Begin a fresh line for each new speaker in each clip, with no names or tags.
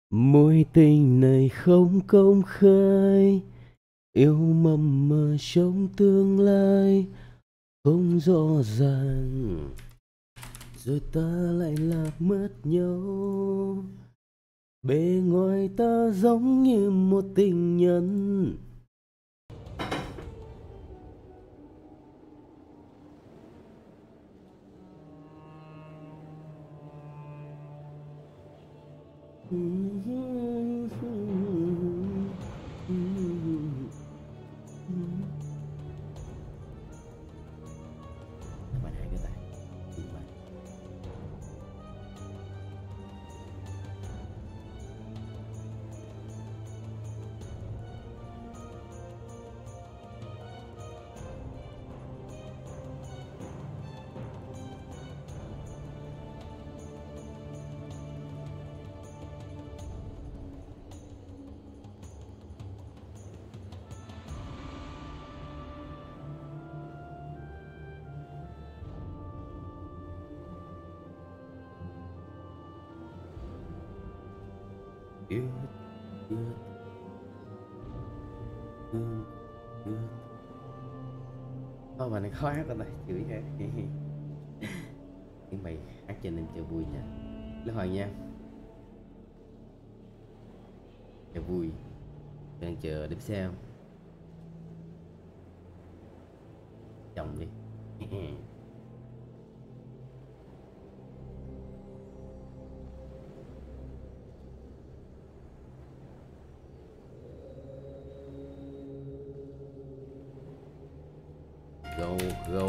Mối tình này không công khai, yêu mầm mờ trong tương lai không rõ ràng, rồi ta lại lạc mất nhau. Bề ngoài ta giống như một tình nhân. Các bạn hay cái ta gì mà yêu yêu thương yêu. Thôi mà này khó hát con này chửi hả? Nhưng mày hát cho nên cho vui nha. Lấy Hoàng nha. Cho vui. Đang chờ đếm xe không? Chồng đi. Go go.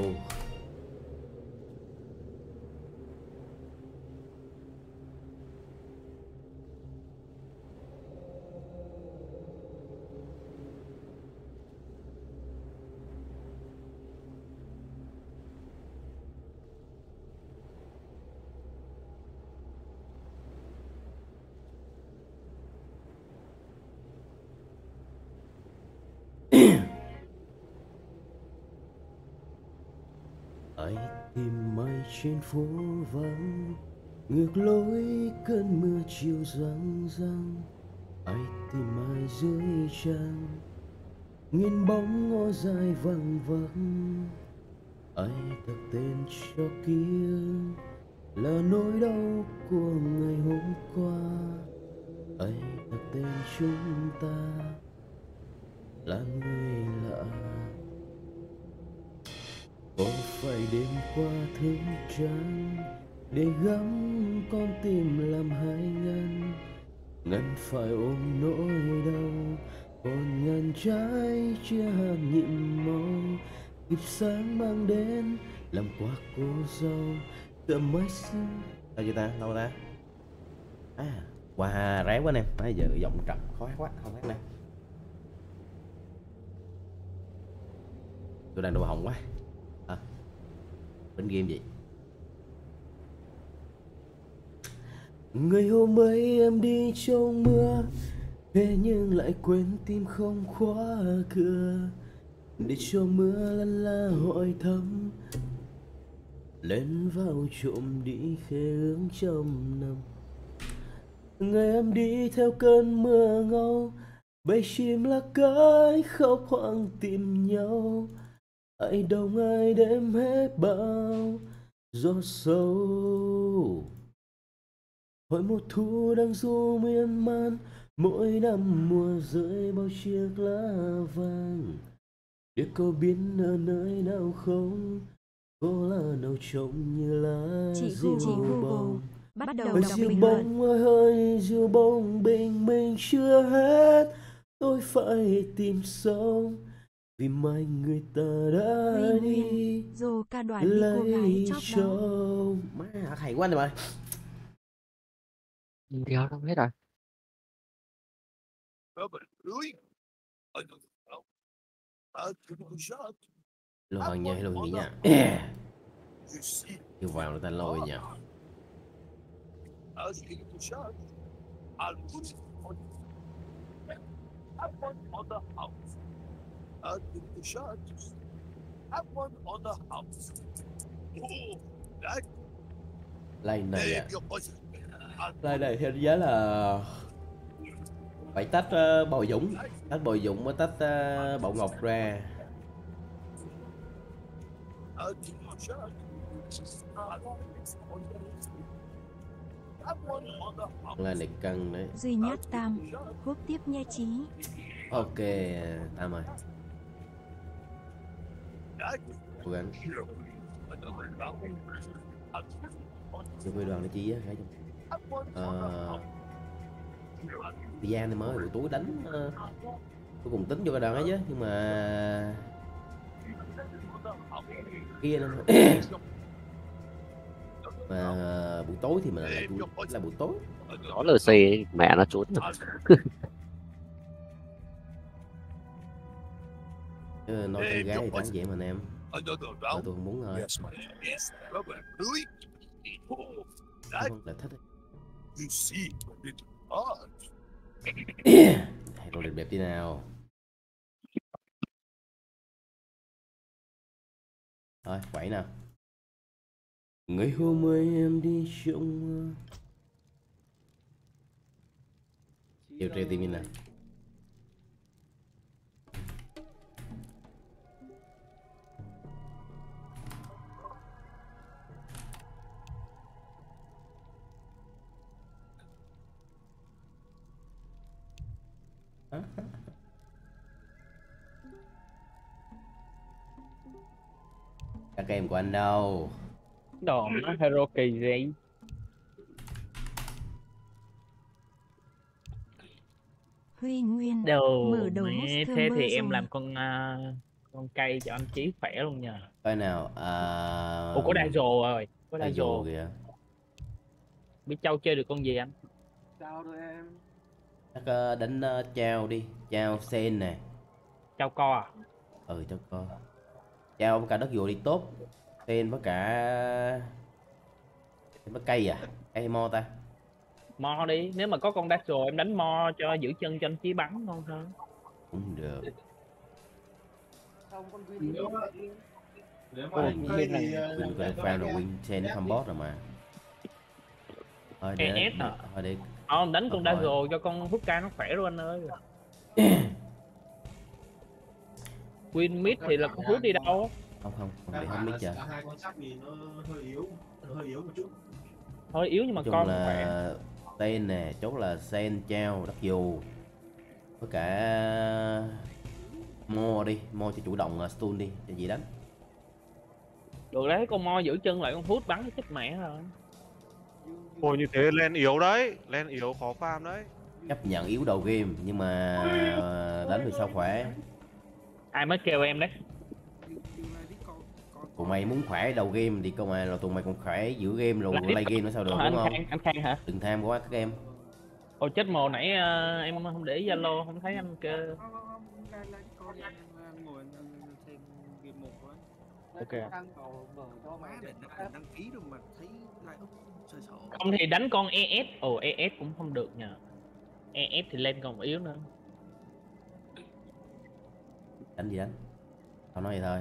Ai tìm mây trên phố vắng, ngược lối cơn mưa chiều răng răng. Ai tìm ai dưới trăng, nghiêng bóng ngõ dài vắng vắng. Ai đặt tên cho kia là nỗi đau của ngày hôm qua. Ai đặt tên chúng ta là người lạ. Có phải đêm qua thức trắng để gắm con tim làm hai ngăn, ngăn phải ôm nỗi đau, còn ngàn trái chưa hàn nhiệm màu. Kịp sáng mang đến làm quà cô dâu tựa mới xưa. Sao vậy ta? Đâu ta? À, quà ráng quá nè. Bây giờ giọng trầm khó hát quá, không hát nè. Tôi đang đồ hồng quá. À, bên game gì? Người hôm ấy em đi trong mưa, thế nhưng lại quên tim không khóa cửa, để cho mưa lăn la hỏi thăm, lên vào trộm đi khê hướng trong năm. Ngày em đi theo cơn mưa ngâu, bầy chim lá cái khóc hoang tìm nhau. Ai đông ai đêm hết bao gió sâu. Hỏi một thu đang du miên man, mỗi năm mùa rơi bao chiếc lá vàng. Biết có biết ở nơi nào không, có lá nào trông như lá diêu bông.
Bắt đầu
Bởi
đọc
diêu
bình
bông
luận.
ơi ơi, diêu bông bình minh chưa hết, tôi phải tìm sống vì mai người ta đã
Huy
đi
Nguyên, dù ca đoàn đi cô gái
lấy
chóp đó.
chồng. Má hay quá này mày.
Video đâu hết rồi.
Hello Hoàng nha, hello Nghĩ nha. Yêu vào người ta lôi nha. Like này à. Like này theo giá là Phải tách Bồi Dũng mới tách Bảo Ngọc ra. Là này cân đấy.
Duy Nhát Tam, hút tiếp nha chí.
Ok, Tam ơi. Cố gắng. Cho quay đoàn nó chi á, thời gian thì mới buổi tối đánh cuối cùng tính vô cái đoàn ấy chứ, nhưng mà kia nên mà buổi tối thì mình là buổi tối.
Đó là xe mẹ nó trốn rồi.
Nói con gái thì tán vậy mà anh em. Tôi không muốn thôi. Không là thích. Hãy đồ đẹp đẹp đi nào. Thôi quẩy nào. Ngày hôm ấy em đi trong mưa. Yêu treo tim nè. Các em của anh đâu?
Đồ nó hero kỳ gì?
Huy Nguyên,
Đồ
mở đầu
mẹ,
hút
thế
mơ
thì em
rồi.
làm con cây cho anh Chí khỏe luôn nhờ.
Coi nào.
Ủa có đa rồ rồi, có đa rồ
kìa.
biết Châu chơi được con gì anh?
Sao rồi em?
Chắc đánh Chao đi, Chao Sen nè.
Châu co à?
Cho coi. Chao với cả đất vua đi tốt. Sen với cả cây à? Cây mo ta?
Mo đi, nếu mà có con đa rồ em đánh mo cho giữ chân cho anh Chí bắn ngon hơn.
Cũng được.
Không con Win đi.
Nếu
Ồ,
mà anh
bên này
Win có fan rồi, Win Sen nó không boss rồi mà. Thôi để
ES à?
thôi để
Không, đánh con
thôi.
đa rồ cho con hút ca nó khỏe luôn anh ơi. Win mid thì là con hút đi đâu?
không để không biết chờ.
hai con sắp thì nó hơi yếu một chút.
Hơi yếu nhưng mà
Nói chung
con
là
khỏe.
Sen nè, chốt là Sen, Chao, đất dù với cả Mo đi, Mo cho chủ động stun đi, cho gì đánh.
Được đấy, con mo giữ chân lại con hút bắn chết mẹ rồi.
Ôi như thế lên yếu đấy, lên yếu khó farm đấy.
Chấp nhận yếu đầu game nhưng mà đánh vì sao khỏe.
Ai mới kêu em đấy?
Tụi mày muốn khỏe đầu game thì câu mà là tụi mày còn khỏe giữa game rồi lay game nữa sao được, đúng không?
Anh Khang hả?
Đừng tham quá các em.
Ồ chết mồ, nãy em không để Zalo không thấy anh kêu. Ok.
Đang mở cho má để đăng ký rồi mà thấy lại sợ sợ.
Không thì đánh con ES. Ồ ES cũng không được nhờ. ES thì lên còn yếu nữa.
Đánh gì đánh? Tao nói vậy thôi.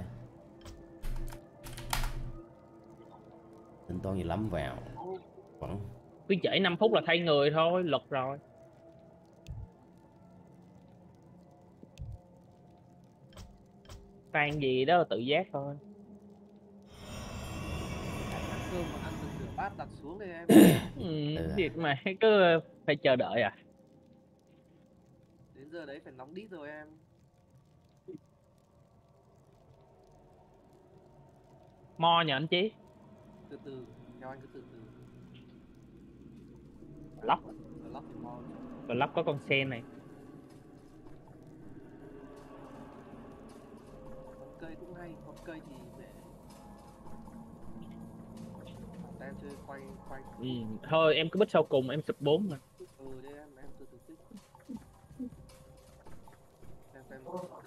Tính toán gì lắm vào. Vẫn
Cứ chảy 5 phút là thay người thôi, lật rồi. Fan gì đó tự giác thôi.
Ăn cơm mà ăn được nửa bát đặt xuống đây em.
Việc mà cứ phải chờ đợi à?
Đến giờ đấy phải nóng đít rồi em.
Mo nhờ anh Chí.
Từ từ, theo anh cứ từ từ.
Lóc.
Lóc thì mo.
Lóc có con sen này.
Con cây cũng hay, con cây thì để em chơi quay.
Thôi em cứ bích sau cùng em sụp 4 mà.
Đây em từ từ tích. Em.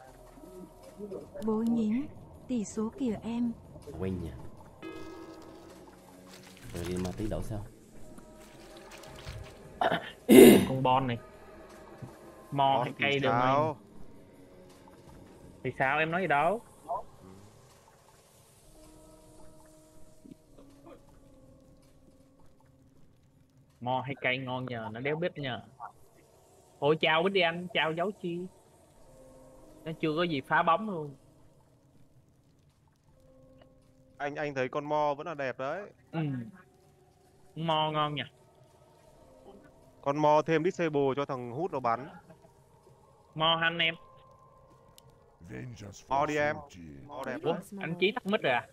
Bố nhím, tỷ số kìa em.
quen nha. Rồi đi ma tí đậu sao?
Con bon này. Mo hay cây đều anh. Thì sao em nói gì đâu? Mo hay cây ngon nhờ, nó đéo biết nhờ. Ôi chào Bích đi anh, chào dấu chi. Nó chưa có gì phá bóng luôn.
Anh thấy con Mo vẫn là đẹp đấy.
Ừ. Mo ngon nha.
Con Mo thêm disable cho thằng hút nó bắn.
Mo anh em.
Mo đi em. Mo đẹp
Ủa,
đấy.
anh Chí tắt mic rồi à?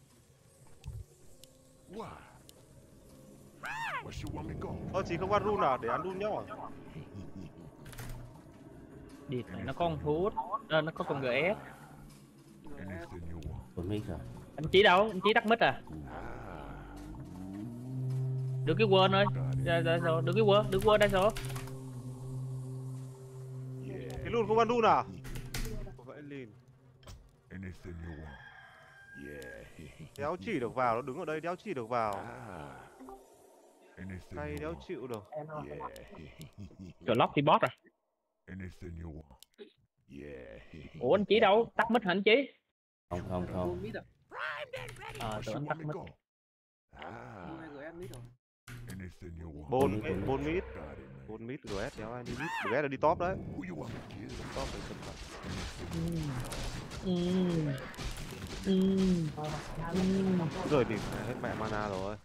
Ơ chị không ăn run à? Để ăn run nhá.
Điệt này nó có con hút, nó có con GS.
Còn mic rồi.
Anh Chí đâu? Anh Chí tắt mic à? Đừng cái quên ơi. Đừng quên đây số.
Cái luôn không ăn run à? Vậy lìn. Đéo chỉ được vào, nó đứng ở đây đéo chỉ được vào. Tay đéo chịu được.
Clock thì boss à? Ủa anh Chí đâu? Tắt mic hả anh Chí?
Không.
Tụi anh tắt mic.
Bôn mid GS đéo ai đi mid. GS là đi top đấy. Top phải cẩn thận. Rồi thì hết mẹ mana rồi.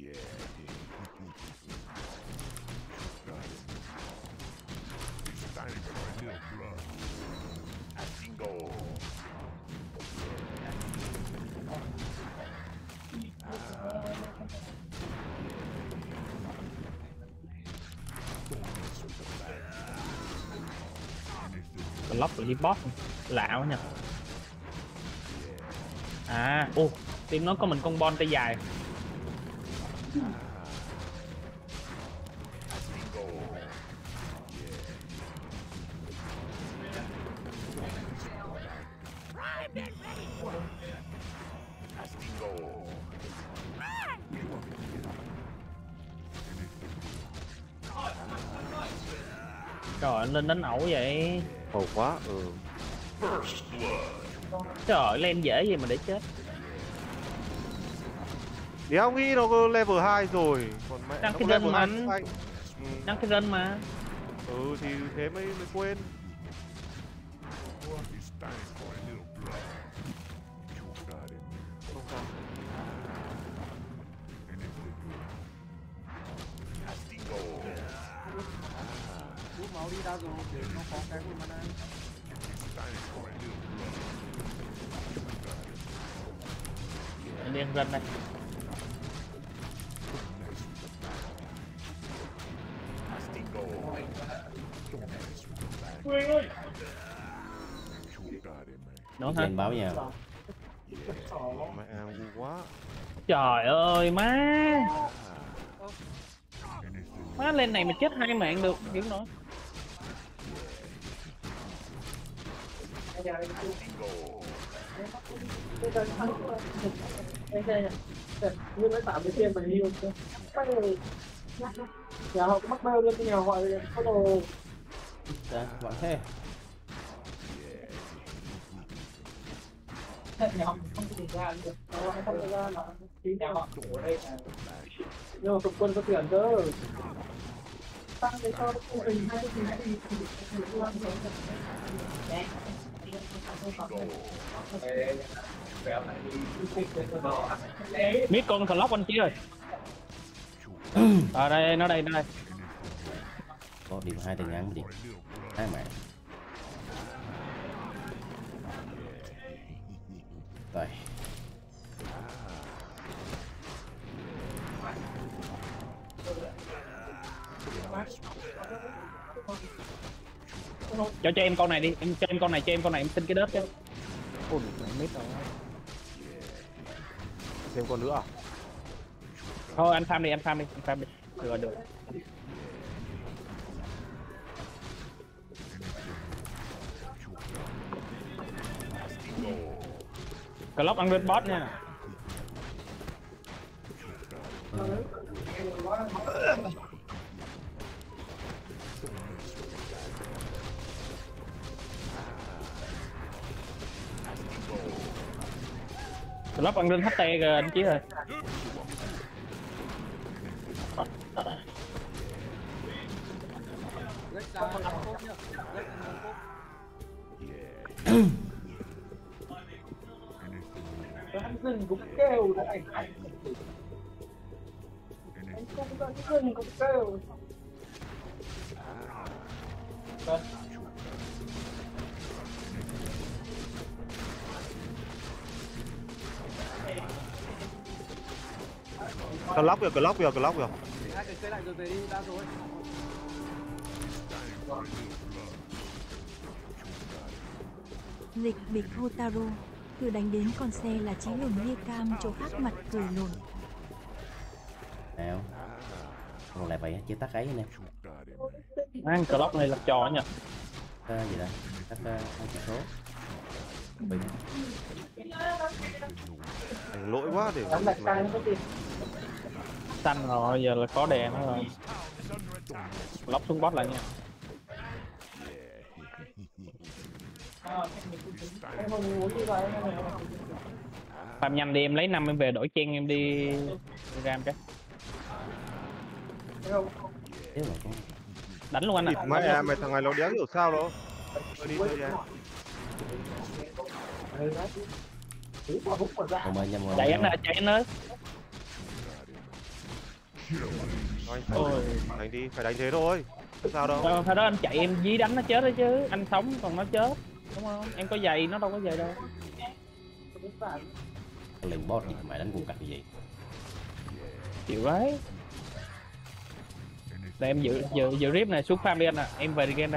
Clock là đi boss lạ quá nha. À, ô, team nó có mình con Bon tay dài. Trời ơi, lên đánh ẩu vậy.
Khổ quá,
Trời ơi, lên dễ gì mà để chết.
Đéo nghĩ nó có level 2 rồi. Còn mẹ
Đăng
nó
cái
có
run
level
mà
2
anh.
anh.
Đăng cái run mà.
Thì thế mới quên. Không sao.
Bút máu đi ra rồi để nó có cái của mana.
Anh đi ăn run đây. Nó hả?
Lên báo nha.
Mẹ ngu quá.
Trời ơi má. Má lên này mà chết 2 mạng được, hiểu nói.
Nhưng nó tạo cái tiền mà nhiều nhà họ mắc bao lên nhà họ có đồ
Dạ, bạn thế.
nhà họ không có tiền ra được không có ra là tí nhà họ ở đây nhưng mà tổng quân có tiền cơ tăng cái cho hình hay thì
Biết con Clock anh Chí ơi. Đây, nó đây.
Có điểm 2 tiền ngắn điểm. 2 mạng. Rồi.
Cho em con này đi, cho em con này, em xin cái đớp cho. Ôi, mít rồi.
Thêm con nữa à?
Thôi anh farm đi. Được. Clock ăn lên boss nha. Clock ăn lên HT kìa anh Chí ơi.
Anh dừng cũng kêu nữa anh không ra dừng cũng kêu.
Clock kìa, clock kìa, clock kìa.
Hai cái cây lại rồi về đi, đã rồi.
Lịch bịch Hotaro. Cứ đánh đến con xe là chí lùn lia cam chỗ khác mặt cười lùn.
Nào. Còn lại vậy chưa tắt ấy nè.
Ăn clock này là trò nhỉ.
Gì đó? Tắt hai chỉ số. Bình.
Lỗi quá để
Xanh rồi, giờ là có đè nữa rồi. Lóc xuống bot lại nha. Phạm nhanh đi, em lấy 5 em về đổi chen em đi ram cái.
Nếu mà con
Đánh luôn anh ạ.
mày mày thằng này nó đéo hiểu sao đâu. Đi ra.
Không ơi, nhầm rồi.
Chạy anh ơi.
Thôi, đánh đi, phải đánh thế thôi. Sao đâu.
Phải đó anh chạy em dí đánh nó chết đấy chứ. Anh sống còn nó chết. Đúng không? Em có giày nó đâu có giày đâu.
Lần boss gì mày đánh cùng cặp gì?
Chịu đấy. Để em giữ rip này xuống farm đi anh ạ. Em về game đây.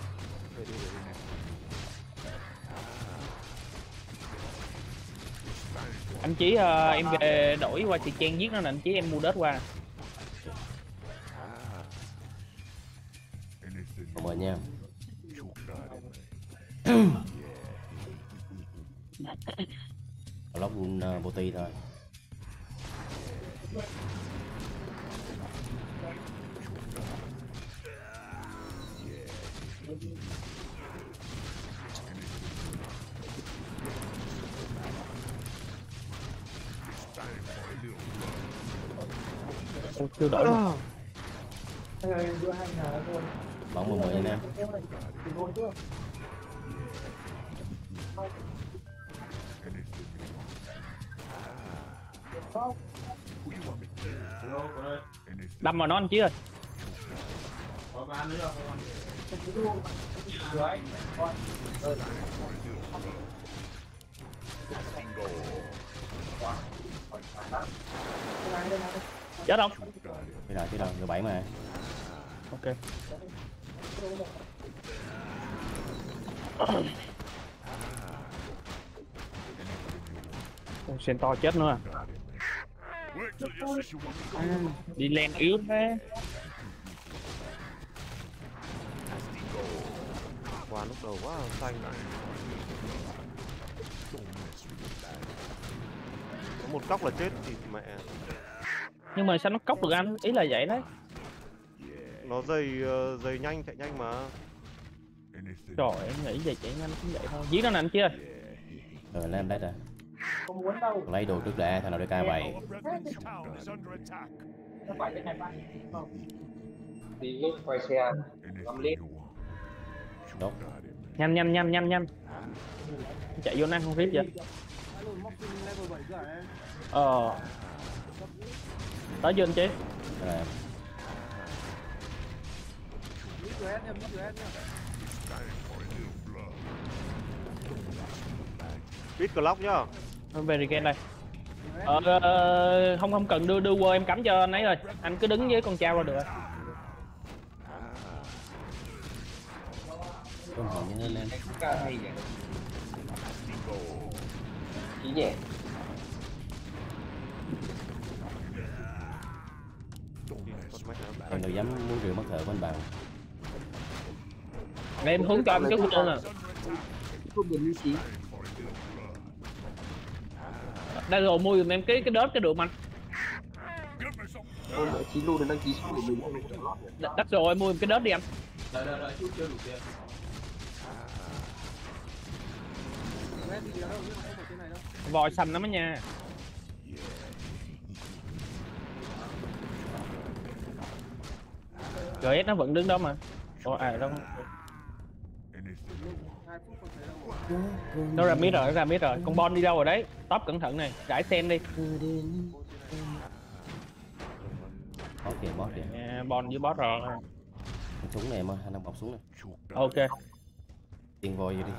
Anh Chí em về đổi qua chị Chen giết nó nè, anh Chí em mua đết qua.
Không ơi nha. Lóc vô ti thôi.
Chưa đổi.
Bóng 10 anh em.
Đâm vào nó anh Chí ơi. Chết không?
Cái rồi, người 7 mà.
Ok. Centaur chết nữa. Đi len yếu thế.
Qua lúc đầu quá xanh. Có một cóc là chết thì mẹ.
Nhưng mà sao nó cốc được anh? Ý là vậy đấy.
Nó dày nhanh, chạy nhanh mà.
Trời em nghĩ về chạy nhanh cũng vậy thôi. Giết nó nè anh Chí ơi.
Rồi lên em lấy ra.
Không muốn đâu.
Lấy đồ trước đã, thằng nào DK vậy.
Nó phải cái này bạn. Đi lúc quay xe ngắm lít.
Đốt.
Nhanh. Chạy vô năng không rip vậy. Tới chưa anh Chí?
Rồi.
Beat clock nhá.
Về game đây. Không cần đưa qua em cắm cho anh ấy rồi. Anh cứ đứng với con trao là được rồi.
Con hồn như lên.
Chí nhẹ.
Em đâu dám muốn rượu mất thở của anh bạn.
Em hướng cho anh cái con nè.
Không được như xí.
Đây rồi mua giùm em cái đớt cái đường anh.
Ôi, chí luôn đăng ký số của mình.
Đắt rồi mua cái đớt đi anh.
Đợi, chút chưa đủ tiền.
Vòi xanh lắm á nha. GS nó vẫn đứng đó mà. Ủa đâu.
2 phút không thấy đâu.
Nó ra mid rồi, nó ra mid rồi. Con Bon đi đâu rồi đấy? Top cẩn thận này, rải sen đi.
Bót kìa, bót kìa.
Bon với boss rồi.
Súng này em ơi, anh đang bọc súng này.
Ok.
Tiền voi vô đi.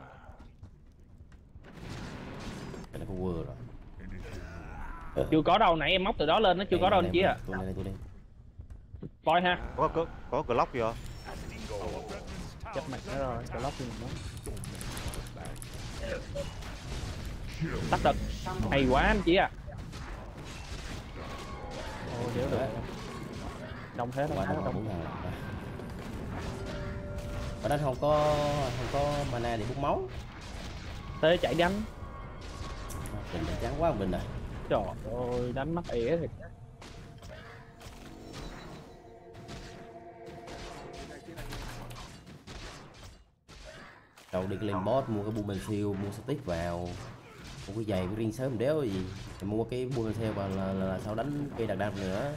Cái này có vừa rồi.
Chưa có đâu, nãy em móc từ đó lên nó chưa có đâu anh Chí à.
Tôi đây.
Voi ha.
Có clock kìa.
Chết mày nó rồi, clock gì nữa. Tắt đực. Hay quá anh Chí à. Ồ, hiểu được. Đông thế đâu.
Ở đó không có mana để hút máu.
Thế chạy đánh.
Bình này chán quá Bình này.
Trời ơi, đánh mắc ỉa thiệt.
Đầu đi lên boss mua cái boomerang siêu, mua stick vào, mua cái giày cái riêng sớm đéo gì, thì mua cái boomerang vào là sao đánh cây đặc đam nữa.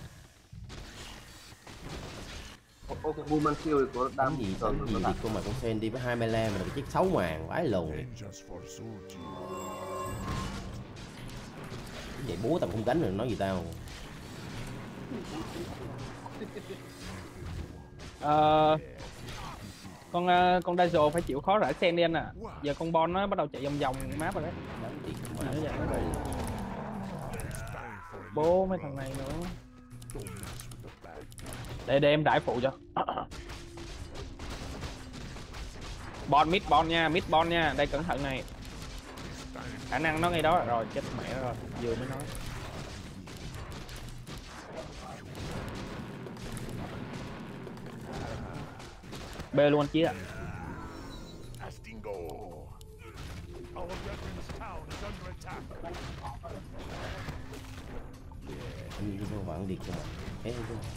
Ô cái Woman Shield thì có đam
gì thì con mà con sen đi với 20 lam mà được chiếc 6 màn vãi lồn. Vậy bố tao không gánh rồi nói gì tao.
Con Dazzle phải chịu khó rải sen đi anh à. Giờ con Bon nó bắt đầu chạy vòng vòng map rồi đấy. Bố mấy thằng này nữa. Để em đãi phụ cho. Mid Bon nha, đây cẩn thận này. Khả năng nó ngay đó rồi, chết mẹ rồi, vừa mới nói. B luôn anh Chí ạ.
Anh đi vào bạn đi cho mà.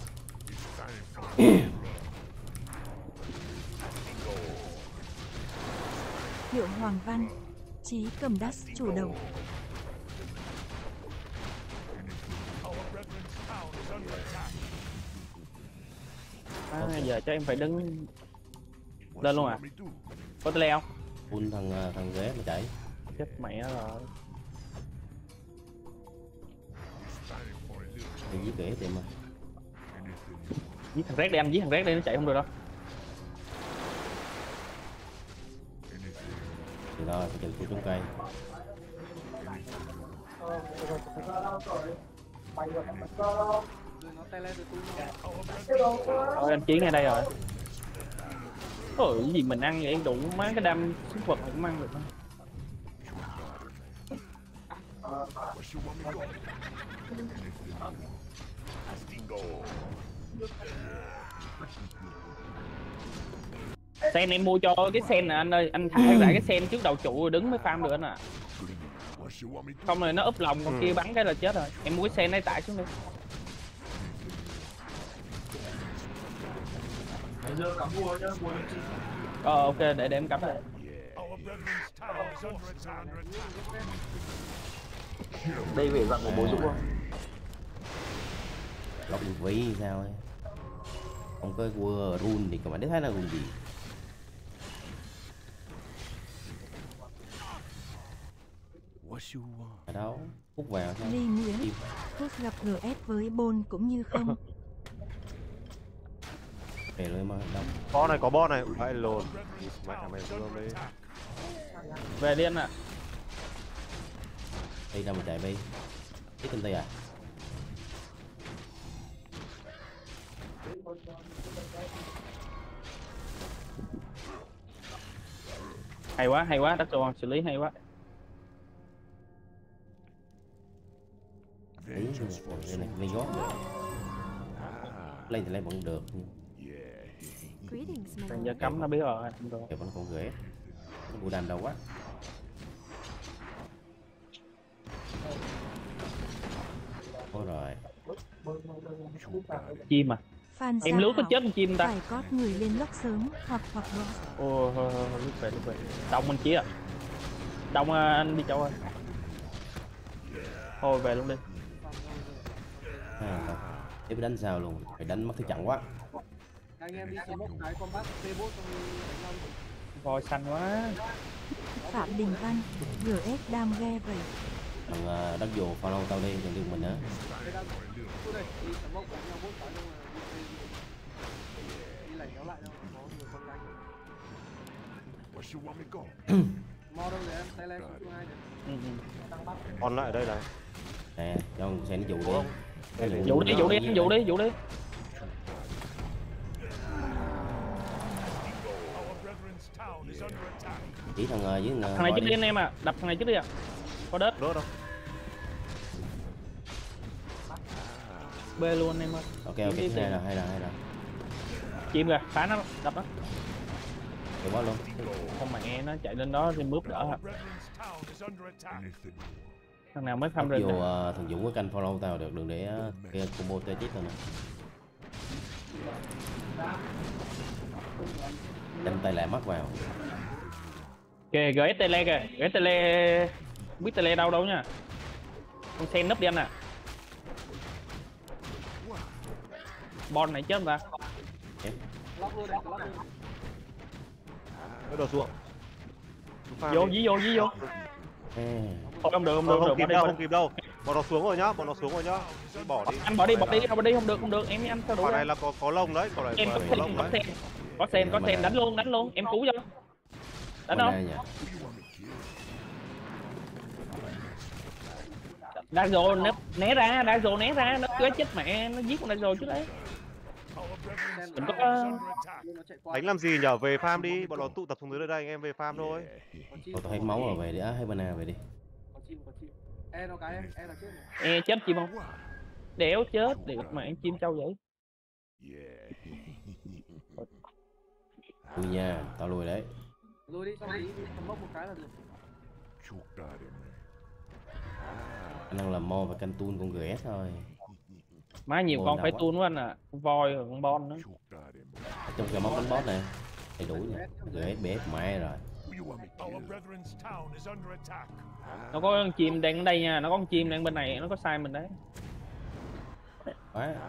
Hiệu Hoàng Văn, Chí cầm đắt chủ đầu.
Giờ cho em phải đứng lên luôn à? Có tay leo?
Full thằng ghé mà chạy.
Chết mẹ rồi.
Thì giết ghẻ tìm mà.
Giết thằng rét đi anh, giết thằng rét đi, nó chạy không được đâu.
Thì rồi, phải chừng tôi trúng cây.
Nó tay lên từ
Thôi anh Chí ngay đây rồi. Ôi cái gì mình ăn vậy đủ má cái đam súc vật cũng ăn được không? Sen em mua cho cái sen này anh ơi, anh thả lại cái sen trước đầu trụ rồi đứng mới farm được anh à. Không rồi nó úp lòng con kia bắn cái là chết rồi. Em mua cái sen này tải xuống đi. Ok để em cắm lại.
Đây phải dặn của bố Dũng không?
Lọc được vị sao ấy. Không có quơ run thì các bạn thấy là run gì. Ở đâu hút vào thôi.
Ly Nguyễn, Phúc gặp GS với Bôn cũng như không.
Vềเลยmà đâu.
Có này, có boss này, phải lồn. Mẹ mày luôn đi.
Về đi anh ạ.
Đi đâu mà chạy đi. Tiếp kinh tì à.
Hay quá, đất rồi xử lý hay quá.
Đấy, này mình gót được. Lên thì lên vẫn được.
Thằng giờ cấm nó biết rồi.
Kìa vẫn còn ghế. Nó bù đàm đâu quá. Ôi rồi.
Chim à.
Phan
Em
Gia
lướt có
Hảo,
chết con chim ta.
phải có người lên lốc sớm hoặc boss.
Ồ, lúc về. Đông anh Chí à. Đông anh đi chỗ ơi. Thôi về luôn đi.
Tiếp đánh sao luôn, phải đánh mất thứ chặn quá.
anh em đi smoke cái combat T-bot xong đánh nhau.
Voi xanh quá.
Phạm Đình Văn, GS đam ghe vậy.
Thằng đất dù follow tao đi, đừng đừng mình nữa.
Cứ đây, đi smoke đánh nhau bot cái xong rồi đi lẩy kéo lại đâu, có người con đánh. Mo đâu rồi em, tay lên không ai được.
On lại ở đây này.
Nè, cho thằng sen dụ đi.
Dụ đi, dụ đi.
Chỉ thằng với thằng
Thằng này trước đi anh em à, đập thằng này trước đi ạ. Có đất.
Đỡ đâu.
Bê luôn anh em ơi.
Ok, hay là.
Chìm kìa, phá nó, đập nó.
Được quá luôn.
Con mẹ nó chạy lên đó thì mướp đỡ hả? Thằng nào mới farm
Dù
rừng
thằng Dũng có canh follow tao được, đừng để kia combo tê chết tao nè. Đánh tay lại mắc vào.
kìa, GS tele kìa, GS tele. Không biết tele đâu nha. Con sen nấp đi anh à. Bon này chết không ta?
Lock luôn đấy, lock luôn.
Nó đổ xuống.
Vô, dí vô. Thôi không được,
Không kịp đâu. Bọn nó xuống rồi nhá, Bỏ đi.
Anh bỏ đi, không được, em với anh sao đủ.
Quả này là có lông đấy, quả này
Em
có lông đấy.
có sen, đánh luôn, em cứu cho. Đánh không? Đa rồ né ra, nó cứ chết mẹ, nó giết con đa rồ trước đấy. Mình có
Đánh làm gì nhở, về farm đi, bọn nó tụ tập xuống dưới đây, anh em về farm thôi.
Tao hết máu rồi, về đi á, hay banana về đi.
Có chim. E nó cái em, là chết.
e chết chim không? Đéo chết, được mà em chim trâu vậy.
Lùi nha, tao lùi đấy.
Lùi đi, xong đi smoke một cái là được.
Anh đang làm mo và canh tun con GS thôi.
Má nhiều con phải tuôn quá anh à, con voi rồi con bon nữa.
Trong cái móc đánh boss này đầy đủ nha, GS BF mẹ rồi.
Nó có con chim đang ở đây nha, nó có con chim đang bên này, nó có sai mình đấy.
Quá.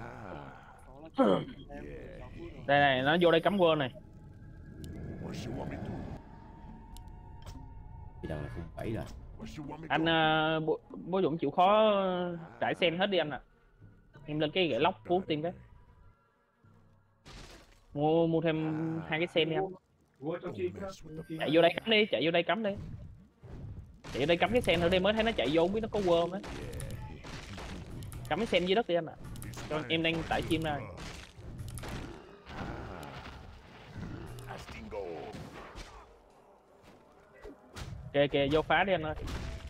Đây này, nó vô đây cắm quơ này.
Thì đằng này không 7 rồi.
Anh bố Dũng chịu khó trải sen hết đi anh ạ. Em lên cái gậy lóc cuốn tim cái. Mua thêm 2 cái sen đi anh. Chạy vô đây cắm đi. Chạy vô đây cắm cái sen nữa đi, mới thấy nó chạy vô, không biết nó có quơ không á. Cắm cái sen dưới đất đi anh ạ. Em đang tải chim ra. Kìa, vô phá đi anh ơi.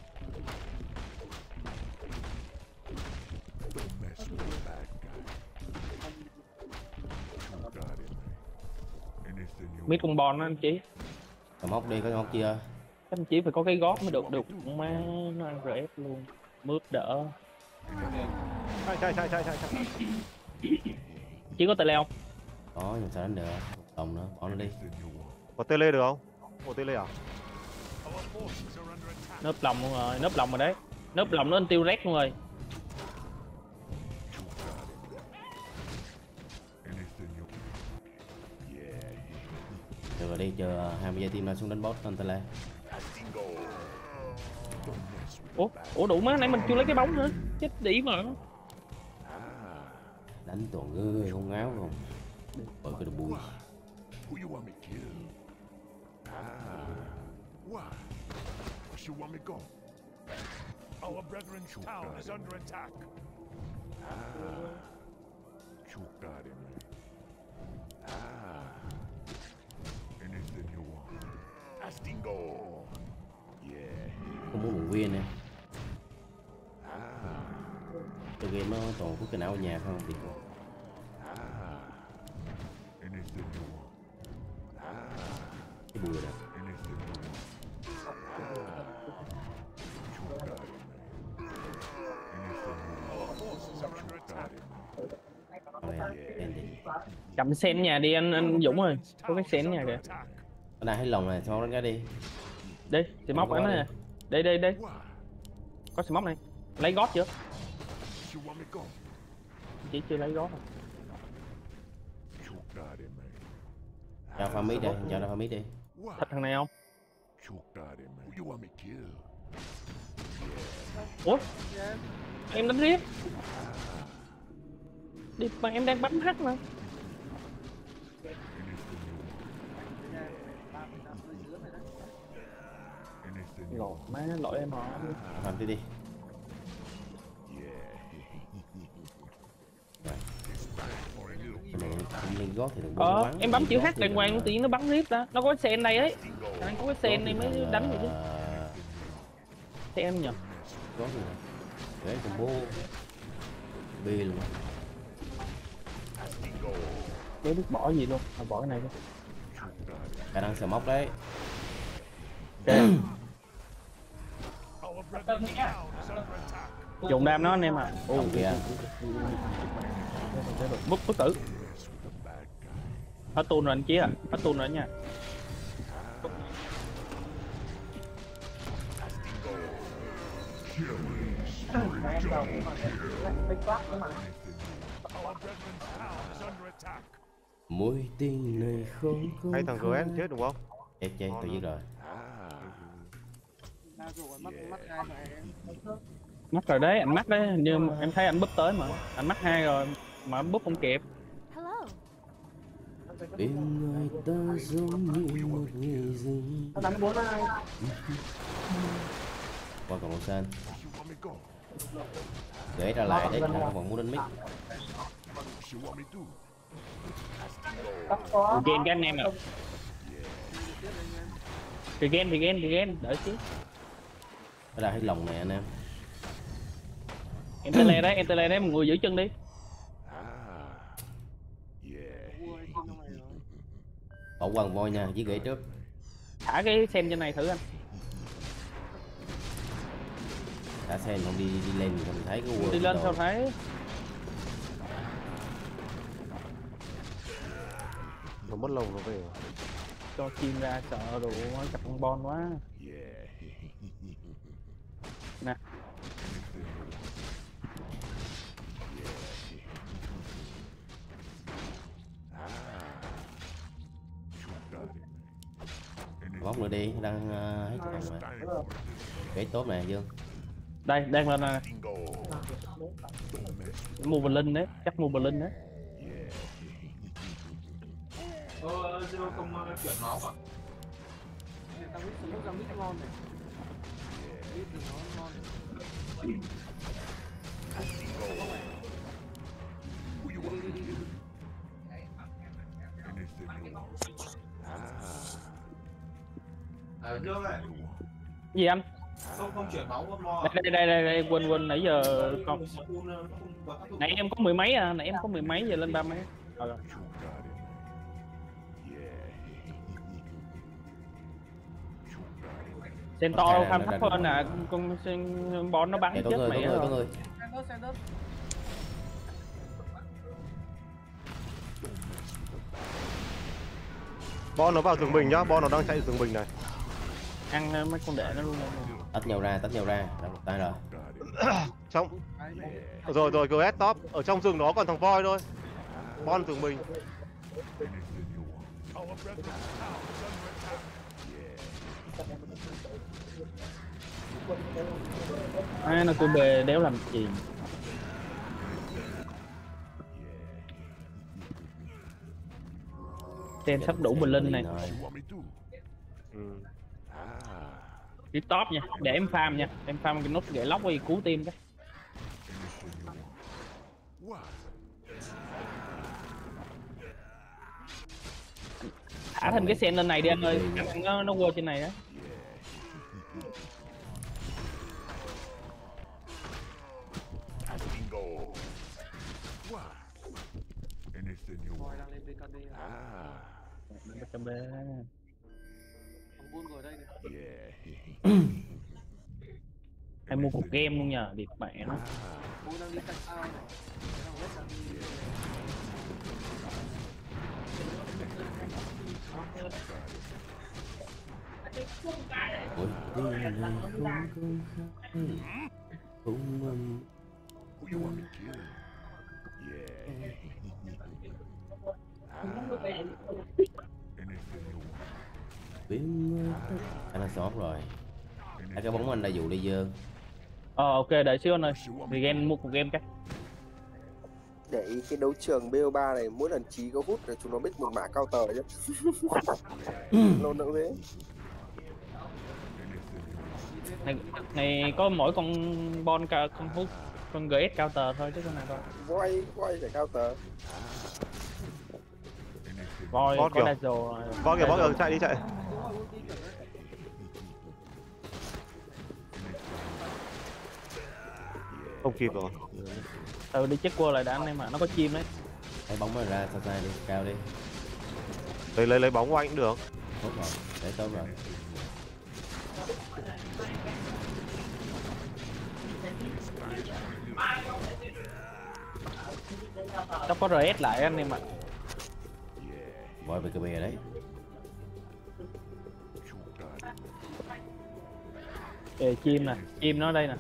Mấy con bon đó anh Chí.
Móc đi, có móc chưa?
Anh Chí phải có cái gót mới được má, nó ăn rễ luôn. Mướp đỡ.
Chạy.
Chí có tele không?
Có, nhưng sao đánh được? Đồng nữa, bỏ nó đi.
Có tele được không? Có tele à?
Nớp lòng luôn rồi, nớp lòng rồi đấy. Nớp lòng nó anh tiêu rét luôn rồi.
Được rồi đi, chờ 20 giây team ra xuống đánh boss con tele.
Ủa đủ má, nãy mình chưa lấy cái bóng nữa. Chết đĩ mà.
Đánh toàn người không áo không. Bởi cái đồ bùi. Không muốn một viên nè. Cái game nó toàn có cái não ở nhà không thì cái bùi đó.
Cầm sen nhà đi anh Dũng ơi. Có cái sen nhà kìa.
Ở đây thấy lòng này, xong đánh cái đi.
Đi, thì móc anh nè. Đây. Có smoke này. Lấy gót chưa? Chỉ chưa lấy gót.
Cho pha mít đi, cho nó pha mít đi.
Thịt thằng này không? Ủa? Em đánh riết. Đi mà em đang bấm H mà. Lột má lỗi em rồi.
Làm đi đi. Mình gót thì đừng
Em bấm chữ H đàng hoàng tự nhiên nó bắn riết ra. Nó có sen đây ấy. Anh có cái sen này mới đánh được chứ. Sen nhỉ?
Gót gì nè. Để combo bê luôn.
Để biết bỏ gì luôn, bỏ cái này luôn.
Khả năng sẽ móc đấy.
Dùng đam nó anh em à.
Ồ kìa.
Bức tử. Hết tuôn rồi anh Chí à, hết tuôn rồi nha.
Mối tình này không có.
Hay thằng GS chết đúng không?
Chết tôi giết rồi.
Mắc rồi đấy, anh mắc đấy, hình như em thấy anh búp tới mà. Anh mắc 2 rồi mà anh búp không kịp.
Bên người ta giống như một người rừng.
Đánh 4-2.
Qua cầu màu xanh. Để ra lại đấy, không còn muốn đánh mic.
Ghen cái anh em à. Thì ghen, đợi xíu.
Cái là hết lòng này anh em.
Em tele đấy, một người giữ chân đi.
Bỏ quần voi nha, chỉ gãy trước.
Thả cái sen trên này thử anh.
Thả sen không đi lên thì mình thấy cái
đi lên sao thấy.
Nó mất lâu nó về rồi.
Cho chim ra sợ đủ chặt con bon quá. Nè.
Bóc nữa đi, đang hết hàng mà. Cái tốt nè Dương.
Đây, đang lên nè. Mua bờ linh đấy, chắc mua bờ linh đấy.
Dương không chuyển máu à?
Tao biết nước ra mít ngon này. Biết được nó ngon.
Dương ơi.
Gì anh?
Không chuyển máu lo.
Đây, quên nãy giờ không. Nãy em có mười mấy à, nãy em có mười mấy giờ lên 30 mấy. Rồi. Sen to khám thấp hơn à, con sen bón nó bắn chết mày rồi.
Bon nó vào rừng bình nhá, Bon nó đang chạy rừng bình này.
Ăn mấy con đệ nó luôn.
Tách nhau ra, đã một tay rồi.
Trong rồi GS top, ở trong rừng nó còn thằng voi thôi. Bon rừng bình.
Nó cứ bề đéo làm gì. Xem sắp đủ bình linh này. Đi top nha, để em farm nha. Em farm cái nút gậy lóc đi cứu tim cái. Thả thêm cái sen lên này đi anh ơi, nó qua trên này á. Em mua cục game luôn nhờ, địt mẹ nó.
Ôi, tình này không không Biến anh đã sót rồi. Cái bóng anh đã dụ đi dơ.
Ok, đợi xíu anh ơi. Vì game mua một game cái.
Để ý cái đấu trường BO3 này mỗi lần Chí có hút là chúng nó biết một mã cao tờ chứ. Lâu nữa thế.
Này có mỗi con bon con hút con GS cao tờ thôi chứ con nào đâu.
Voi phải cao tờ.
Voi có đa rồi.
Voi kìa, chạy đi chạy. Không kịp rồi.
Đi check qua lại đã anh em mà nó có chim đấy.
Lấy bóng nó ra sao đi, cao đi.
Lấy bóng của anh cũng được.
Tốt rồi, để tốt rồi.
Nó có RS lại anh em ạ.
Voi về cái bè đấy.
Chim nè, chim nó đây nè.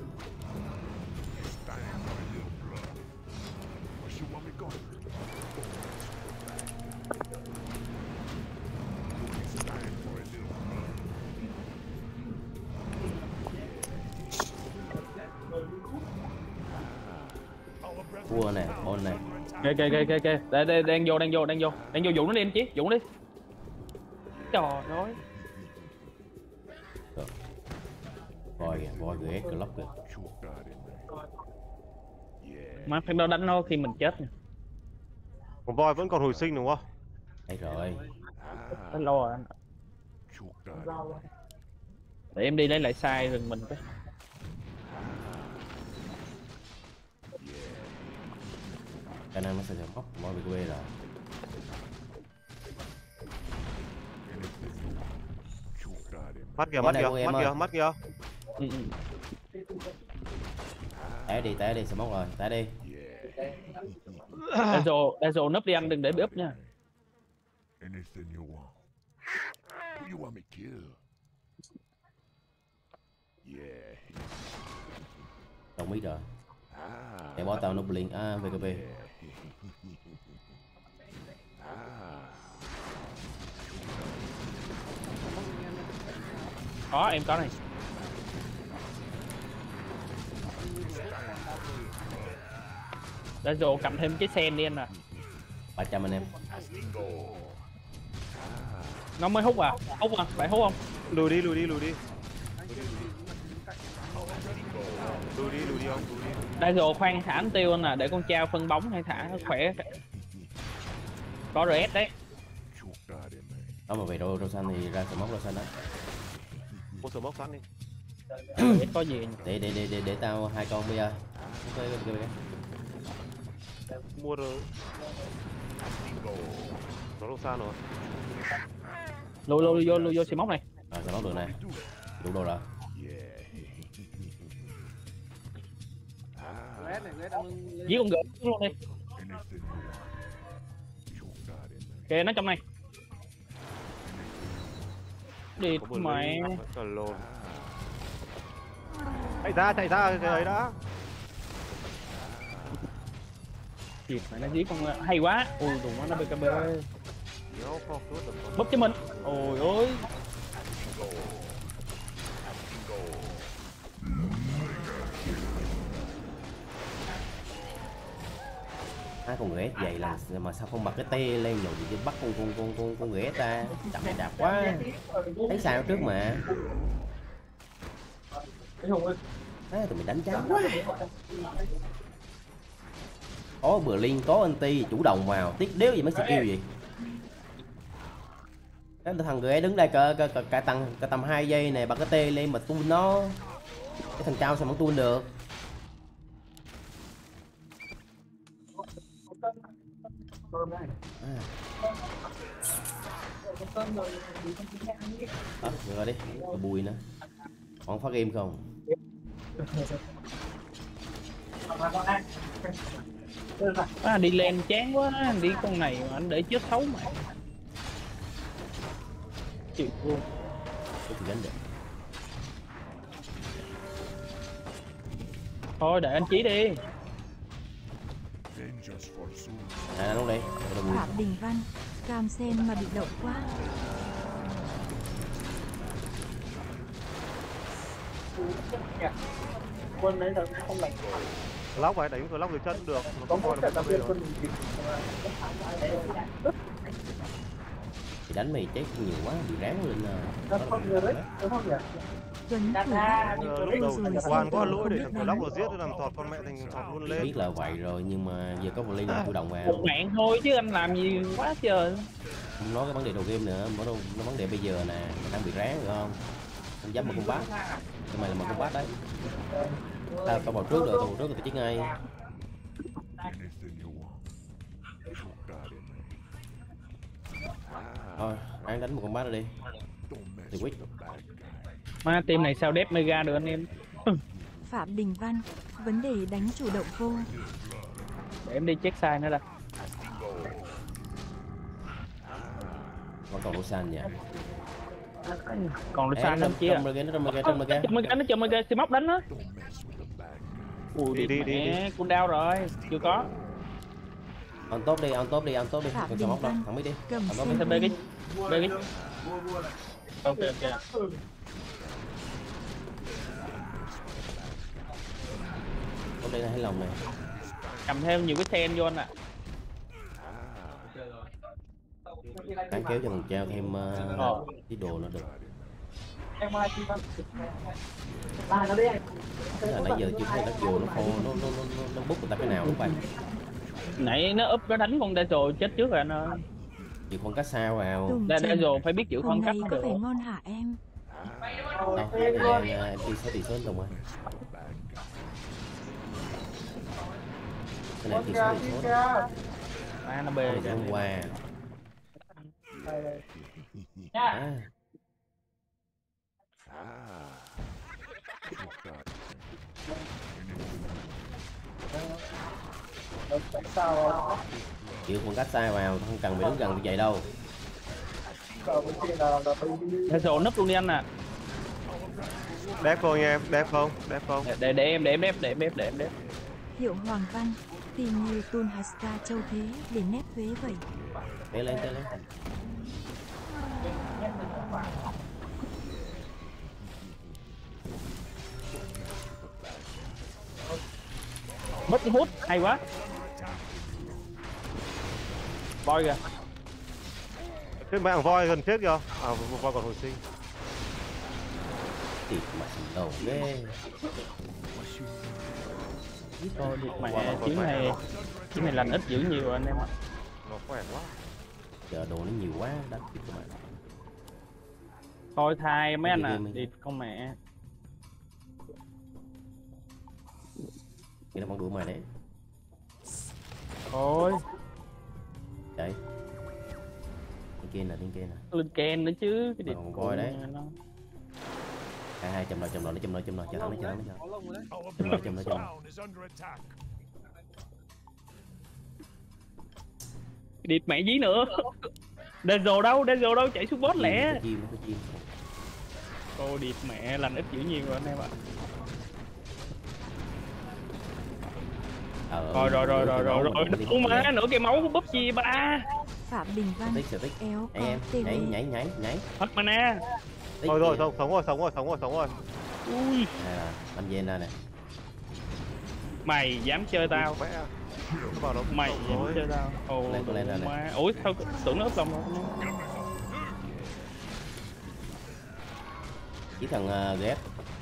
Cua này, on này.
Kìa. Đây, đang vô dụ nó đi em Chí, dụ đi. Trời ơi. Voi ghé clock kìa.
Mà
phải đánh nó khi mình chết nha.
Con voi vẫn còn hồi sinh đúng không?
Thấy rồi.
Đánh lâu rồi anh. Để em đi lấy lại sai rừng mình cái.
Khả năng nó sẽ móc voi về quê rồi.
Mắt kìa.
Té đi, sẽ móc rồi, té đi.
Đa dồ nấp đi anh, đừng để bị úp nha.
Đồng ý rồi. Để bỏ tao núp liền VKB.
Em có này. Đã dồ cầm thêm cái sen đi anh à.
300 anh em.
Nó mới hút à? Phải hút không?
Lùi đi ông.
Đã dồ khoan thả anh tiêu anh à, để con trao phân bóng hay thả khỏe. Có RS đấy.
Đó mà về rô xanh thì ra smoke rô xanh đó.
Mua smoke sẵn đi.
Có gì
để tao 2 con bây giờ.
Mua rồi. Nó đâu xa rồi.
Lùi vô xì móc này.
Rồi smoke được này. Đủ đồ rồi.
Giết con gỡ luôn đi. Kìa nó trong này. Đi mày.
Chạy ra cái ấy đã.
Kịp mày, nó giết con hay quá. Ôi đùng quá, nó BKB. Búp cho mình. Ôi ơi.
Con ghét vậy mà sao không bật cái tê lên rồi thì bắt con ghét ta. Chậm này đạp quá. Thấy sao trước mà. Tụi mình đánh chán quá. Có bờ liên, có anti, chủ động vào, tiếc đéo gì mới skill gì. Cái thằng ghé đứng đây cả tầm 2 giây này bật cái tê lên mà tuôn nó. Cái thằng cao sao mà tuôn được. Được rồi đi, bùi nữa. Còn phát game không?
Đi lên chán quá, anh đi con này mà anh để chết xấu mà. Chịu luôn.
Có gì gánh được.
Thôi để anh Chí đi.
Đúng đi.
Phạm Đình Văn, Cam sen mà bị động quá.
Quân đấy là không lành.
Lóc phải đánh lóc dưới chân cũng được.
Có một trận đặc biệt quân
Thì đánh mày chết nhiều quá, bị ráng lên
nó không nhiều đấy, đúng không nhỉ?
Tuấn thủ
Lúc đầu quan có lỗi để thằng lóc nó giết nó làm thọt con mẹ thành thọt luôn lên.
biết là vậy rồi nhưng mà giờ có một ly chủ động vào.
Một mạng thôi chứ anh làm gì quá trời.
Không nói cái vấn đề đầu game nữa, nó vấn đề bây giờ nè, mày đang bị ráng được không? Không dám mà không bắt. Nhưng mày là mà không bắt đấy. Tao vào trước rồi, tao chết ngay. Thôi, ăn đánh một con bát đi. Thì quyết.
Mà team này sao đép mega được anh em.
Phạm Đình Văn, vấn đề đánh chủ động vô.
Để em đi check sai nữa đây.
Vẫn còn Lusan nha.
Còn Lusan nữa kia. Trong mega xì móc đánh á. Ui đi. Cooldown rồi, chưa có.
Ăn tốt đi. Còn cho móc đâu, thằng biết đi.
Cầm
Mình bê cái. Ok.
Tốt đây là hay lòng này.
Cầm thêm nhiều cái sen vô anh ạ.
Đáng kéo cho thằng treo thêm tí đồ nữa được.
Em ơi chị Văn. Nó đi anh.
Thế là nãy giờ chưa thấy đất vô nó khô, nó bút người ta cái nào đúng không?
Nãy nó úp nó đánh con Dazzle chết trước rồi anh ơi.
Chịu con cá sao vào.
Dazzle phải biết chịu con cắt
có
được.
phải ngon hả em?
Đâu, em đi số tỷ số anh Tùng ơi. Cái này tỷ số.
Nó bê
rồi hôm qua. Chịu con cách sai vào, không cần phải đứng gần như vậy đâu.
Dazzle núp luôn đi anh ạ.
Đép không nha em, đép không?
Để em đép.
Hiệu Hoàng Văn, tìm nhiều Tun Haska châu thế để nép thuế vậy.
Té lên.
Mất hút, hay quá. Voi kìa.
Thế mấy thằng voi gần chết kìa. Voi còn hồi sinh.
Thịt mà xỉn đầu ghê.
Thôi được mẹ, chuyến này lành ít dữ nhiều anh em ạ.
Nó khỏe quá.
Giờ đồ nó nhiều quá, đánh tiếp các bạn.
Thôi thai mấy anh à, đi con mẹ.
Cái nó con đuổi mày đấy.
Thôi.
Chạy. Lên kia nè.
Lên Ken nữa chứ, cái
còn voi đấy. Hai chầm lại, cho nó.
Địt mẹ dí nữa. Dazzle đâu, chạy xuống boss lẹ. Cô địt mẹ lành ít dữ nhiều rồi anh em ạ. Rồi, đúng má, nửa cây máu của búp gì ba.
Phạm Đình Văn, éo
em nhảy.
Thật mana.
Thôi sống rồi.
Ui.
Làm gì nè.
Mày dám chơi tao. Mày dám chơi tao. Ồ, má. Ủa sao tưởng nó úp lòng rồi.
Chỉ thằng ghép.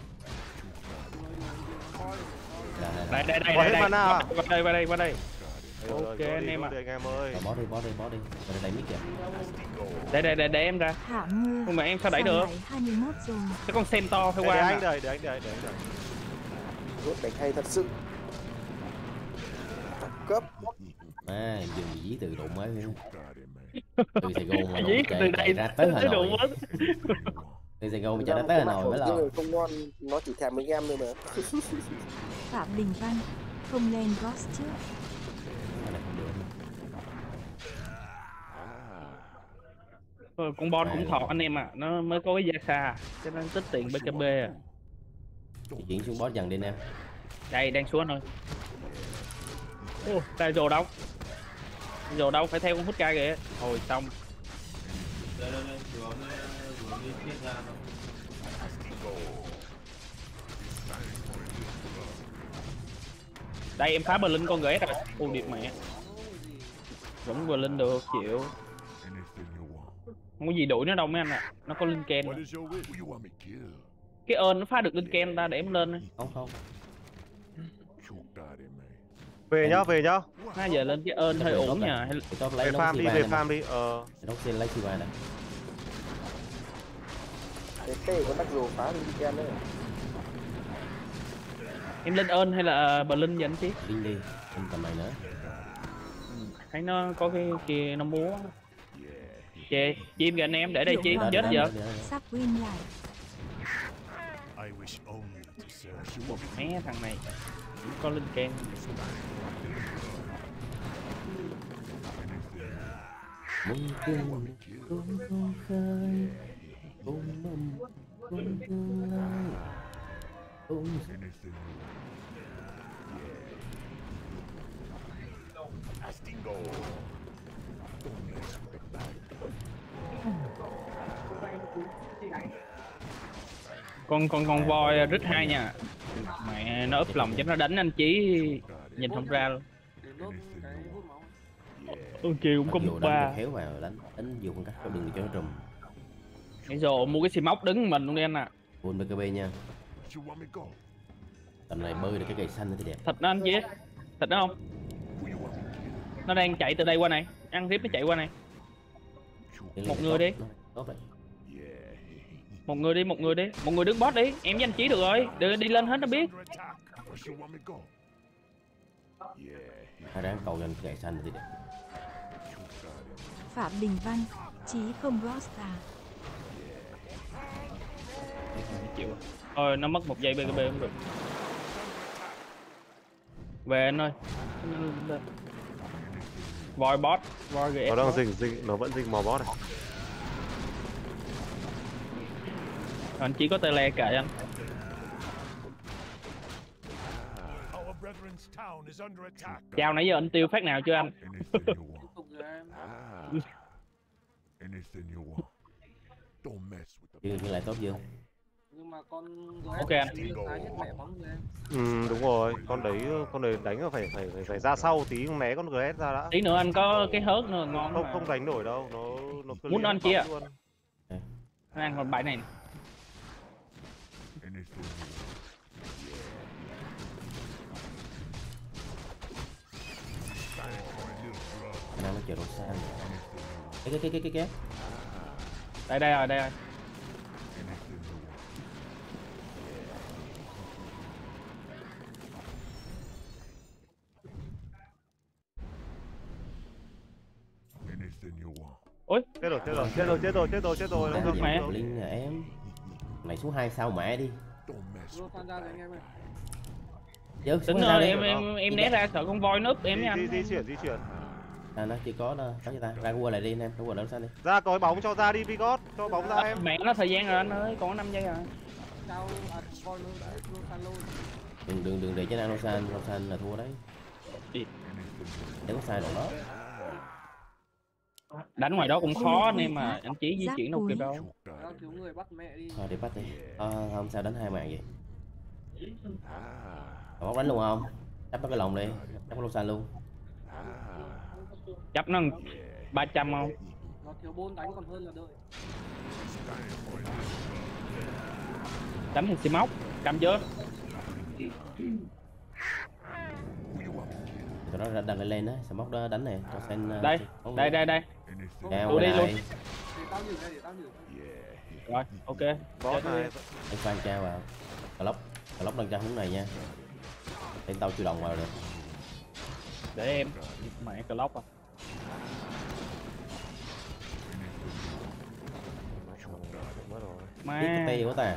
Đây. Ok anh em ạ.
Bỏ đi. Đây mic kìa.
Để em ra.
Hạ Mưa.
Nhưng mà em sao đẩy được?
21 rồi.
Cái con sen to phải qua.
Để anh.
Rốt đánh hay thật sự. Cấp.
Dùng dí từ độ mới. Từ Sài Gòn mà chạy ra tới Hà Nội. Từ Sài Gòn mà chạy ra tới Hà Nội mới là.
Người không ngon, nó chỉ thèm mấy em thôi mà.
Phạm Đình Văn, không lên boss trước.
Con bon cũng thọ anh em ạ, nó mới có cái da xa, cho nên tích tiền BKB à.
Chuyển xuống boss dần đi em.
Đây đang xuống thôi. Dazzle đâu? Rồi đâu phải theo con hút ca kìa. Hồi xong.
Đây vừa đi thiết ra rồi.
Đây em phá Berlin con ghét rồi. Ô điệp mẹ. Vẫn Berlin được chịu. Không có gì đuổi nó đâu mấy anh ạ. Nó có Linh Ken. Cái ơn nó phá được Linh Ken ta để em lên.
Không.
Về nhá.
Hai giờ lên cái ơn hơi ổn nha.
Về farm đi.
Đóng xin lấy Siva này.
Cái tê có tắc dù phá đi Ken đấy.
Em lên ơn hay là Berlin vậy anh chứ?
Linh đi, em tầm này nữa.
Thấy nó có cái kia nó múa. Chê, chim kìa anh em, để đây chim, chết giờ.
Sắp win lại.
Một mé thằng này có Linh Ken.
Mừng tình không khai, ôm mầm không tương lai, ôm
con voi rít 2 nha. Mẹ nó úp lòng cho nó đánh anh Chí nhìn không ra luôn. Kêu cũng có một ba.
khéo vào đánh nhiều con cách không đừng cho nó trùm.
Bây giờ mua cái xì móc đứng mình luôn đi anh ạ.
Full BKB nha. Tầm này bơi được cái cây xanh thì đẹp.
Thịt nó anh Chí. Thịt nó không? Nó đang chạy từ đây qua này. Ăn tiếp nó chạy qua này. Một người đi.
Tốt đấy.
Một người đi. Một người đứng boss đi. Em với anh Chí được rồi. Đi lên hết nó biết.
Hai đáng cầu gần cây xanh thì đẹp.
Phạm Đình Văn, Chí không Rosta.
Chịu. Thôi nó mất 1 giây BKB cũng được. Về anh ơi. Voi boss, voi GF.
Nó đang rình, nó vẫn rình mò boss này.
Anh chỉ có tele kệ anh. Chào nãy giờ anh tiêu phát nào chưa anh?
Nhưng lại tốt chưa?
Nhưng mà con
ok anh.
Đúng rồi, con đấy đánh là phải ra sau tí né con GS ra đã.
Tí nữa anh có cái hớt nữa ngon.
Không đánh nổi đâu, nó cứ
muốn anh chia. Anh ăn con bãi này.
Khả năng nó chờ đồ sang. Cái.
Đây rồi. Ôi,
chết rồi.
Mẹ.
Linh là em. Này xuống 2 sao mẹ đi.
Tính rồi em né ra sợ con voi núp em với anh.
Di chuyển.
Nó chỉ có đâu, có gì ta? Ra qua lại đi anh em, qua lại sao đi.
Ra có bóng cho ra đi Vigot, cho bóng ra em.
Mẹ nó thời gian rồi anh ơi, còn có 5 giây rồi.
Đừng để cho anh Rosan là thua đấy.
Đi.
Để có sai đoạn đó.
Đánh ngoài đó cũng khó nên mà anh Chí di chuyển đâu kịp đâu.
Thôi đi bắt đi. Không sao đánh 2 mạng vậy. Bóc đánh luôn không? Đắp cái lồng đi, đắp cái Rosan luôn.
Chấp nó 300 không?
Nó thiếu 4 đánh còn hơn là đợi.
Đánh thì xì móc, cầm chưa?
Tụi nó đang lên á, xì móc đó đánh này, cho sen.
Đây.
Tôi
đi luôn.
Để tao nhử đây.
Rồi, ok.
Boss này.
Anh Phan trao vào. Clock đang ra hướng này nha. Để tao chủ động vào được.
Để em. Mẹ Clock à.
Biết cái tay của ta.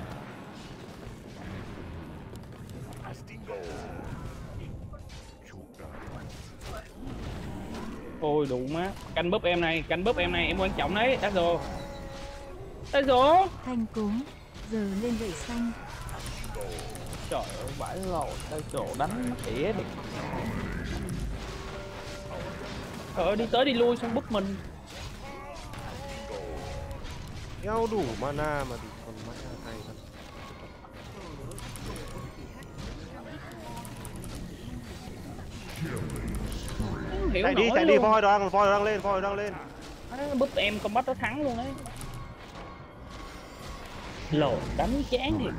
Ôi đủ má. Canh búp em này em quan trọng đấy. Đá rồ.
Thanh cúng, giờ lên gậy xanh.
Trời ơi, vãi rồi. Đá rồ đánh mất ỉa đi. Trời ơi, đi tới đi lui xong búp mình.
Eo đủ mana mà thì còn mana hay thật. Chạy đi, voi đang lên.
Búp em combat nó thắng luôn đấy. Lồ, đánh chán thiệt.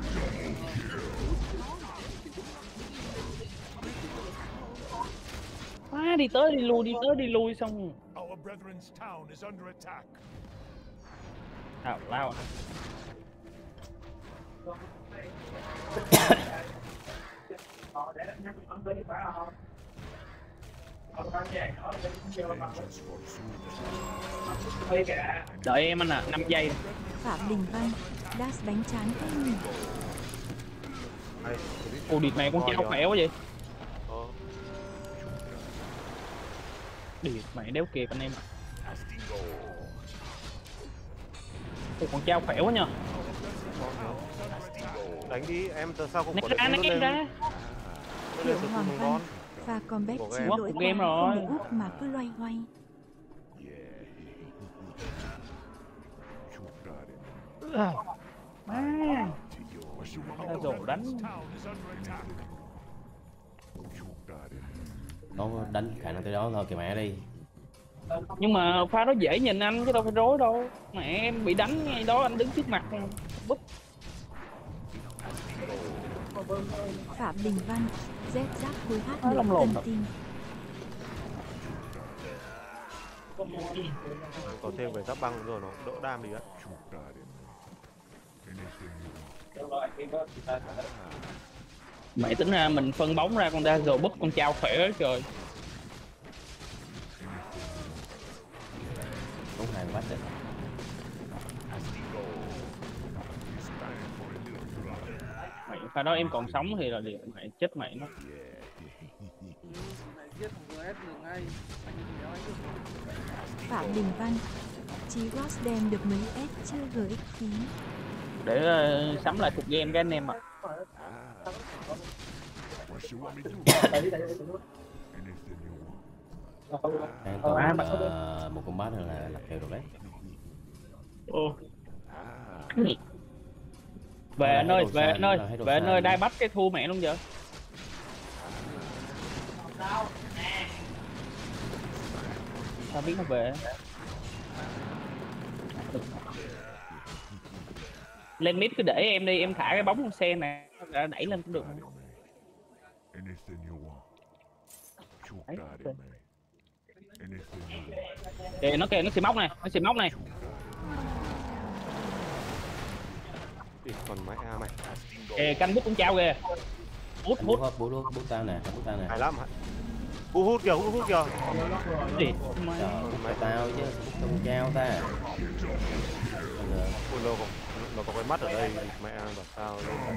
Đi tới đi lui xong. Lao. Đợi em anh à, 5 giây.
Phạm Đình Văn, Dash đánh chán thêm.
Ồ, địt mẹ con trao khỏe quá vậy. Địt mẹ đéo kịp anh em. Ồ, con trao khỏe quá nhờ.
Đánh đi, em từ sau không có
ra.
Triệu Hoàng Văn và combat chỉ lỗi game rồi. Không úp mà cứ loay hoay.
Rồi đánh.
Nó đánh khả năng tới đó thôi kìa mẹ đi.
Nhưng mà pha đó dễ nhìn anh chứ đâu phải rối đâu. Mẹ em bị đánh ngay đó anh đứng trước mặt búp.
Phạm Đình Văn, Z giáp khối hát được cần tin.
Có thêm về giáp băng rồi nó đỡ đam đi á.
Mẹ tính ra mình phân bóng ra con đa rồi búp con trao khỏe trời.
Đúng hai quá trời.
Mẹ pha đó em còn sống thì là điều mẹ chết mẹ nó.
Phạm Đình Văn, Chí Ross đem được mấy S chưa GX khí.
Để sắm lại cuộc game cái anh em ạ.
Một combat là kèo được đấy.
Về anh ơi, về anh ơi, đai bắt cái thua mẹ luôn vậy. Sao biết nó về. Lên mid cứ để em đi, em thả cái bóng con xe này đẩy lên cũng được. Kìa nó xì móc này,
Còn máy A mày.
Kìa canh bút cũng trao kìa. Hút.
Bút tao nè.
Hay lắm. Hút kìa.
Gì?
Bút tao chứ, bút tao trao ta.
Nó có cái mắt ở đây, mẹ bảo sao lên.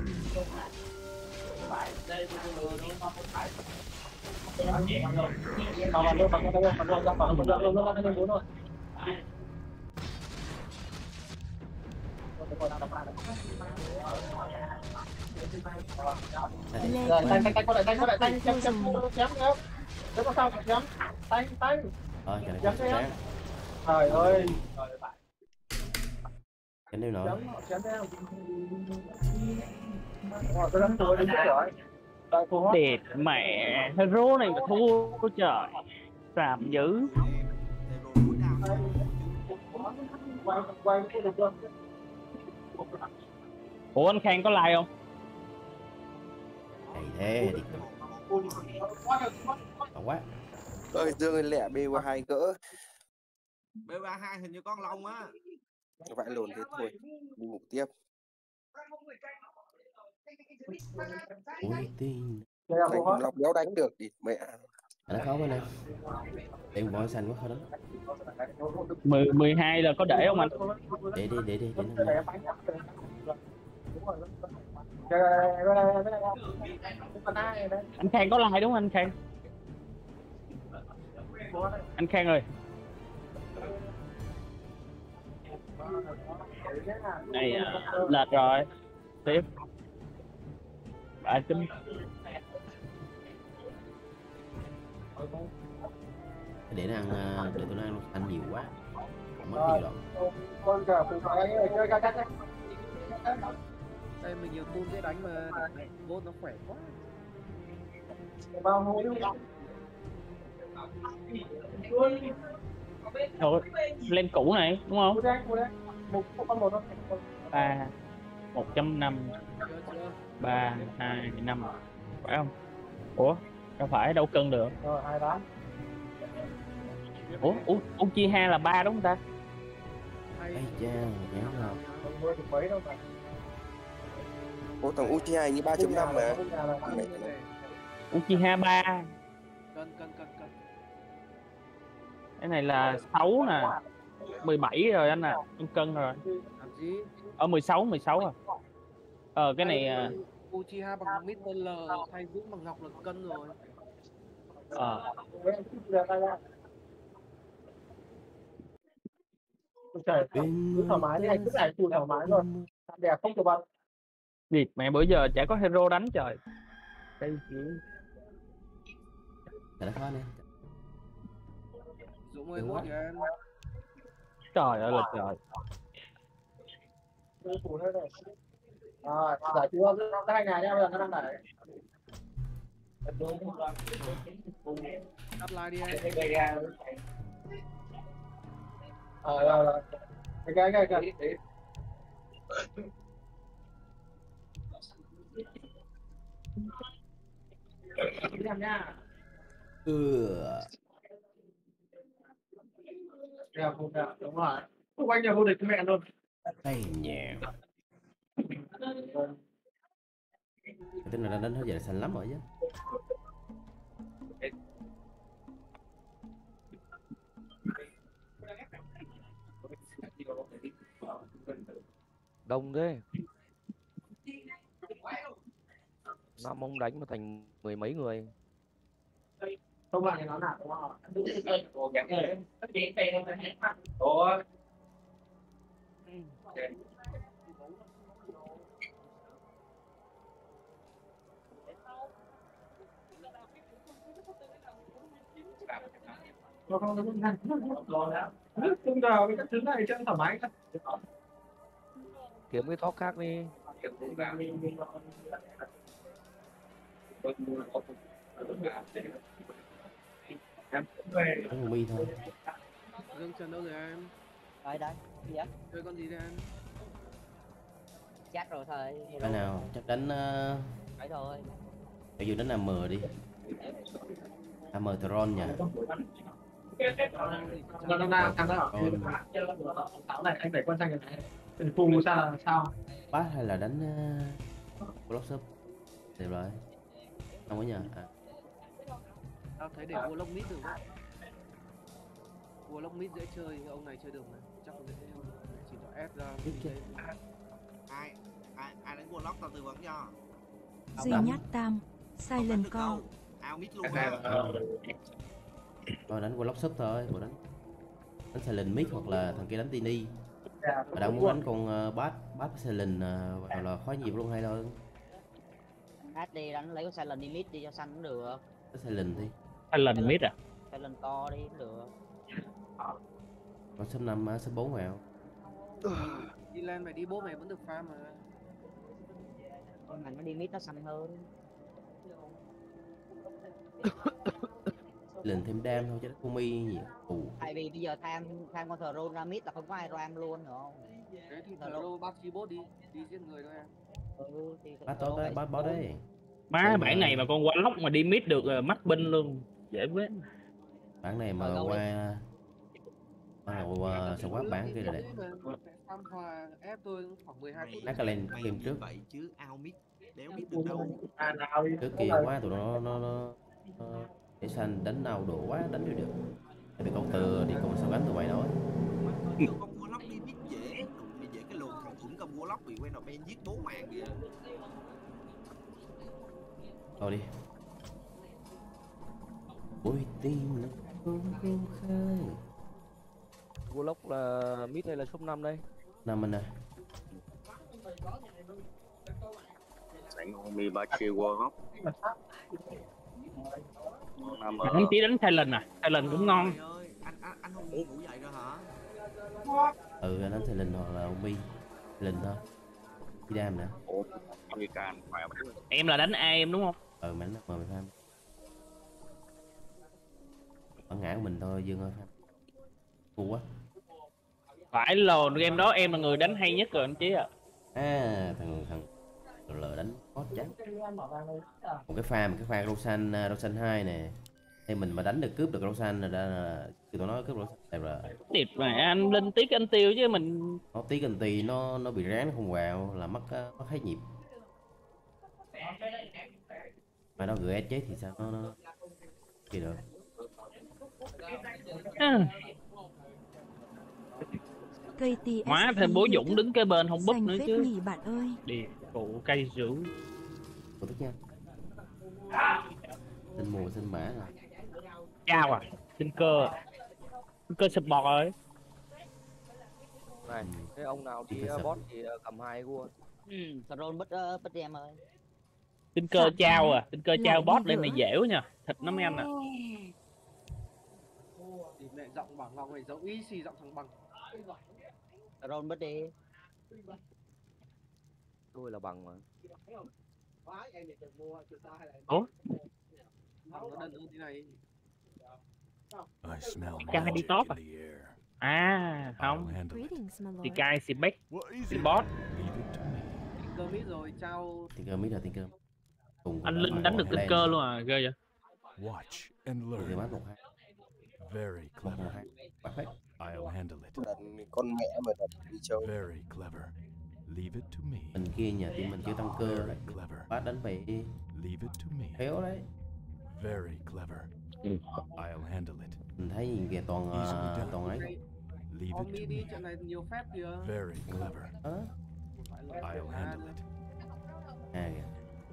Trời ơi.
Cái điều nữa.
Địt mẹ hero này mà thua trời. Làm dữ. Ủa anh Khang có like không?
Thế đi. Quá.
Ơi Dương ơi lẻ B32 cỡ.
B32 hình như con long á.
Vãi lồn thế thôi. Đi ngủ tiếp.
Ui tin.
Đánh lọc đéo đánh được đi mẹ.
Nó khó quá nè. Em bỏ xanh quá khó đó.
12 là có để không anh?
Để đi.
Anh Khang có like đúng không anh Khang? Anh Khang ơi. Này lệch rồi. Tiếp. 3 chấm.
Để nó ăn, để tụi nó ăn ăn nhiều quá. Mất cái gì đâu.
Con cả phụ phải chơi ca cắt đấy.
Đây mình nhiều tool dễ đánh mà bot nó khỏe quá.
Vào ngồi luôn.
Thôi, lên cũ này đúng không?
Một con một thôi.
3 1.5 3 2 5 phải không? Ủa đâu phải đâu cân được.
Rồi 28.
Ủa Uchiha là 3 đúng không ta?
Ây cha, nhớ không?
Mấy đâu mà.
Ủa thằng Uchiha như 3.5 mà.
Uchiha 3.
Cân.
Cái này là 6 nè. 17 rồi anh à, em cân rồi.
Làm gì?
16 à. Cái này
Uchiha bằng Mr. L hay Dũng bằng Ngọc là cân rồi.
Trời, thoải mái đi, anh cứ giải phù thoải mái rồi. Đẹp không cho bạn.
Gì mẹ bữa giờ chả có hero đánh trời. Đây chỉ
Trời đất ơi nè.
Dũng ơi bot kìa em.
trời ơi là trời.
Rồi, giải phù ra hai ngày nha, bây giờ nó đang đẩy.
Cắt like đi em.
Rồi. Cái. Đi làm nha. Đẹp, đúng rồi. Không anh nhà vô địch mẹ luôn.
Hay nhẹ. Tên là đánh hết giờ là xanh lắm rồi chứ.
Đông thế. 5 ông đánh mà thành 10 mấy người.
Không bạn thì nó nào đúng không? Không nào cái thứ này chân thoải mái.
Kiếm cái top khác đi.
Không mi thôi.
Dương Trần đâu rồi em?
Đây gì vậy?
Chơi con gì đây em?
Chắc rồi thôi.
Cái nào chắc đánh
Phải thôi.
ví dụ đánh AM đi. AM Tron nha.
Nó nào thằng đó. Táo này anh phải quan sát cái này. Phù sao là sao?
Bát hay là đánh block shop. Được rồi. Không có nhờ.
Tao thấy để vua lốc mid được quá. Vua lốc mid dễ chơi, ông này chơi được mà. Chắc là dễ chơi. Chỉ có ép ra. Ai đánh vua lốc tao tư vấn cho.
Duy Nhất Tam, Silent Co.
Ao mid luôn á.
Rồi đánh block shop thôi, bộ đánh silent mid hoặc là thằng kia đánh tini. Mà đang muốn đánh con bát silent hoặc là khó nhịp luôn hay hơn.
Hát đi đánh lấy con Silent Limit đi cho xanh cũng được.
Silent đi.
Silent mid à?
Silent Co đi cũng được.
Con số 5 số 4 vào.
Đi lên mày đi bố mày vẫn được farm mà.
Con này nó đi mid nó xanh hơn.
Lên thêm đam thôi chứ nó không mi gì.
Tại vì bây giờ tham con Throne ra mid là không có ai ram luôn nữa không?
Thế thì Throne bắt chi bot đi giết người thôi em.
Bắt tốt đấy, bắt đấy.
Má bản này mà con Warlock mà đi mid được là mắc binh luôn. Dễ quá.
Bản này mà qua sao quá bán kia là đẹp.
Tham hòa ép tôi khoảng 12 phút.
Nát lên game trước.
Vậy chứ ao mid đéo biết được đâu.
Trước kia quá tụi nó để xanh đánh nào đổ quá đánh được. Tại vì con từ thì con sao gắn tụi mày nói.
Con vua lóc đi biết dễ, mày dễ cái luồng thằng Tuấn con vua lóc bị quen nào Ben giết bố mạng kìa.
Thôi đi. Ôi tim không khai.
Warlock là mid hay là shop 5 đây?
5 mình nè.
Đánh con mi ba chiêu Warlock.
Anh chỉ đánh Thailand à? Thailand cũng ngon.
Anh không ngủ dậy rồi hả?
Ừ, anh đánh Thailand hoặc là ông Mi Thailand thôi. Đi đam nè.
Em là đánh ai em đúng không?
Ừ, mình đánh mà Phan. Ở ngã của mình thôi, Dương ơi Phan. Ngu quá.
Phải lồn game đó em là người đánh hay nhất rồi anh Chí ạ.
À, thằng L đánh hot chắc. Một cái pha Rosan 2 nè. Thì mình mà đánh được cướp được Rosan là từ tụi nó cướp Rosan đẹp rồi.
Điệp mà anh lên tiếc anh tiêu chứ mình.
Nó tiếc anh tì nó bị ráng nó không vào là mất hết nhịp. Mà nó gửi chết thì sao nó gì được.
Hóa thêm bố Dũng đứng kế bên không búp nữa chứ.
Nhỉ bạn ơi.
Đi phụ cây rượu.
Cô thích nha. Xin mùa xin mã rồi.
Chào à, xin cơ support ơi.
Này, cái ông nào đi bot thì cầm 2 vua.
Roll bứt em ơi.
Xin cơ chào à, xin cơ chào bot lên này dễ quá nha, thịt nó mấy anh à.
Thì mẹ giọng Bằng Ngọc này giống y xì giọng thằng Bằng.
Roll bứt đi.
Tôi là Bằng mà.
Ủa?
Bằng nó đần hơn thế này.
Cai đi top à? À không. Thì cai si back si bot.
Tình cơ mít rồi, trao.
Tình cơ mít là tình cơ.
Anh Linh đánh được tình cơ luôn à, ghê vậy.
Watch and learn. Very clever. I'll handle it.
Con mẹ mà đặt đi châu.
Very clever. Leave it to me.
Mình kia nhà team mình chưa tăng cơ đấy. Bát đánh bị
Leave it to me.
khéo đấy.
Very clever. I'll handle it.
Mình thấy nhìn kìa toàn ấy.
Leave
Ông
it
đi
to
đi
me.
trận này nhiều phép kìa.
Very clever. I'll handle it.
À kìa.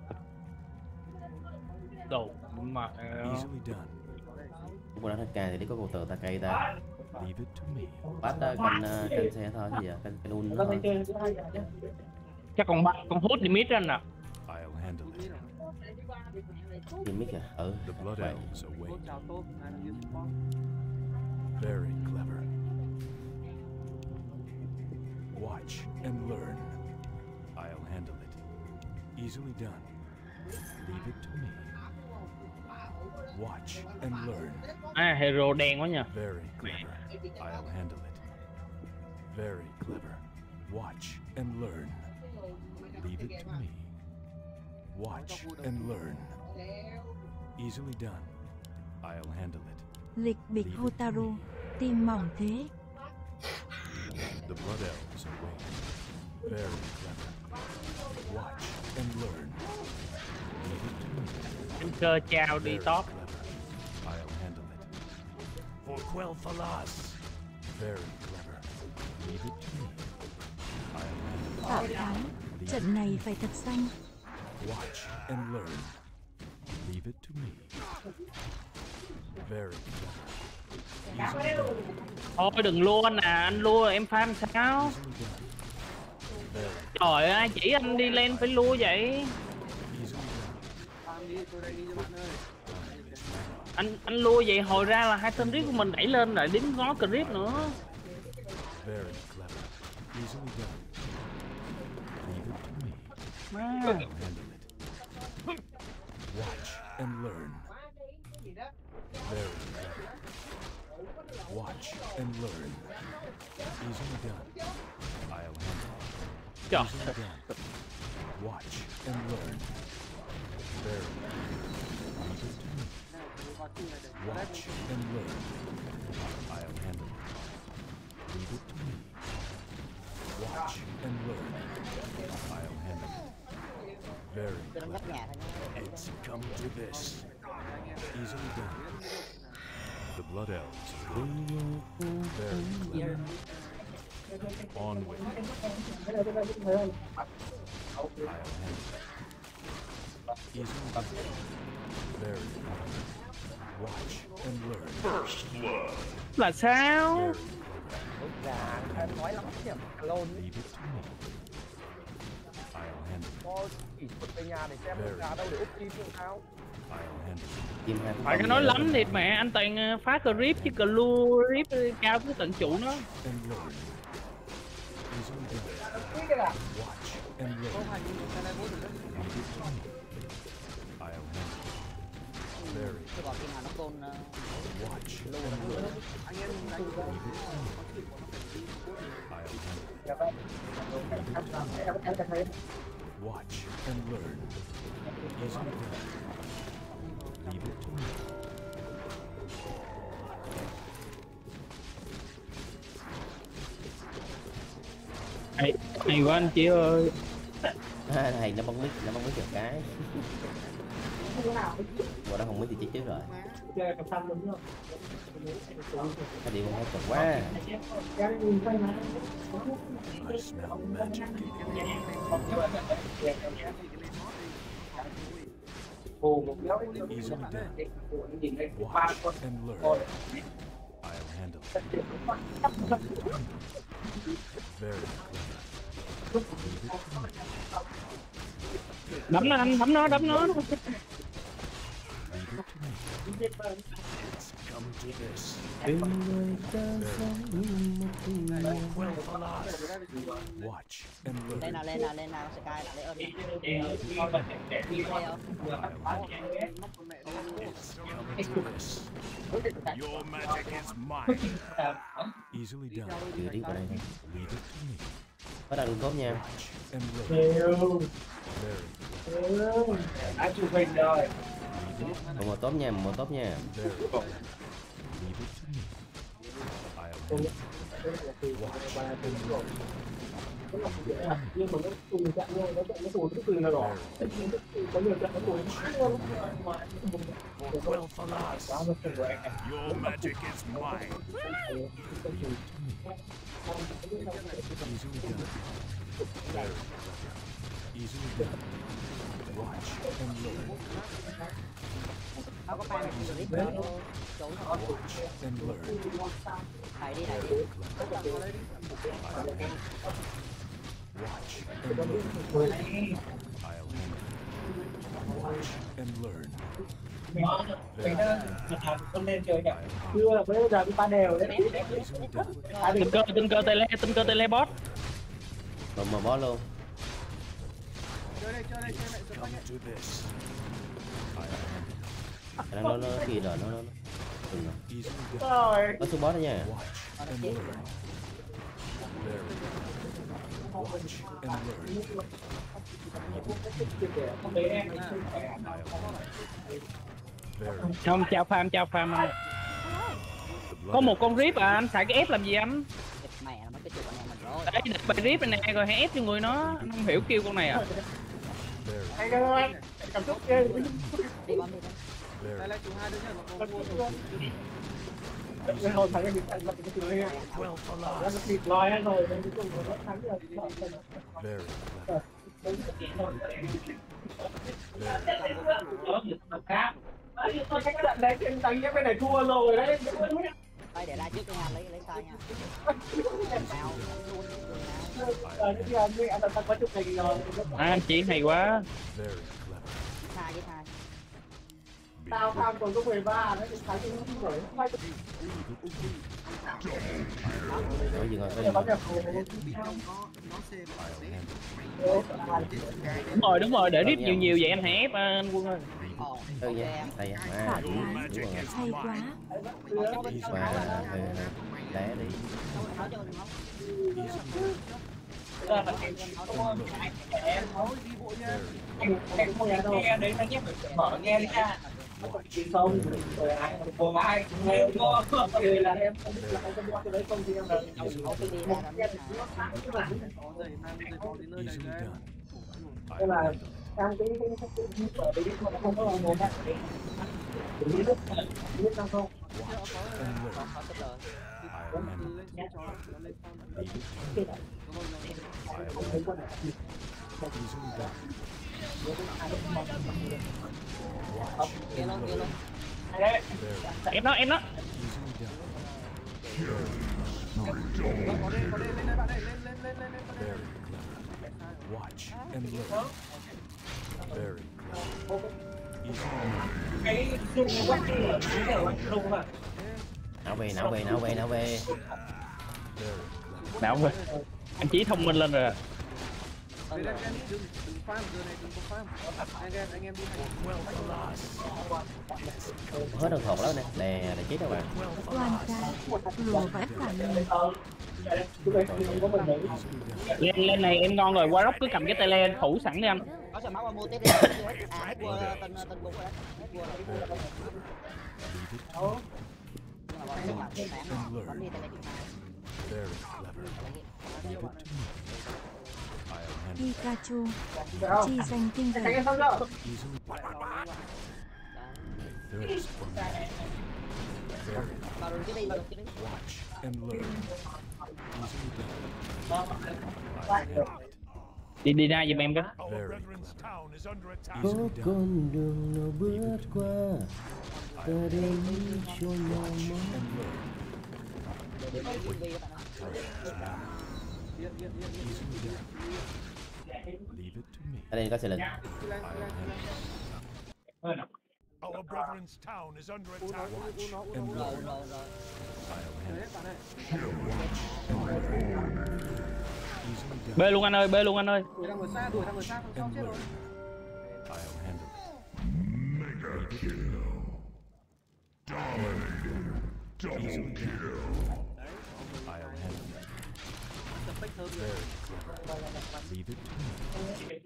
Đồ mà
Easily done.
Lúc đó hết cài thì đi có cô tờ ta cây ta.
Leave it to me.
Bát canh xe thôi thì giờ canh un nó thôi.
Chắc con hút đi mít anh ạ.
I'll handle it.
Đi mít kìa. Ừ.
The blood elves await.
Chào tốt, này là như support.
Very clever. Watch and learn. I'll handle it. Easily done. Leave it to me. Watch and learn.
À, hero đen quá nhỉ.
Very clever. I'll handle it. Very clever. Watch and learn. Leave it to me. Watch and learn. Easily done. I'll handle it.
Lịch bịch Hotaru, tim mỏng thế.
The blood elves await. Very clever. Watch and learn. Leave it to me.
Xin cơ chào đi top.
I'll handle it. For Quel'Thalas. Very clever. Leave it to me. I'll handle it.
Phạm Thắng, trận này phải thật xanh.
Watch and learn. Leave it to me. Very clever. Easily done.
Thôi đừng lua anh à, anh lua em farm sao? Trời ơi, ai chỉ anh đi lên phải lua vậy? Anh lua vậy hồi ra là hai tên riết của mình đẩy lên lại đếm ngó clip nữa.
Very clever. Easily done. Leave it to me.
Má.
I'll handle it. Watch and learn. Very clever. Watch and learn. Easily done. I'll handle it.
Trời.
Easily done. Watch and learn. Very clever. Leave it to me. Watch and learn. I'll handle it. Leave it to me. Watch and learn. I'll handle it. Very clever. It's come to this. Easily done. The blood elves. Very clever. Onward. I'll handle it. Easily done. Very clever. Watch and learn. First blood.
Là sao?
Leave it to me. I'll handle it.
có chỉ một cái nhà để xem ra đâu để úp tim như sao.
Phải cái nói lắm thì mẹ anh toàn phá creep chứ blue creep cao cứ tận trụ nó.
Chứ còn khi nào nó tôn
anh em đánh
Watch and learn. Easily done. Leave it to me.
Hay quá anh Chiếu ơi.
Thầy nó bắn mít được cái. Bộ đó không biết thì chết trước rồi. Cái điện không chật quá.
I smell magic. Easily done. Watch and learn. I'll handle it. Very clever.
Đấm nó anh, đấm nó.
It's come to this. Watch and learn.
lên nào Sky lại lấy ơn.
It's come to this. Your magic is mine. Easily done.
Chưa đi vào đây.
Leave it to me.
Bắt đầu đường tốt nha.
And learn.
Đã chụp hình rồi.
Một tốt nha, một tốt nha.
Leave it to me. I'll handle it. Watch and learn.
Nhưng mà nó tùy chặn luôn, nó tùy cái từ nào đó. Có nhiều trận nó tùy
Well, Falas, your magic is mine. Easily done. Very clever. Easily done. Watch and learn.
Có ba
Watch and learn.
thầy đi.
Watch and learn. I'll handle it. Watch and learn.
Không nên chơi nhỉ? Chưa, bây giờ bị ba đều đấy.
Tình cơ tele boss.
Rồi mà boss luôn.
chơi đây
Come to this.
Nó kì rồi, nó.
Rồi.
Có xuống boss đó nha.
Watch and learn. Very good. Watch and learn.
Không, chào farm anh. Có một con rip à, anh xài cái ép làm gì anh?
Mẹ nó cái chuột anh em mình rồi.
Đấy, để bài rip này nè, rồi hãy ép cho người nó. Anh không hiểu kêu con này à.
Anh ơi, cảm xúc ghê.
Đi bấm đi.
Đây là chủ hai đứa nhá, nó mua rồi.
Cái hồi thằng em bị thành lập cái thứ này. Nó thịt lòi hết rồi, nên cuối cùng nó thắng rồi.
Very
clever. Cái trận đấy trên đánh cái bên này thua rồi đấy.
Đây để ra trước cho nha, lấy sai nha.
Anh chị hay quá.
Sai với sai.
Tao tham còn có 13 đấy, cái cái nó rồi.
Nói gì ngồi
Đúng rồi, để rip nhiều vậy anh hãy ép anh Quân ơi.
đây nha, đây à,
hay quá.
Và đá đi.
Em không nghe đâu, nghe đấy nó nhét mở nghe đi nha. Không, rồi ai buồn ai nghe có người là em không biết là không có cái đấy không thì em là cái là trong cái ở đấy mà không có nguồn khác biết sao không
Em nó
Watch and learn. Very clever.
Cái quát luôn à.
Não về.
Não về. Anh Chí thông minh lên rồi.
Đừng farm giờ này, đừng có farm. Anh em đi
hết đường thột đó nè, đè Chí đâu bạn.
Quan trai, lùa vãi cả người.
Lên này em ngon rồi, Warlock cứ cầm cái tay lên thủ sẵn đi anh.
Có sợ máu mà mua tiếp đi. Tên cục rồi đấy.
Pikachu, chi danh kinh người.
Đi ra giùm em cái.
Có con đường nào bước qua, ta đến cho nhau mong. Ở đây có xe lên.
Our brethren's town is under attack. Watch and learn.
Bê luôn anh ơi, bê luôn anh ơi.
đuổi thằng ở xa không sao chết rồi.
I'll handle it. Mega kill. Double kill. I'll handle it. Leave it to me.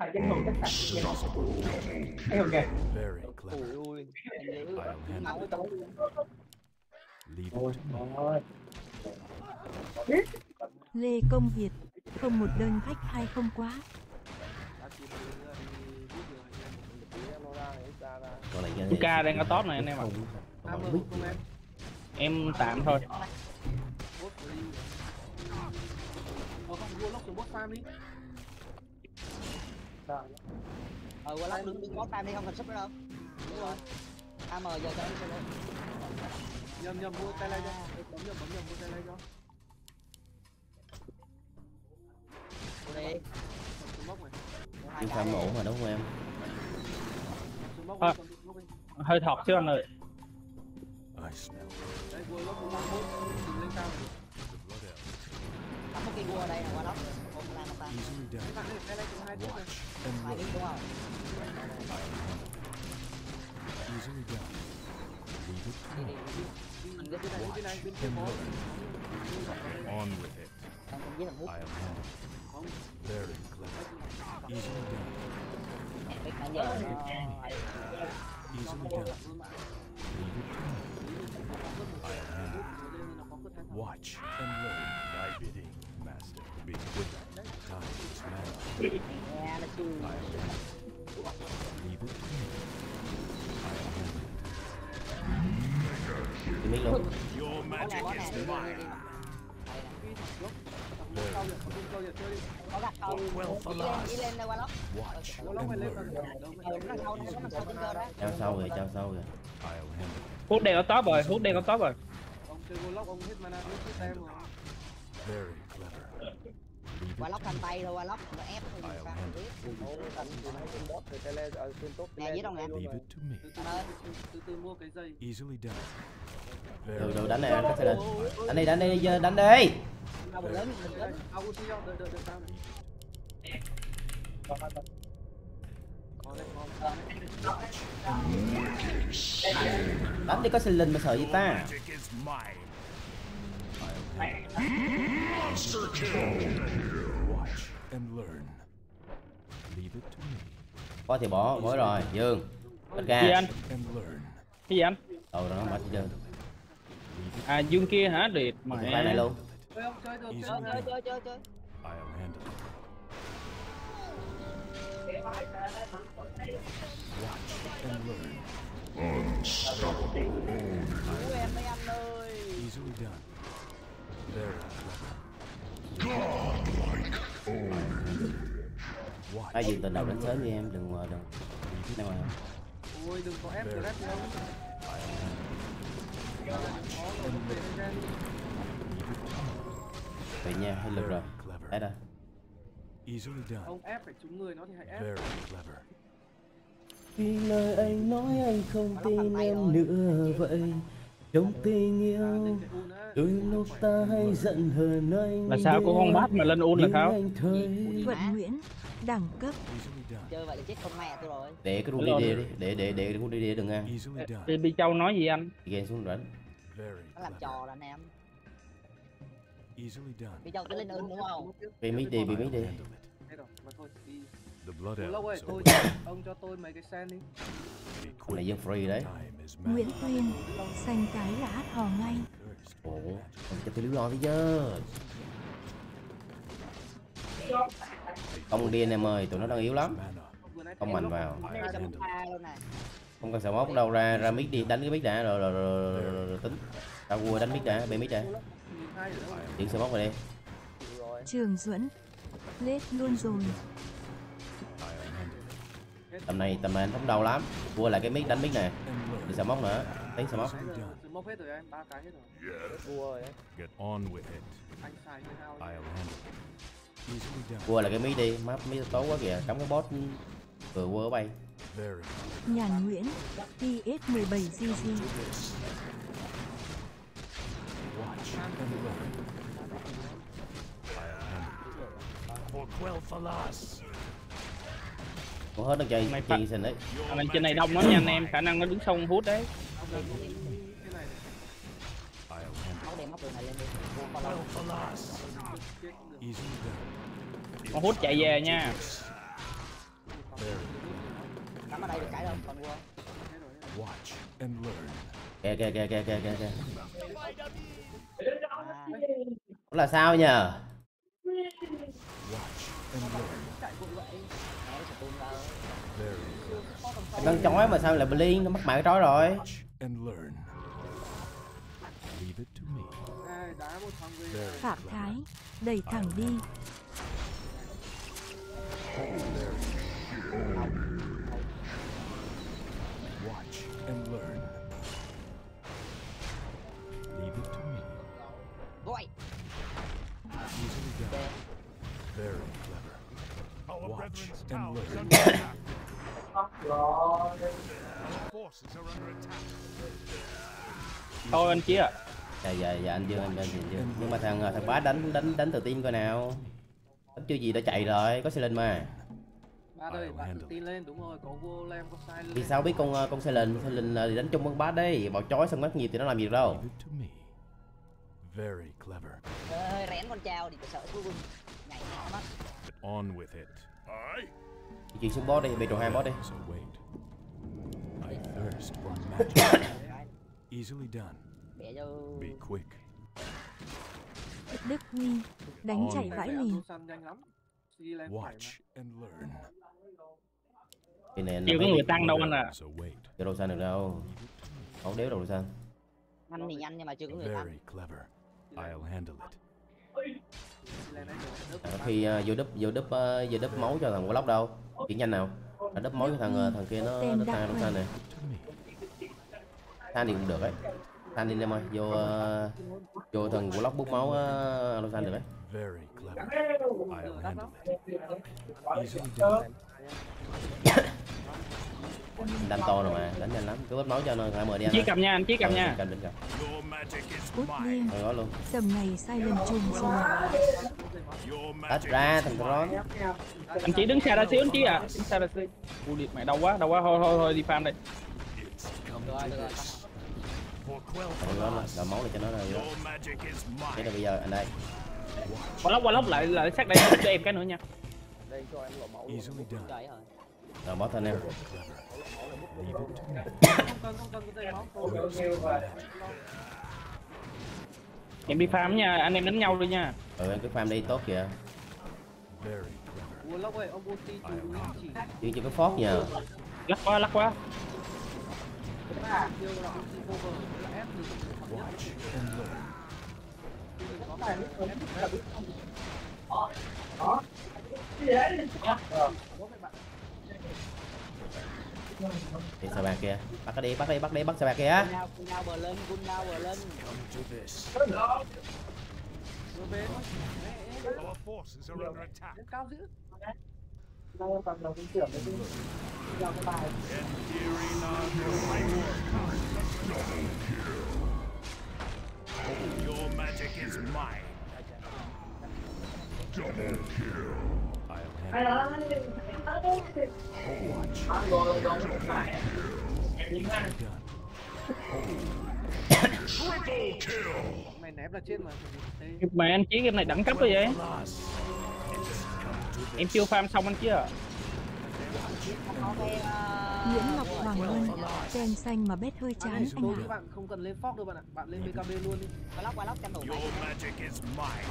Very clever. I'll handle it. Leave it to me.
Lê Công Việt, không một đơn khách hay không quá.
Ca đang có top này anh em ạ. Em tạm thôi.
Warlock đừng có farm đi, không cần sub nữa đâu. Đúng rồi. AM giờ cho anh solo.
Nhầm mua tay lấy cho. Bấm nhầm mua tay lấy cho.
Đi.
Em phạm ổn mà đúng không em?
Hơi thọt chứ anh ơi.
Có cái vua đây là Warlock. Không làm nó ta. Hai đứa đúng không?
On with it. I'll handle it. Very clever. Easily done. Easily done. Leave it to me. I'll handle it. Watch and learn. Thy bidding, master. Be quick. Time is man. Leave it to me. I'll handle it. Your magic is mine.
Có gạch không? Đi lên đây Warlock.
Trao sâu rồi.
Hút đen ở top rồi,
Ông chơi Warlock ông hết mana hết cái tem rồi.
Warlock thanh tay thôi, Warlock nó ép thôi sao không biết. Nè dưới đâu nè.
Từ mua cái dây.
Được đánh này anh, sẽ lên. Đánh đi, đánh đi. Đánh đi, có xin linh mà sợ gì ta. Có thì bỏ rồi, Dương. Bật ra.
Gì anh? Cái gì anh?
Đó bật Dương.
À Dương kia hả? Điệt mà.
Cái này luôn.
Chơi. Em mấy anh ơi.
Ai dừng từ đầu đến sớm đi em, đừng nào mà.
Ôi đừng có ép Grab đâu.
Vậy nha, hơi lực rồi. Đấy đây.
Ông ép phải trúng người nó thì hãy ép.
Vì lời anh nói anh không tin em nữa vậy. Trong tình yêu đôi lúc ta hay giận hờn anh.
Là sao cô con bát mà lên ôn là sao?
Thuận Nguyễn đẳng cấp.
Chơi vậy là chết con mẹ tôi rồi.
Để cái rung đi để rung đi đừng nghe.
Bi Châu nói gì anh?
Ghen xuống rảnh.
Nó làm trò là anh em.
Easily done.
Bi Châu cứ lên ơn đúng không?
Bị mít đi.
Thế rồi, mà thôi đi. Lâu ơi, thôi ông cho tôi mấy cái sen đi.
Con này dân free đấy.
Nguyễn Tuyên xanh cái là hát hò ngay.
Ồ, cho tôi lưu lo đi chứ. Không điên em ơi, tụi nó đang yếu lắm. Không mạnh vào. Không cần sợ móc đâu, ra mít đi, đánh cái mít đã rồi tính. Tao vua đánh mít đã, bê mít đã. Chuyển sợ móc vào đi.
Trường Duẫn lết luôn rồi.
Tầm này anh không đau lắm. Vua lại cái mít, đánh mít nè. Đi sợ móc nữa, thấy sợ móc.
Móc hết rồi em, 3 cái hết rồi.
Vua rồi ấy.
Get on with it.
Anh xài như nào?
I'll handle it. Easily done.
Vua là cái mít đi, map mít tốt quá kìa, cắm cái boss vừa vua bay.
Nhàn Nguyễn TS17GG.
Watch and learn. I'll handle it. For Quel'Thalas.
Cũng hết nó chơi chi xin đấy.
Anh trên này đông lắm nha anh em, khả năng nó đứng sông hút đấy. Con hút chạy về nha.
Cắm ở đây được cái đâu, còn vua.
Watch and learn.
Kìa. Là sao nhờ? Con chói mà sao lại Blink, nó mắc mạng cái trói rồi.
Phạm Thái đẩy thẳng đi.
Watch and learn. Leave it to me.
Gọi.
Easily done. Very clever. Watch and learn.
Thôi anh Chí ạ.
Dạ anh Dương. Nhưng mà thằng bá đánh từ tim coi nào. Đánh chưa gì đã chạy rồi, có Silent mà.
Ba ơi, bạn tự tin lên, đúng rồi, có Golem, có Silent.
Vì sao biết con Silent thì đánh chung con bá đấy, bảo chói xong mất nhiều thì nó làm gì được đâu.
Very clever.
Hơi rén con trao thì sợ thua quân. Nhảy mất.
On with it.
Chuyển xuống boss đi, bị trò 2 boss đi.
I thirst for magic. Easily done. Be quick.
Đức Huy đánh chạy vãi lìn.
Watch and learn.
Cái này
chưa có người tăng đâu anh à.
Chưa đâu xanh được đâu. Không đéo đâu xanh.
Nhanh thì nhanh nhưng mà chưa có người tăng.
Very clever. I'll handle it.
Khi vô đúp máu cho thằng Warlock đâu. Chuyển nhanh nào. Đúp máu cho thằng kia nó xanh này. Than thì cũng được ấy. Than đi em ơi, vô thằng Warlock bút máu xanh được đấy.
Very clever. I'll handle it. Easily done.
Đánh to rồi mà, đánh nhanh lắm, cứ bớt máu cho nó 20 đi anh.
Chí cầm nha, anh Chí cầm nha.
Cầm.
Út Liêm
luôn.
tầm này Silent trùng rồi.
Tách ra thằng Tron.
Anh Chí đứng xa ra xíu anh Chí à. Đứng xa ra xíu. Ui liệt mày đau quá, thôi đi farm đây.
Đào máu này cho nó rồi. Thế là bây giờ anh đây.
Qua lóc lại sát đây cho em cái nữa nha.
Đây cho em lộ máu.
Rồi boss anh em.
Em đi farm nha, anh em đánh nhau đi nha.
Em cứ farm đi tốt kìa.
Warlock ơi, ông ulti chỉ
chưa có phốt nhờ.
Lắc quá.
Đi sao bạc kìa, bắt đi, bắt sao bạc kìa.
Quân nào bờ lên.
Cao dữ.
Nay em cầm đầu trưởng đấy chứ. Giao cái bài.
Your magic is mine. Double kill. I'll
Triple kill. Mày ném là chết mà.
Mà anh Chí game này đẳng cấp rồi vậy? Em chưa farm xong anh Chí à?
Nguyễn Ngọc Hoàng Luân, tên xanh mà bét hơi chán anh ạ.
Bạn không cần lên Fox đâu bạn ạ, bạn lên BKB luôn đi.
Qua lóc chăm đủ
Your magic is mine.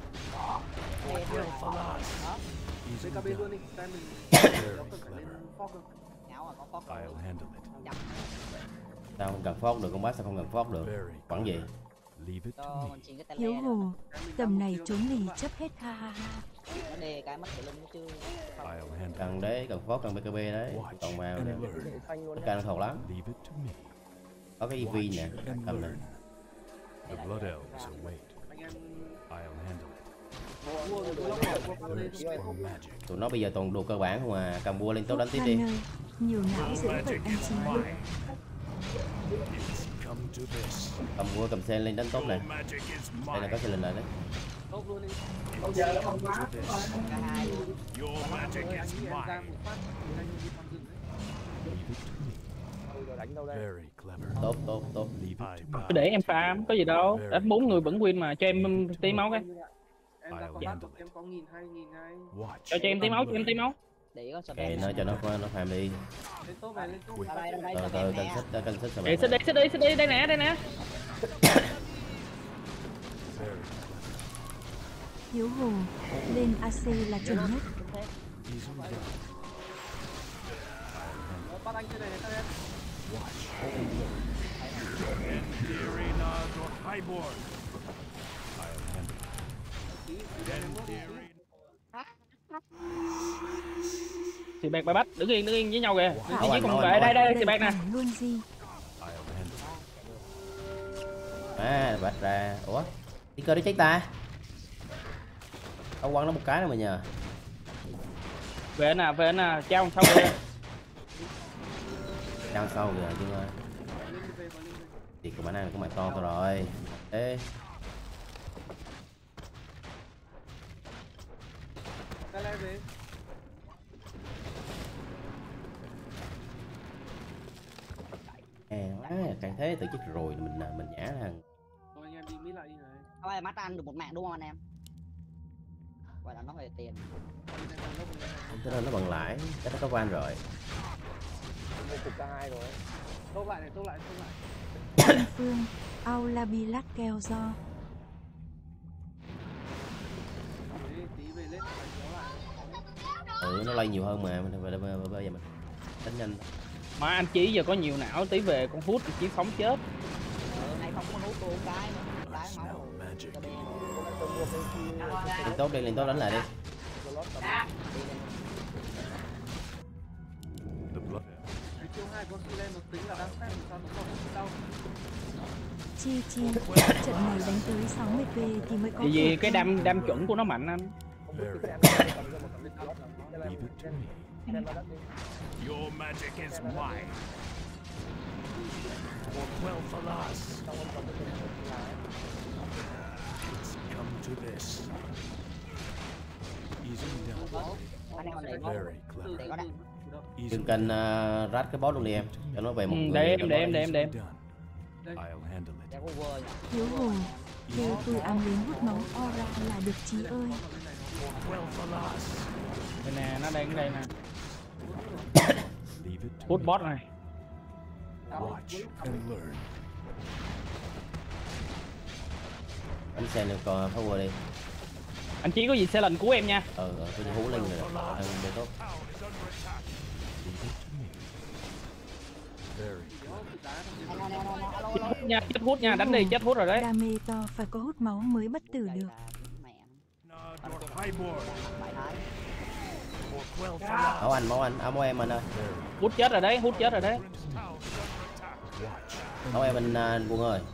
BKB luôn đi, tay mình đâu cần phải lên Fox đâu.
I'll handle it.
Sao không cần Fox được, con bác sao không cần Fox được? Quản gì?
Leave it to me.
Hiếu hồ, tầm này trốn lì chấp hết ha ha ha.
Nó đề cái mất cái lưng nó chưa.
Cần đấy, cần Fox, cần BKB đấy. Còn màu nè. Càng thầu lắm. Có cái EV nè, cầm nè.
The blood elves await. I'll handle it.
Tụi nó bây giờ toàn đồ cơ bản không à, cầm bua lên tốt đánh tiếp đi.
Nhiều não dễ vậy anh Chí.
Cầm bua cầm sen lên đánh tốt này. Đây là có xe lên lại đấy. Tốt tốt tốt.
Cứ để em farm, có gì đâu. Đánh 4 người vẫn win mà, cho em tí máu cái.
Em có 1000, 2000 ngay.
Cho em tí máu, cho em tí máu.
Kệ nó cho nó farm đi.
Lên top này, lên top.
Cân xích
Để xích đi, đây nè.
Hiếu hồ, lên AC là chuẩn nhất.
Bắt anh trên này các em.
Thì bạc bài bắt, đứng yên với nhau kìa. Chỉ còn đây thì bạc nè.
Luôn gì?
À, bạch ra. Ủa? Đi cơ đi chết ta. Ông quăng nó một cái nữa mà nhờ.
Về nè, trao sau kìa.
Trao sau kìa chứ ơi. Thì của bạn này có mặt to thôi rồi. Ê.
Về.
Càng thế tự chết rồi mình nhả thằng.
Thôi anh em đi mít lại đi này.
Thôi mắt ăn được một mạng đúng không anh em? Vậy là nó về tiền.
Thế nên nó bằng lãi, cái nó có van rồi.
Một cục K2 rồi.
Tốt lại.
Phương, Aulabi lát keo do.
Tí về lên
Nó lay nhiều hơn mà bây giờ mình đánh nhanh.
Mà anh Chí giờ có nhiều não, tí về con hút thì Chí phóng chết.
Này không có hút cô cái nữa. Lái máu.
Lên tốt đánh lại đi.
Chiêu 2 con lên một tính là đang phép sao nó không đau.
Chi, trận này đánh tới 60p thì mới có.
Vì cái đam chuẩn của nó mạnh anh.
Your magic is mine. Well for us. It's come to this. Easy done. Very clever.
Đừng canh rát cái boss luôn đi em, cho nó về một người.
Để em.
I'll handle it.
Hiếu hồ, kêu tôi ăn đến hút máu aura là được Chí ơi.
Đây nè, nó đang ở đây nè. Hút boss này.
Anh xe được còn power đi.
Anh Chí có gì xe lần cứu em nha.
Tôi hú lên rồi. Ăn được tốt.
Chết hút nha, đánh đi, chết hút rồi đấy.
Đam mê to phải có hút máu mới bất tử được.
Máu anh, máu em anh ơi.
Hút chết rồi đấy.
Máu em anh Quân ơi.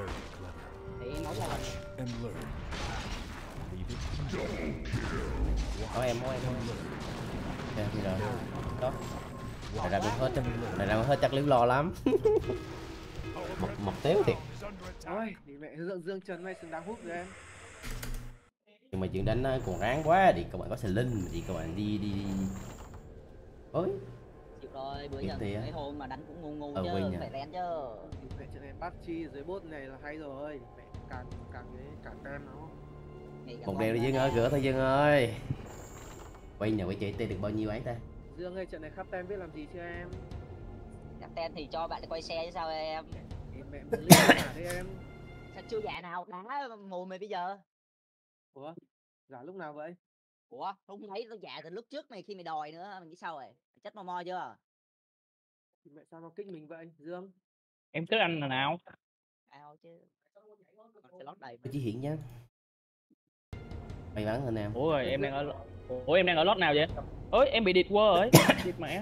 Thì máu là
Có em. Đây thì rồi. Đó. Này ra cũng hết chắc liếm lo lắm. Mập téo thiệt.
Ôi, thì mẹ hướng Dương Trần mày xứng đáng hút rồi em.
Nhưng mà chuyện đánh nó còn ráng quá thì các bạn có sờ linh thì các bạn đi ôi
chịu rồi, bữa giờ mấy hôm mà đánh cũng ngu chứ phải rén chứ.
Mẹ trận này bắt chi dưới bốt này là hay rồi. Mẹ càng tem nó.
Một đeo đi Dương ơi, cửa thôi Dương ơi. Quay nhờ quay chị tên được bao nhiêu ấy ta?
Dương ơi, trận này khắp tem biết làm gì chưa em?
Khắp tem thì cho bạn quay xe chứ sao em?
Mẹ muốn liên cả đấy em.
Sao chưa dạ nào đá mù mày bây giờ?
Ủa? Giả lúc nào vậy?
Ủa? Không thấy tao dạ từ lúc trước mày khi mày đòi nữa, mày nghĩ sao rồi? Chết mo chưa?
Mẹ sao nó kích mình vậy, Dương?
Em tức anh là nào?
Ao chứ. Sẽ lót đầy.
Chỉ hiện nhá. May mắn hơn em.
Ủa rồi em đang ở lót nào vậy? Ôi em bị địt quơ rồi. Địt mẹ.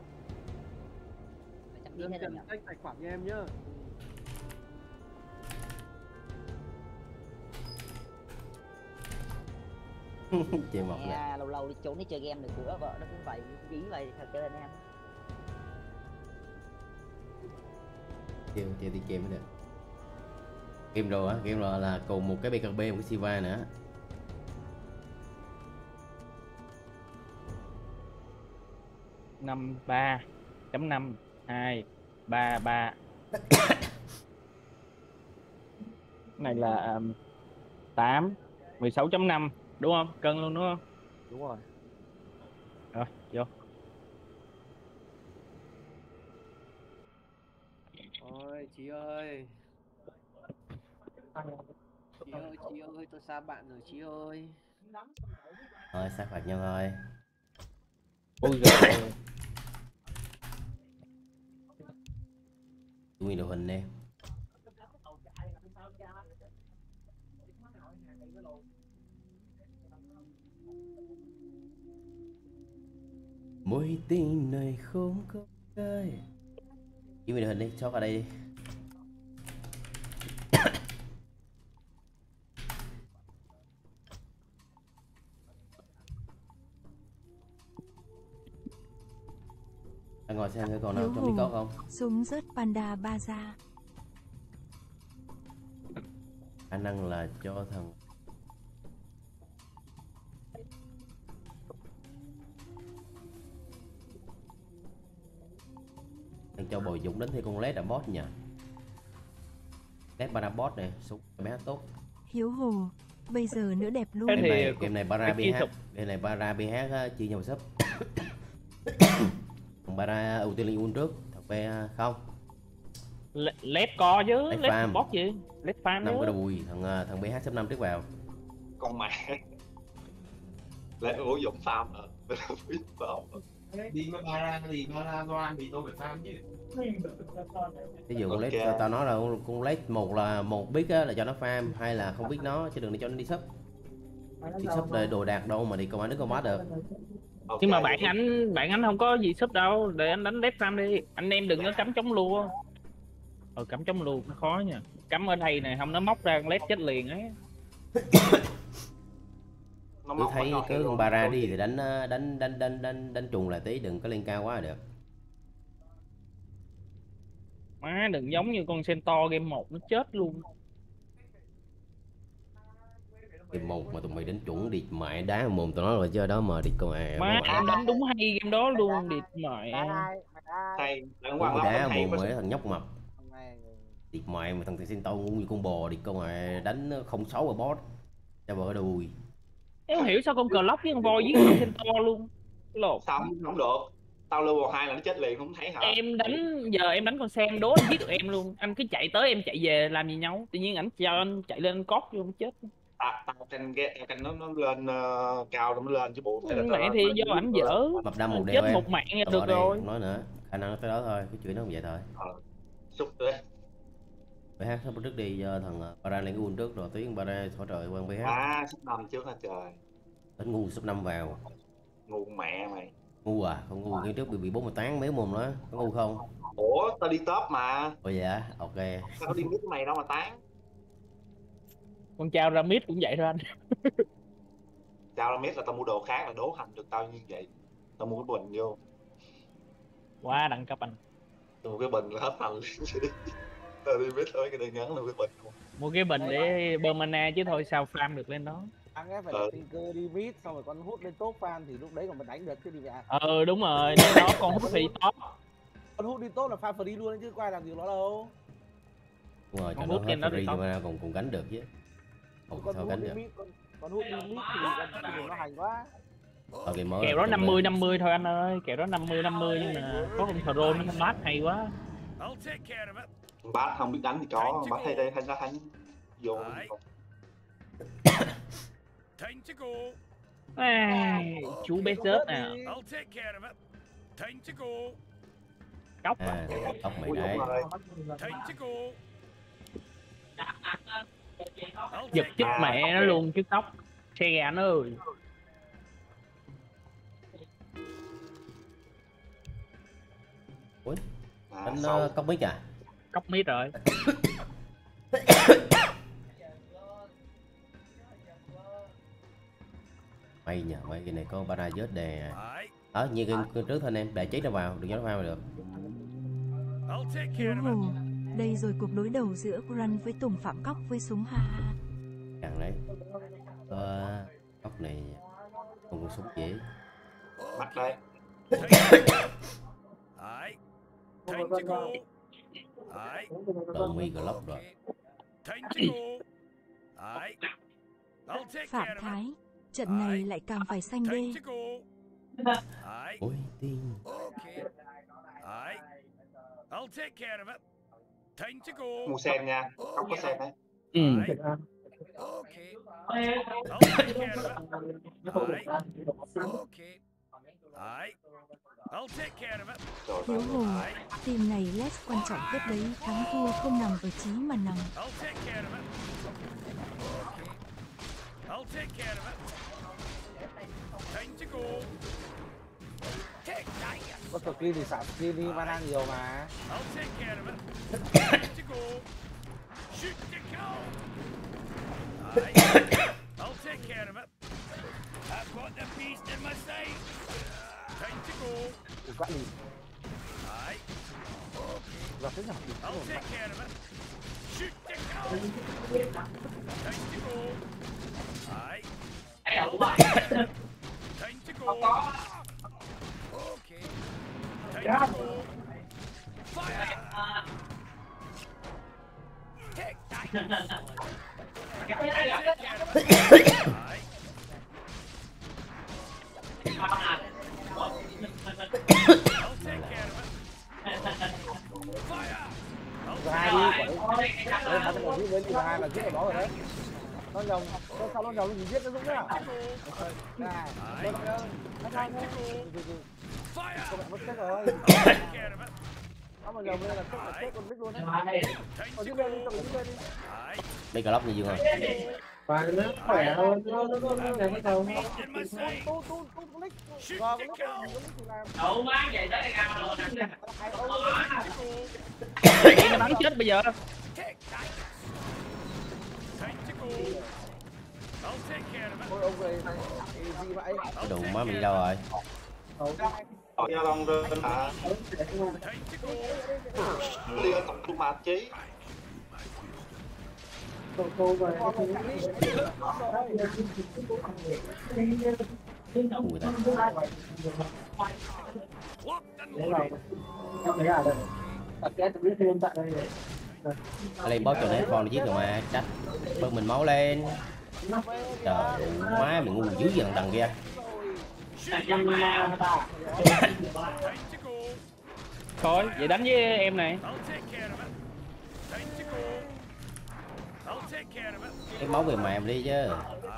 Dương Trần tách tài khoản cho em nhá.
Chơi một
nè. Lâu đi trốn đi chơi game được của vợ nó cũng vậy, ý vậy thật cho anh em.
Chơi đi game mới được. Game rồi là cùng một cái BKB, một cái Siva nữa.
Năm 3.5.2.3.3 này là 8 16.5 đúng không? Cân luôn đúng không?
Đúng rồi.
Rồi, vô.
Ôi chị ơi. Chị ơi, tôi xa bạn rồi chị ơi.
Thôi sát phạt nhau thôi.
Ôi giời.
Nguyên đội hình đi. Mối tình này không có ai. Chỉ mình đội hình đi, cho vào đây đi. Ngồi xem thử còn nào trong đi có không?
Súng rớt panda ba ra.
Khả năng là cho thằng cho Bồi Dũng đến thì con led là boss nhỉ? Led para boss này, súng bé tốt.
Hiếu Hồ, bây giờ nữa đẹp luôn.
Game này para BH chia nhau sub. Thằng para ưu tiên lên uống trước, thằng B không.
Led co chứ, led boss gì? Led farm
5 cái đùi, thằng BH sub 5 trước vào.
Con mẹ. Led Vũ Dũng farm hả? Đi với para thì para loan thì tôi phải farm chứ.
Ví dụ con led tao nói là con led một là một biết là cho nó farm, hay là không biết nó chứ đừng để cho nó đi sub. Đi sub để đồ đạc đâu mà đi công an nước combat được.
Nhưng mà bạn anh không có gì sub đâu, để anh đánh led farm đi. Anh em đừng có cắm chống lua. Cắm chống lua nó khó nha. Cắm ở đây này không nó móc ra con led chết liền ấy.
Tôi thấy cứ con para đi thì đánh trùng lại tí, đừng có lên cao quá là được.
Má đừng giống như con Centaur game 1 nó chết luôn.
Game 1 mà tụi mày đánh chuẩn địt mẹ đá mồm tụi nó rồi chứ đó mà địt con
má em đánh đúng hay game đó luôn, địt mẹ.
Hay,
đá mồm mới thằng nhóc mập. Địt mẹ mà thằng Centaur ngu như con bò, địt con mẹ đánh 06 ở boss. Cho vợ đùi.
Em không hiểu sao con cờ lóc với con voi giết con Centaur luôn. Lột.
Sao không được? Tao lưu vào 2 là nó chết liền không thấy hả?
Em đánh con sen đố anh giết được em luôn. Anh cứ chạy tới em chạy về làm gì nhau. Tự nhiên ảnh cho anh chạy lên cót vô nó chết.
Tao canh nó lên cao rồi mới lên chứ bộ.
Mẹ thì do ảnh dở.
Mập đâm một
chết một mạng là được rồi.
Nói nữa, khả năng nó tới đó thôi, cái chuyện nó không vậy thôi.
Xúc đấy.
BH sắp trước đi do thằng para lên gun trước rồi tiếng para thổi trời quan BH.
Sắp 5 trước hả trời.
Đánh ngu sắp 5 vào.
Ngu mẹ mày.
Ngu à? Không ngu, cái trước bị 4 mà tán méo mồm đó, có ngu không?
Ủa, tao đi top mà.
Ủa dạ, ok.
Tao có đi mid mày đâu mà tán.
Con chào ra mid cũng vậy thôi anh.
Tao ra mét là tao mua đồ khác là đố hành được tao như vậy. Tao mua cái bình vô.
Quá đẳng cấp anh.
Tao mua cái bình là hết hành liền. Tao đi mét thôi cái này ngắn là cái bình luôn.
Mua cái bình để bơm mana chứ thôi sao farm được lên đó.
Anh phải là Tinker đi mid xong rồi con hút lên top farm thì lúc đấy còn mình đánh được chứ đi về.
Đúng rồi, nếu đó con hút thì top.
Con hút đi top là farm free luôn chứ có ai làm gì nó đâu.
Đúng rồi, cho nó hết free cho mana còn gánh được chứ. Không sao gánh được.
Con hút đi mid thì nó hành quá.
Kèo đó 50-50 thôi anh ơi, kèo đó 50-50 nhưng mà có con Throne nó bát hay quá.
Bát không biết đánh thì có, bát hay đây thanh ra thanh vô.
Chú bé rớt nè. Cóc à?
Cóc mày đấy.
Giật chết mẹ nó luôn chứ cóc. Xe gà anh ơi.
Ui, anh cóc mít à?
Cóc mít rồi.
May nhờ, mấy cái này có para rớt đè. Như game trước thôi anh em, để cháy nó vào, đừng cho nó vào được.
Hiếu Hồ, đây rồi cuộc đối đầu giữa Run với Tùng Phạm Cóc với súng ha.
Càng đấy. Cóc này không có súng dễ.
Bắt đây.
Còn mi Glock rồi.
Phạm Thái, trận này lại càng phải xanh đê.
Ôi tiên.
Mua sen nha, không có sen đấy.
Hiếu Hồ, team này less quan trọng kết đấy, thắng thua không nằm ở trí mà nằm.
Có skin thì xả skin đi, mana nhiều mà. Quá đi. Rồi thế nào? Hai đi, đây mà cái gì lên hai là giết ở đó rồi đấy. Nó nhồng, nó sao nó nhồng gì giết nó Dũng nhá. Này, nó sao thế? Các bạn mất chết rồi. Nó mà nhồng lên là chết con biết luôn đấy. Còn giết lên đi, giết lên đi.
Mấy cái lóc như dương rồi.
Và nó khỏe hơn, nó ngày bắt đầu.
Đủ má vậy tới cao rồi. Nó bắn chết bây giờ.
Cái đồ má mình đâu rồi?
Giao long rơi hả? Đi ở tổng trung mạc chí.
Lên bóp cho đấy con nó giết rồi mà trách bơm mình máu lên. Trời má mình ngu dữ vậy thằng kia.
Thôi vậy đánh với em này.
Cái máu về mềm đi chứ.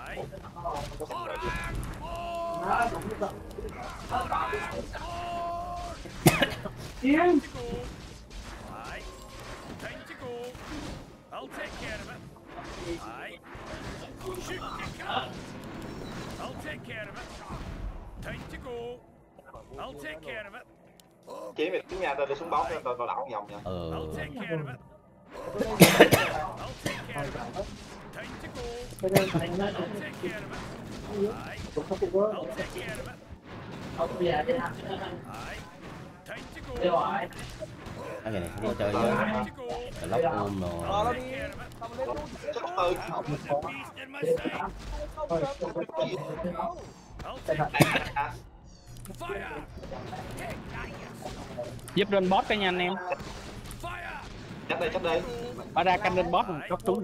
Chỉ mày tiếng nhà tao đi xuống bóng tao đảo vòng nha.
Cho nên phải nó cũng không có. Không bây giờ thế nào? Được rồi.
Cái này không có chơi chứ. Lóc ôm rồi.
Giúp lên boss cái nha anh em.
Chắc đây.
Ở ra canh lên boss chốt trúng.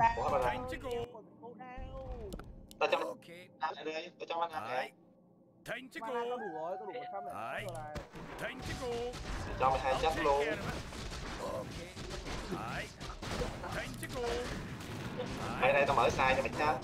Ta cho anh này đây, ta cho anh này.
Mana có đủ rồi, có đủ 100 này.
Cho mày 2 chất luôn. Mày đây tao mở sai cho mày chết.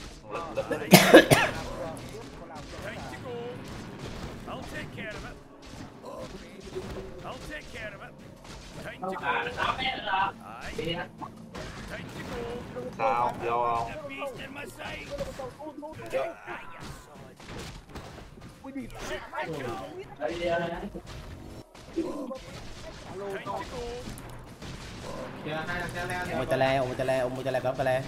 Sao, vô không?
Ôm tay le, ôm tay le, ôm tay le, bấm tay le.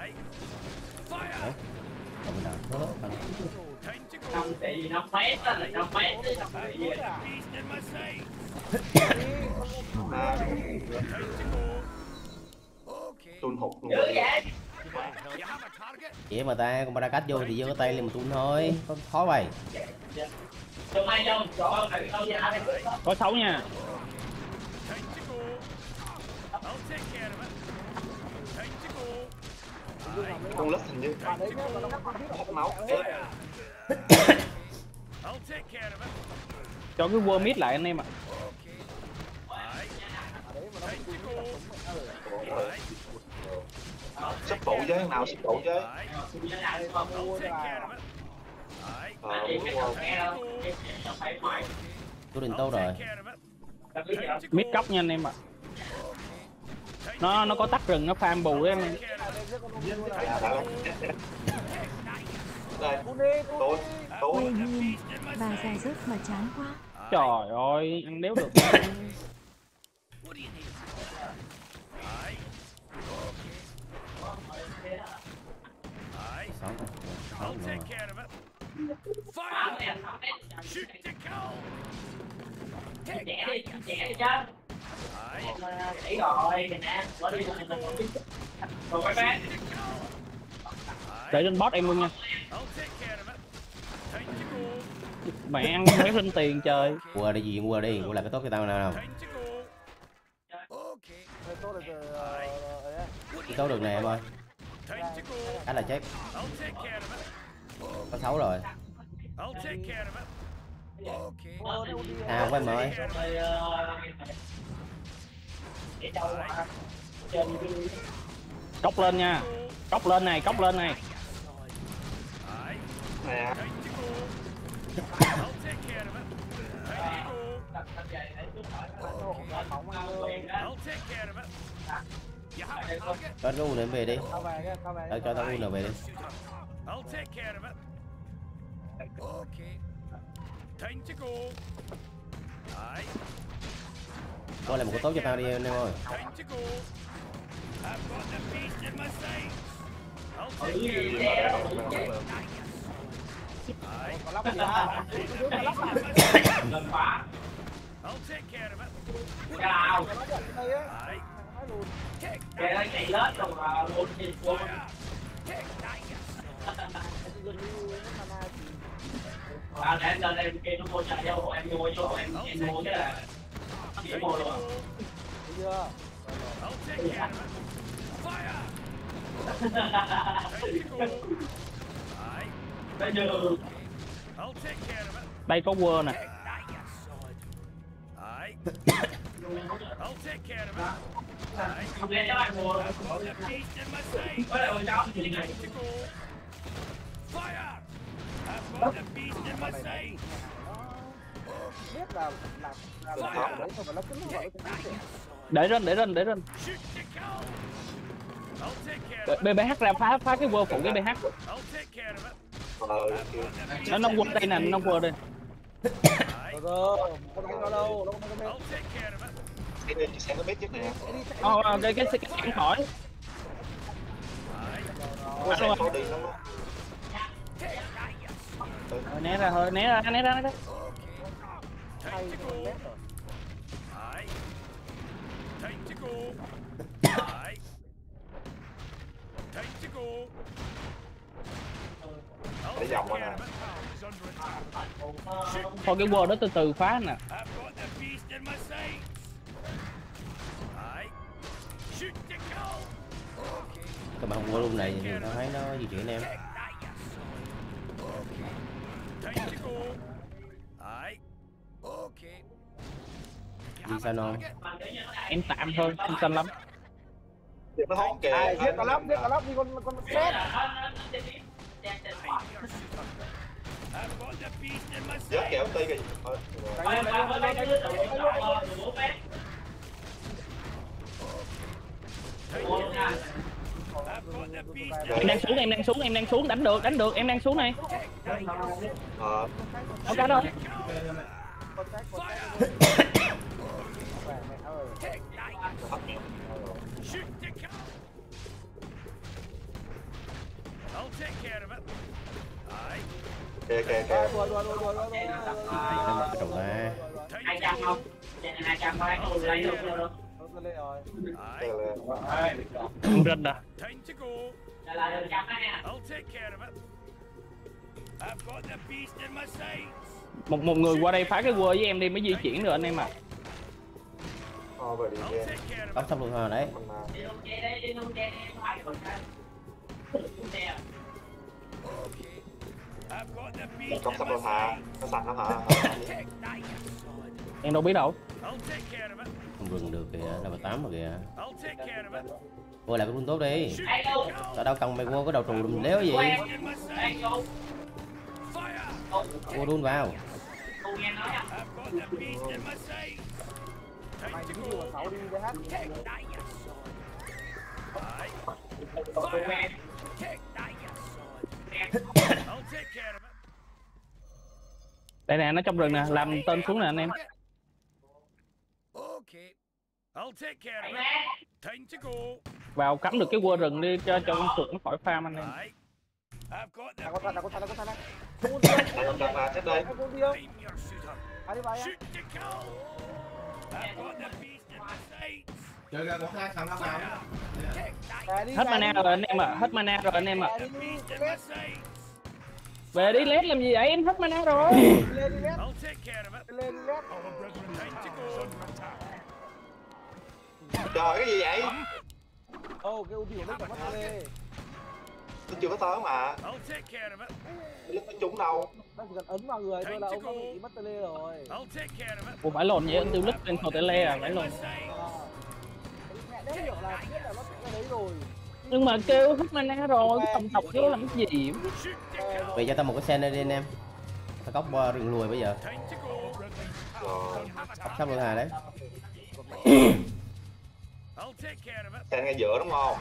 Năm tỷ 5 mét là 5 mét chứ 5 tỷ.
Tun hụt luôn.
Vậy mà ta con ba cách vô thì vô cái tay lên mà tun thôi, có khó vậy.
Có xấu nha.
Con lít hình như hút máu.
Cho cái vua mid lại anh em ạ.
Sắp phụ với nào sắp phụ với.
Tôi định tâu rồi.
Mid cốc nha anh em ạ. Nó có tắt rừng, nó farm bù đấy anh em.
Quay nghiêm, bà già rớt mà chán quá.
Trời ơi, ăn đéo được.
Chỉ rồi, nè, bỏ đi rồi quay back.
Để lên boss em luôn nha. Mẹ ăn mấy linh tiền trời.
Qua đi gì qua đi, qua là cái tốt cho tao nào nào. Cái tốt được nè em ơi. Cái là chết. Có 6 rồi. À quay em ơi.
Cốc lên nha. Cốc lên này, cốc lên này.
Nè.
Cho cái U này về đi. Cho tao U nào về đi. Coi lại một cái tốt cho tao đi anh em ơi.
Để lên em kia nó mua chạy vô em mua cái là chỉ mua luôn.
Đây có quơ nè.
Không lẽ cho anh mua rồi. Có lại ôi cháu gì này.
Để lên. BBH ra phá cái quơ phụ cái BH. Nó nông quơ đây nè, nông quơ đây.
Xe nó biết chứ nè.
Cái khỏi.
Có sẽ có đi lắm á.
Né ra thôi, né ra.
hay con lét rồi.
Để vòng qua nè.
Thôi cái wall đó từ từ phá nè.
Các bạn không có luôn này thì tao thấy nó di chuyển em. Đi sao non?
Em tạm thôi, không xanh lắm.
Nó hốt kìa.
Giết cả lắm đi con lét.
Giết kẹo ti kìa.
Em đang xuống, đánh được, em đang xuống này. Đâu cả đâu.
Kìa.
Đùa.
Nó mặc cái trầu ra.
200 không? 200 mấy con lấy được rồi.
Không rinh à.
Là 100 đó nha.
Một người qua đây phá cái wall với em đi mới di chuyển được anh em à.
Về đi game.
Ốc xong luôn hả đấy.
Công sắp đâu hả? Nó sạch lắm hả?
Em đâu biết đâu.
Không rừng được kìa, level 8 rồi kìa. Vô lại cái run tốt đi. Tao đâu cần mày vô cái đầu trù đùm léo gì. Vô run vào.
Mày đi vào 6 đi ra hát.
Đây nè, nó trong rừng nè, làm tên xuống nè anh em. Vào cắm được cái wall rừng đi cho con chuột nó khỏi farm anh em.
Có thật.
Chết đây.
Đi vào nha.
Chơi ra có 2 thằng nào.
Hết mana rồi anh em ạ, Về đi lét làm gì vậy, em hết mana rồi.
Lên lét.
Trời cái gì vậy?
Cái ulti của nó còn mất lê.
Tôi chưa có tới mà. Lúc nó trúng đâu.
Nó chỉ cần ấn vào người thôi là ông đã bị mất lê rồi.
Ủa phải lồn vậy, anh tiêu lít lên hotel à, phải lồn.
Mẹ đấy hiểu là biết là nó sẽ đấy rồi.
Nhưng mà kêu hết mana rồi, tổng tộc vô làm cái gì?
Vậy cho tao một cái sen đi anh em. Tao cóc rừng lùi bây giờ. Cóc sắp luôn hả đấy.
Sen ngay giữa đúng không?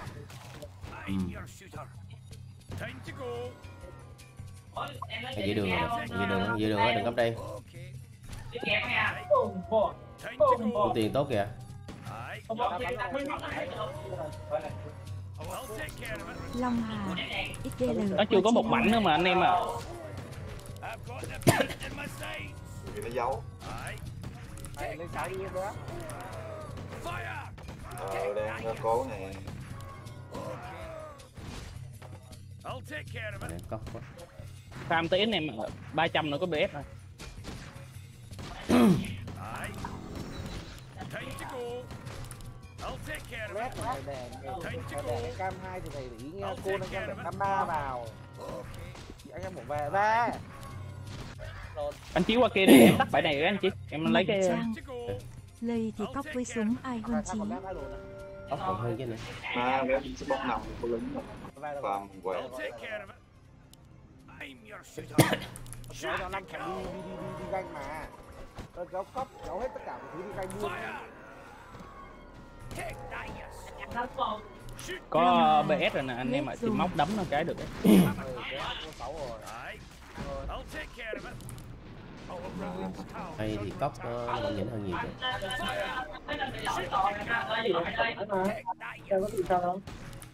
Ngay giữa đường rồi, giữa đường đó, đừng cắm đây. Ưu tiền tốt kìa.
Long Hà, XDL.
Nó chưa có một mảnh nữa mà anh em à.
Nó giấu.
Lên 6 đi em đó.
Đang cố nè.
Cóc quá.
Farm tí anh em 300 nữa có BF rồi.
Lét này để cái cam 2 thì thầy để ý nghe cô đang để cam 3 vào. Anh em bỏ về ra.
Anh chiếu qua kia đi, em tắt bãi này rồi anh chị. Em lấy cái
Lây thì cóc với súng ai hơn chí.
Cóc còn hơn chứ này.
Nếu sẽ bóc nằm của lính và quẹt.
Nói cho 5 thằng đi ganh mà. Kéo cấp, kéo hết tất cả mọi thứ đi ganh luôn.
có BS rồi nè anh em ạ, chỉ móc đấm nó cái được đấy.
Hay thì cóc nó nhỉnh hơn nhiều chứ.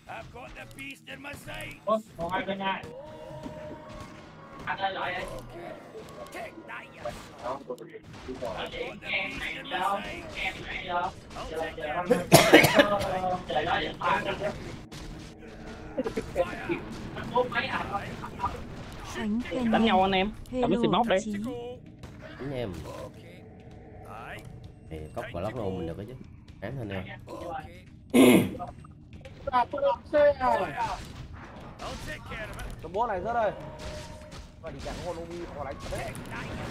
Ôi, còn ai bên ai? Anh ơi lại đây.
Đánh nhau anh em, cầm cái xì móc đi.
Đánh em. Thì cốc và lót luôn mình được đó chứ. Cán hơn em.
Cái bố này rớt ơi. Và đi chẳng con Omi có đánh thật đấy.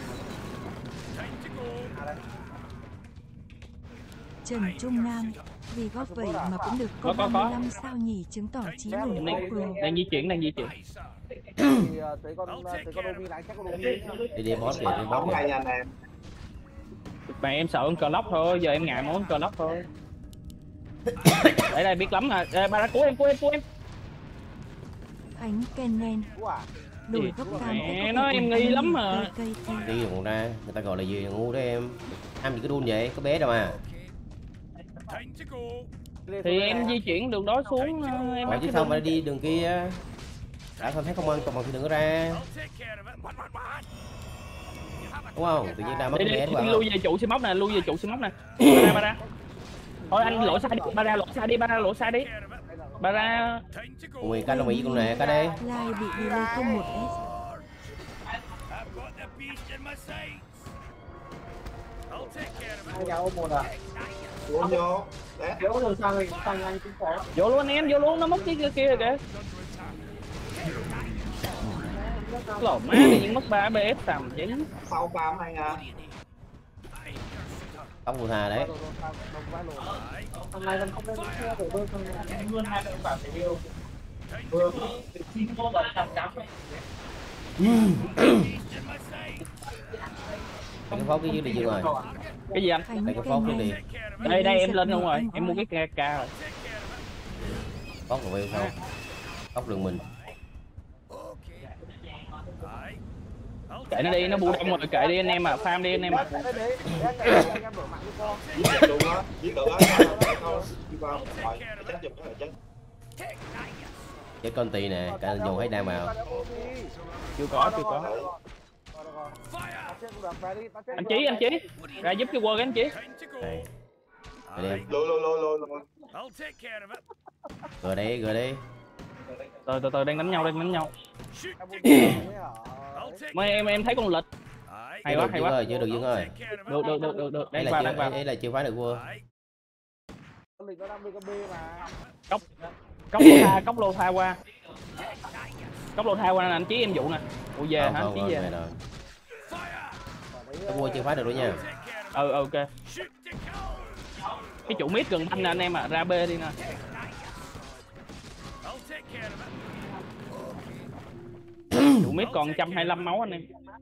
Trần Trung Nam, vì góp vậy mà cũng được có 35 sao nhỉ, chứng tỏ trí nổi pro.
Đang di chuyển.
Thì tới con Omi đánh chắc con Omi.
Đi boss kìa, đi boss kìa.
Mà em sợ con cờ lóc thôi, giờ em ngại món cờ lóc thôi. Để đây biết lắm à. Ba ra cứu em.
Ánh Kennen. Đổi góc cam
mẹ nó em nghi lắm mà.
Đi còn ra, người ta gọi là gì ngu đấy em. Em gì cái đun vậy, có bé đâu mà.
Thì em di chuyển đường đó xuống em
chứ sao mà đi đường kia. Đã không thấy công an còn thì đừng có ra. Đúng không? Tự nhiên ra mất bé đúng không?
Lui về trụ xi móc nè, Ba ra. Thôi anh lỗ xa đi, ba ra lỗ xa đi. Ba ra.
Ui, cái đồng ý con này, cái đây.
Lai bị delay 01S.
Ai nhà ôm một à?
Vô.
Kéo rồi sang anh cũng có.
Vô luôn anh em, vô luôn, nó mất cái kia kìa. Lộn má tự nhiên mất 3 BF tầm chứ.
Sau farm anh à.
Tóc vừa thà đấy.
Thằng này còn không lên xe rồi tôi thằng luôn hai bạn bảo phải yêu. Vừa xin cô bạn chằm.
Cái pháo cái dưới đi Dương rồi.
Cái gì anh?
Đây cái pháo cái đi.
Đây em lên luôn rồi, em mua cái KK rồi.
Pháo rồi sao? Tóc đường mình.
Kệ nó đi, nó bu đông rồi, kệ đi anh em à, farm đi anh em à.
Giết luôn á, giết được á.
Cái con tì nè, cả dùng thấy đam vào.
Chưa có. Anh Chí, ra giúp cái quơ cái anh Chí.
Đây. Rồi đi.
Lôi.
Rồi đi.
Từ đang đánh nhau. Mấy em thấy con lịch. Hay quá.
Chưa được Dương ơi.
Được.
Đây là chưa phá được vua.
Cốc lô tha qua. Nè anh Chí em dụ nè. Ủa về hả anh Chí về.
Cái vua chưa phá được đâu nha.
Ok. Cái trụ mid gần banh nè anh em à, ra B đi nè. Trụ mid còn 125 máu anh em.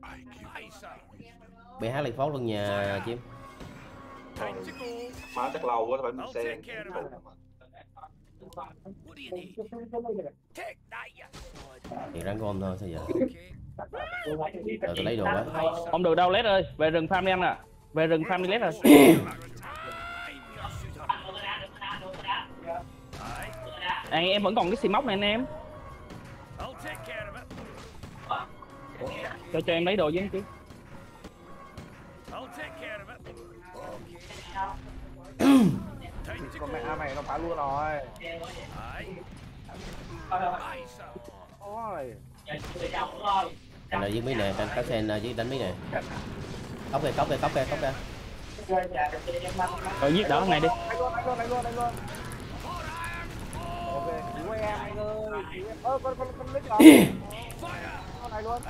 BH lại phó luôn nhà chim.
Má chắc lâu quá phải mình xe.
Thì ráng gom thôi sao giờ. Rồi tôi lấy đồ đó.
Không được đâu Lết ơi, về rừng farm đi em nè. Về rừng farm đi Lết rồi. Em vẫn còn cái xì móc này anh em. Cho em lấy đồ với anh chứ.
Con mẹ mày nó phá luôn rồi. Ôi.
Anh ở dưới mí nè, anh có sen dưới đánh mí nè. Cốc kìa.
Rồi giết đỡ này đi.
Đánh luôn. Ok, cứu em anh ơi. Con lít rồi. Con này luôn.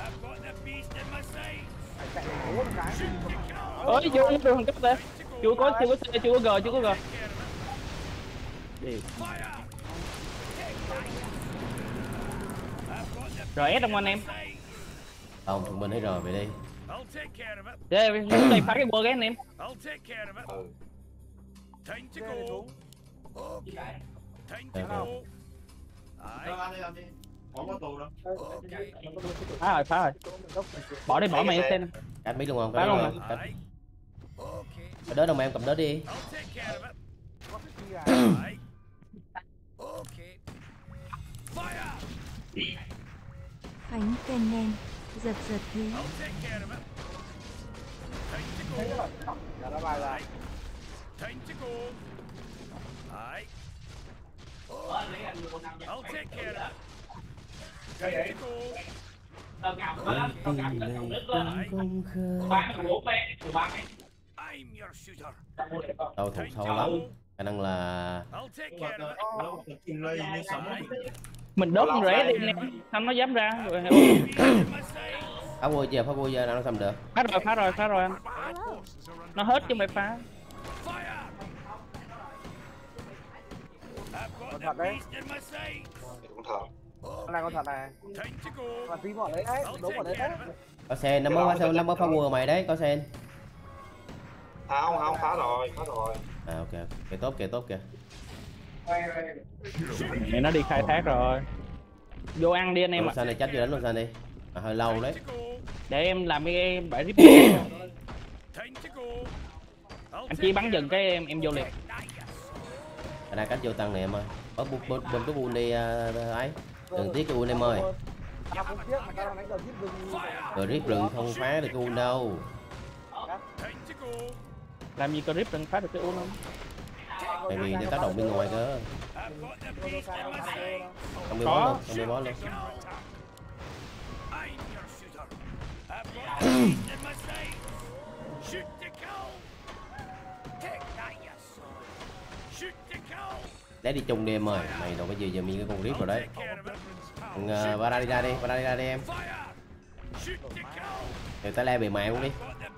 Chạy cố một cái.
Ôi vô thằng cấp đây. Chưa có G. Rồi S không anh em?
Không, thằng mình thấy rồi, về đi.
Đây phá cái quơ cái anh em. Phá rồi. Bỏ mày xem.
Cắt biết luôn không? Cắt luôn hả? Cầm đỡ đâu mà em cầm đỡ đi.
nen nen, giật giật thế.
Giờ nó bay ra.
Tàu thủ sâu lắm, khả năng là
mình đốt con rễ đi nè, sao nó dám ra rồi.
phá vua giờ nào nó xâm được.
Phá rồi anh. Nó hết chứ mày phá.
Con thật đấy.
Con thật.
Con này con thật này. Mà tí bọn đấy đấy, đúng bọn đấy đấy.
Có sen nó mới phá vua mày đấy, có sen.
Không phá rồi.
À ok, kệ tốt kìa.
Mẹ nó đi khai thác rồi. Vô ăn đi anh em ạ.
Sao này trách vô đánh luôn sao đi. À, hơi lâu đấy.
Để em làm cái bãi rip. Anh chỉ bắn dừng cái em vô liền.
Ở đây cách vô tăng này em ơi. Bơm cái buôn đi ấy. Đừng tiếc cái buôn em ơi. Rip rừng không phá được cái buôn đâu.
Làm gì có rip rừng phá được cái buôn không?
Tại vì nó tác động bên ngoài cơ. Không bị bó luôn. Để đi chung đi em ơi, mày đâu có gì giờ mình cái con rip rồi đấy. Bara đi ra đi em. Thì tới le bề mày luôn đi.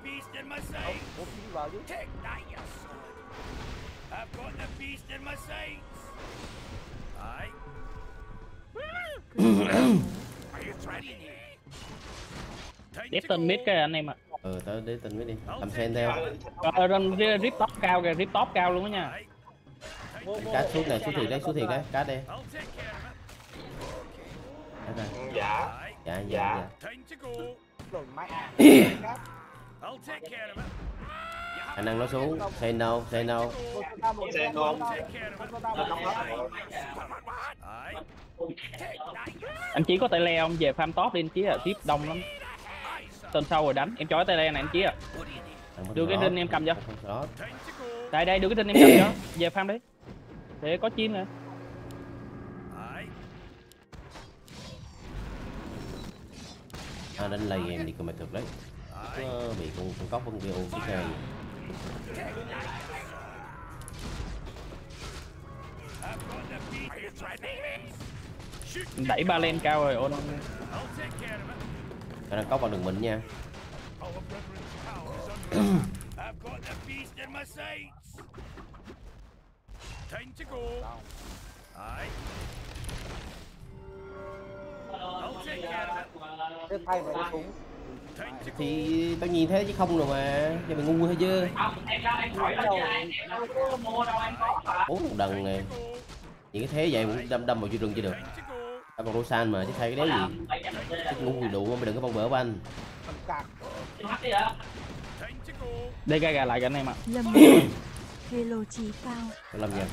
Đếp tên mid cái anh em ạ.
Tới đếp tên mid đi. Làm sen theo.
Rip top cao kìa, rip top cao luôn đó nha.
Cát suốt này, suốt thiệt đấy, cát đi. Dạ. Khả năng nó xuống, say no.
Anh Chí có tay le không? Về farm top đi anh Chí à, tiếp đông lắm. Tên sau rồi đánh, em chói tay le này anh Chí à. Đưa cái đinh em cầm cho. Đây, đưa cái đinh em cầm cho. Về farm đi. Để có chim nè.
Đánh lay em đi coi mày cực đấy. Bị con cóc con kia ôm chiếc xe.
Đẩy ba lên cao rồi ôn.
Khả năng cóc vào đường mình nha. Thì tao nhìn thế chứ không rồi mà, cho mày ngu hay chưa? Bốn một đần này, những cái thế vậy cũng đâm vào chui rừng chưa được. Tao còn Rosan mà chứ thay cái đéo gì. Cái ngu đủ mà mày đừng có bong bở của anh.
Đây gà lại cái này mà.
Lâm Hello trí cao.
Lâm nha.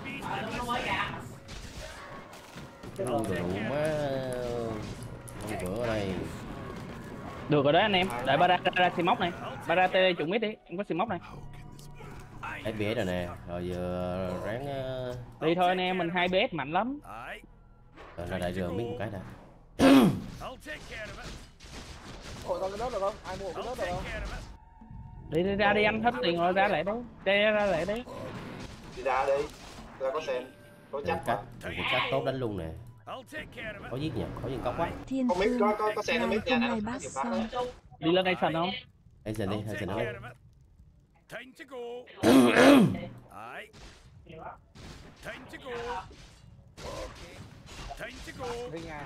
Ngu đủ má. Bong bở ở đây.
Được rồi đấy anh em, đợi Bara ra xì móc này. Bara tê trụng mít đi, em có xì móc này.
SBS rồi nè, rồi giờ ráng
đi thôi anh em, mình 2 BS mạnh lắm.
Rồi là đại đường biết một cái nè.
Ủa tao cái đất được không? Ai mua cái đất được không?
Đi ra đi anh, hết tiền rồi ra lại đấy. Ra lại đấy.
Đi ra đi. Ra có sen. Có chắc
mà. Chắc tốt đánh luôn nè. Có giết nhỉ, có giết cóc quá.
Thiên
Phương có sen mít nha nè.
Đi lên đây sần không?
Đây sần đi, hay sần nó.
Đi nha.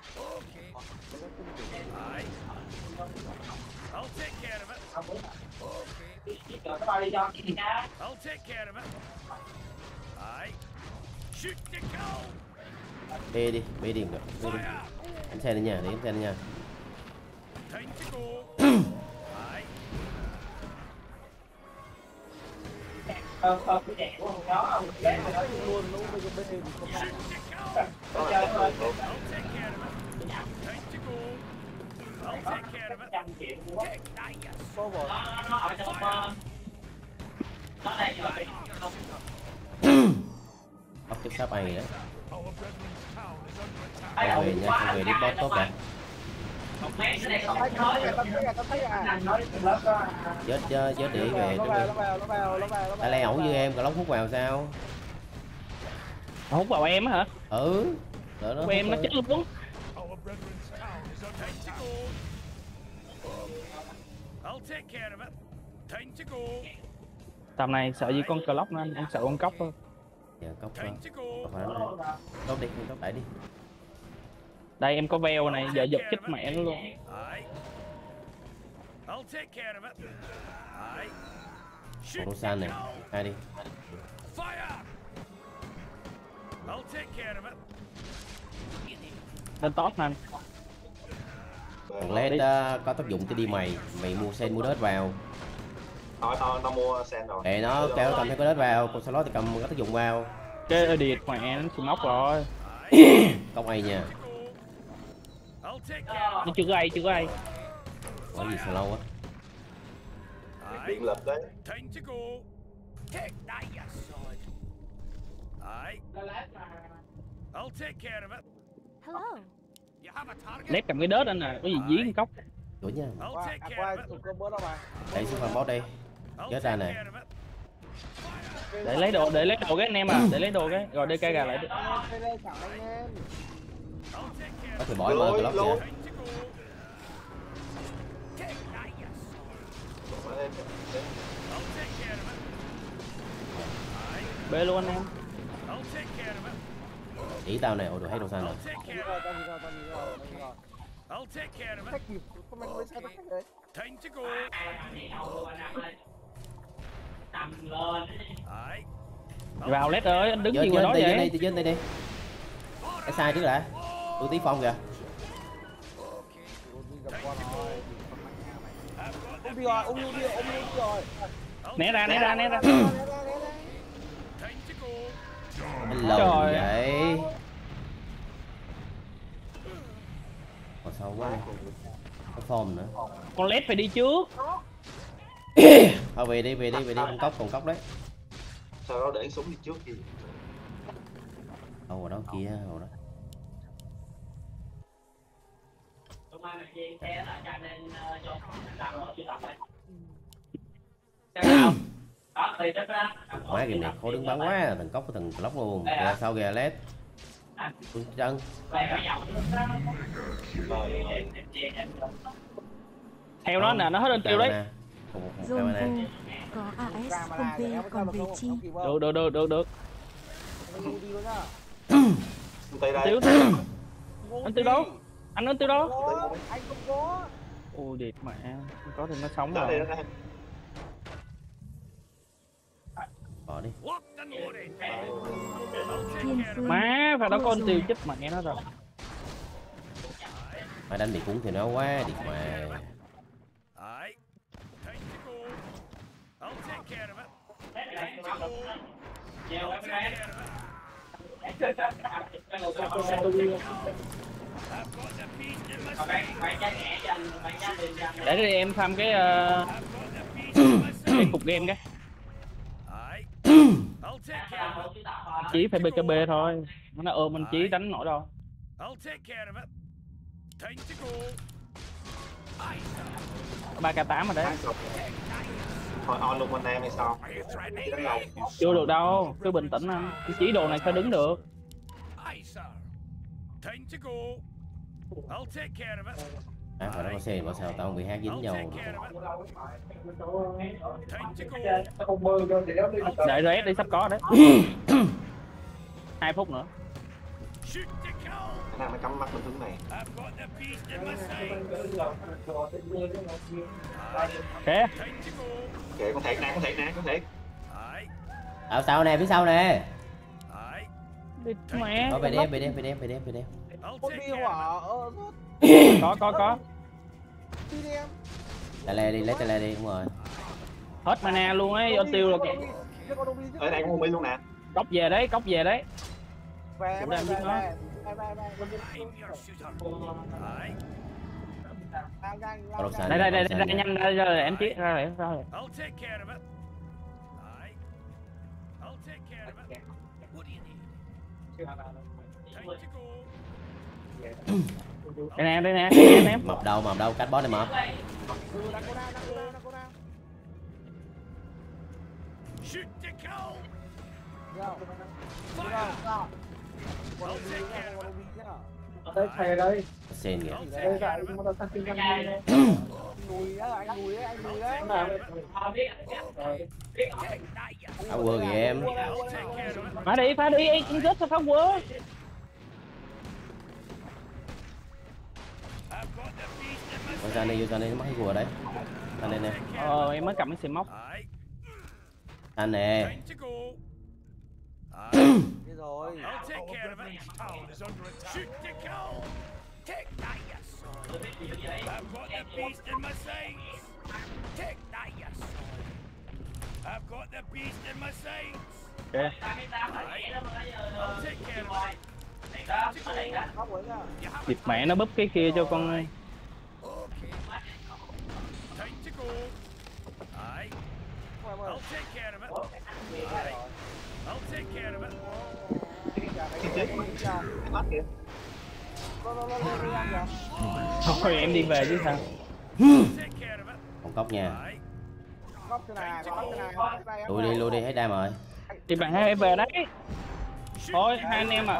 Bê đi được. Bê đi. Đánh xe lên nhà, để đánh xe lên nhà.
Cô bộ.
Bóc tiếp sắp ai đấy. Không về nha, không về đi bot tốt kìa. Chết để về
Nó vào.
Tại lẽ ẩu như em, cả lóng hút vào sao?
Hút vào em á hả?
Ừ.
Của em nó chết luôn. Tầm này sợ gì con clock nữa anh, em sợ con cốc thôi.
Dạ cốc thôi. Cốc đi, cốc đẩy đi.
Đây em có veo này, giờ giật chết mẹ nó luôn.
Rosan này, hai đi.
Lên top nè anh.
Thằng LED có tác dụng cho đi mày mua sen mua đất vào.
Nó mua sen rồi.
Để nó kéo cầm theo cái đất vào, còn sau đó thì cầm có tác dụng vào.
Cái edit mẹ nó xuống ốc rồi.
Không ai nha.
Nó chưa có ai.
Có gì sao lâu á.
Điện lực đấy.
Lét cầm cái đớt anh nè, có gì dí con cốc.
Đuổi nha.
Qua chụp cơ bớt đâu mà.
Đẩy xuống phần boss đây. Chết ra nè.
Để lấy đồ cái anh em à, để lấy đồ cái. Rồi DK gà lại.
Có thể bỏ em ơi, block kìa.
Bê luôn anh em.
Ý tao này, ôi đồ hay đồ sao rồi. Vào
lét ơi, anh đứng gì ngoài đó vậy?
Trên đây đi. Cái sai chứ đã. Tôi tí phong kìa.
Ôm đi rồi.
Né ra.
Hello vậy. Còn sâu quá. Có form nữa.
Con lét phải đi trước.
Thôi về đi, còn cốc đấy.
Sau đó để súng đi trước đi.
Đâu ở đó kia, rồi đó. Má game này khó đứng bắn quá, thằng cốc với thằng lóc luôn. Kìa sau kìa led. Chân.
Theo nó nè, nó hết lên tiêu đấy.
Zone có AS không V còn về chi.
Được.
Tiêu.
Anh tiêu đâu? Anh tiêu đâu?
Anh không có.
Ôi điệt mẹ, không có thì nó sống rồi.
Bỏ đi.
Má, phải đó con tiêu chết mẹ nó rồi.
Mà đánh bị cuốn thì nó quá điệt mà.
Để đi em farm cái cái cục game cái. Chí phải BKB thôi, nó ôm anh Chí đánh nổi đâu. 3k8 rồi đấy.
Thôi on luôn anh em hay sao?
Chưa được đâu, cứ bình tĩnh anh. Chí đồ này sao đứng được.
Phải đó có xe mà sao tao không bị hát dính nhau.
Đợi rét đi sắp có đấy. 2 phút nữa.
Cái nào nó cắm mắt mình hướng này.
Kìa.
Kệ con thiệt nè.
Ở sau nè, phía sau nè.
Mẹ.
Có về đi.
Con đi hỏa.
Có.
Tay le đi, lấy tay le đi, đúng rồi.
Hết mana luôn ấy, anh tiêu là kìa.
Ở đây có một bi luôn nè.
Cốc về đấy.
Về.
Đây nhanh ra em chết ra rồi. Đây nè em.
Mập đâu cách boss này mập.
Đây thầy đây.
Sen kìa.
Đây là anh muốn sang kinh doanh. Lùi đó, anh lùi đấy.
Phá quơ kìa em.
Phá đi, anh rớt sao phá quơ.
Ra đây nó mắc cái quơ đấy. Ra đây nè.
Em mới cầm cái xì móc.
Anh nè.
Rồi.
Địt mẹ nó búp cái kia cho con ơi. Thôi em đi về chứ sao.
Còn cốc nha.
Cốc cái này.
Lui đi hết đam rồi.
Đi bạn hai em về đấy. Thôi hai anh em à.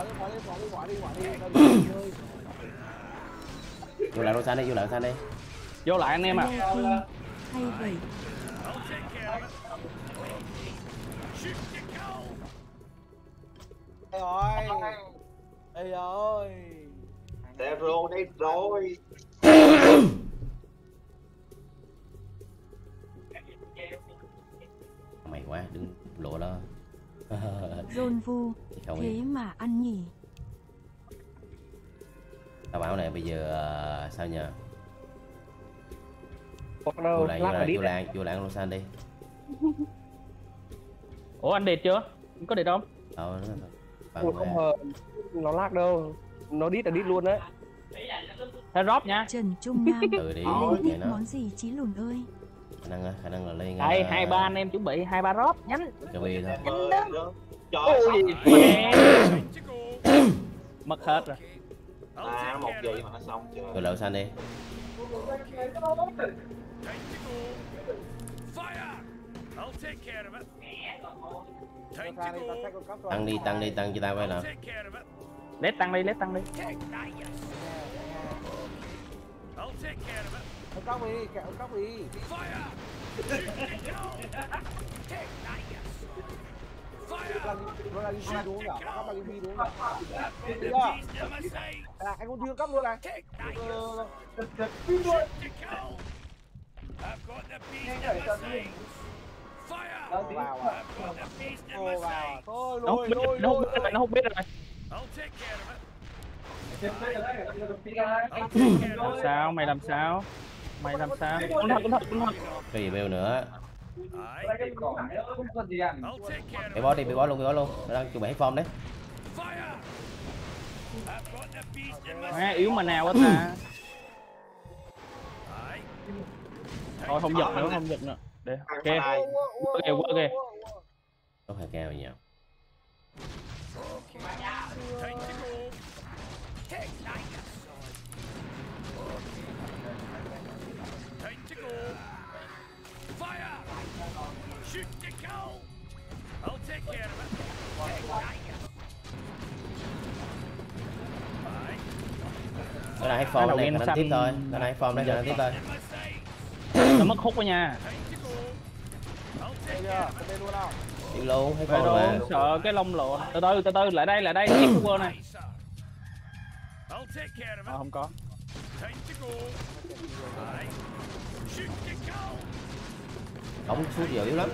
Vô lại Rosan đi.
Vô lại anh em à.
Hay vậy.
Ê ơi.
Zero đây rồi.
Mày quá, đừng lộ đó.
Rôn vu, thế mà ăn nhỉ.
Tao bảo này bây giờ sao nhờ? Vô lạng Rosan đi.
Ủa anh đẹp chưa? Có đẹp không?
Không
nó lag đâu. Nó đít là đít luôn đấy.
Thế drop nha.
Trần Trung Nam.
Đi.
Biết món gì Chí Lùn ơi?
Khả năng là lên.
Đây 2-3 anh em chuẩn bị 2-3 drop nhanh.
Cà phê thôi.
Nhanh đó. Mất hết rồi.
Một gì mà nó xong chưa?
Vô lại Rosan đi. Tăng cho tao coi nào.
Lết tăng đi.
Cóc đi. Nó là Gigi đúng không nhỉ? Cóc là Gigi đúng không nhỉ? Anh cũng chưa cóc luôn này.
Nó không biết rồi. Sao mày làm sao? Con thật.
Cái gì bêu nữa? Bị boss luôn. Nó đang chuẩn bị hết form đấy.
Yếu mà nào quá ta. Thôi không giật nữa. Để ok.
Có phải keo nhiều. Cái này hết form này khả năng tiếp thôi. Cái này hết form đây khả năng tiếp thôi.
Nó mất hút đó nha.
Đi luôn hết form mà.
Sợ cái lông lộ. Từ từ lại đây tiếp qua này. Không có.
Đóng suốt giờ yếu lắm.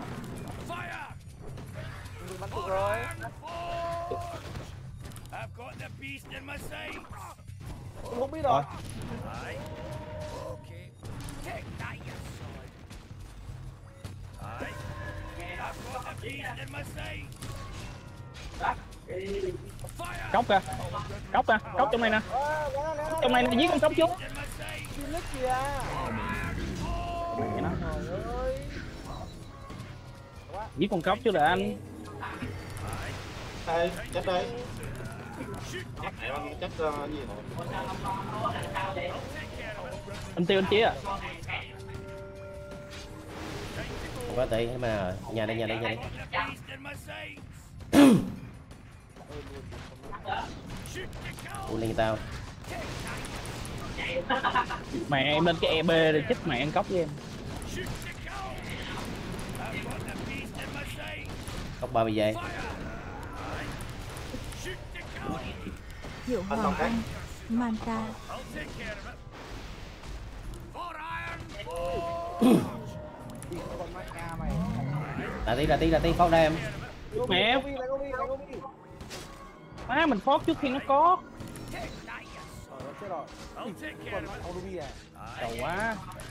Bắn tục rồi. Không biết rồi.
Cốc trong này nè. Giết con cốc trước.
lít kìa.
Mẹ nó.
Trời ơi.
Giết con cóc chứ là anh.
Đây, chết đây. Mẹ anh chết gì rồi?
Anh tiêu anh Chí à.
Không có tí thế mà nhà đây nhà đây nhà đây. Uống lên tao.
Mẹ em lên cái EB rồi chết mẹ ăn cóc với em.
Cóc 30 giây.
Hiệu Hoàng Anh, Manta.
Là tí pháo đây em.
Mẹ. Má mình phót trước khi nó có.
Chết rồi. Còn ông Ruby à?
Đầu quá.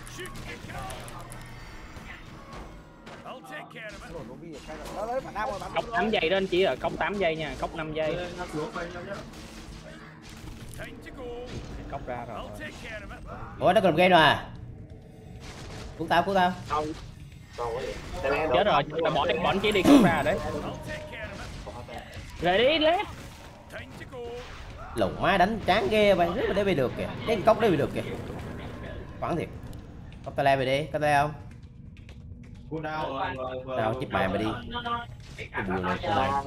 Cốc 8 giây đó anh chị ơi, cốc 8 giây nha, cốc 5 giây. Cốc ra rồi.
Ủa nó còn game rồi à? Cứu tao.
Chết rồi, là bọn anh chỉ đi cốc ra đấy. Rồi đi lết.
Lục má đánh chán ghê vậy, nếu mà để bị được kìa, cái cốc đấy bị được kìa. Khoảng thiệt. Cốc tele về đi, có tele không? Đâu chip bài mà đi. Cái buồn này con này.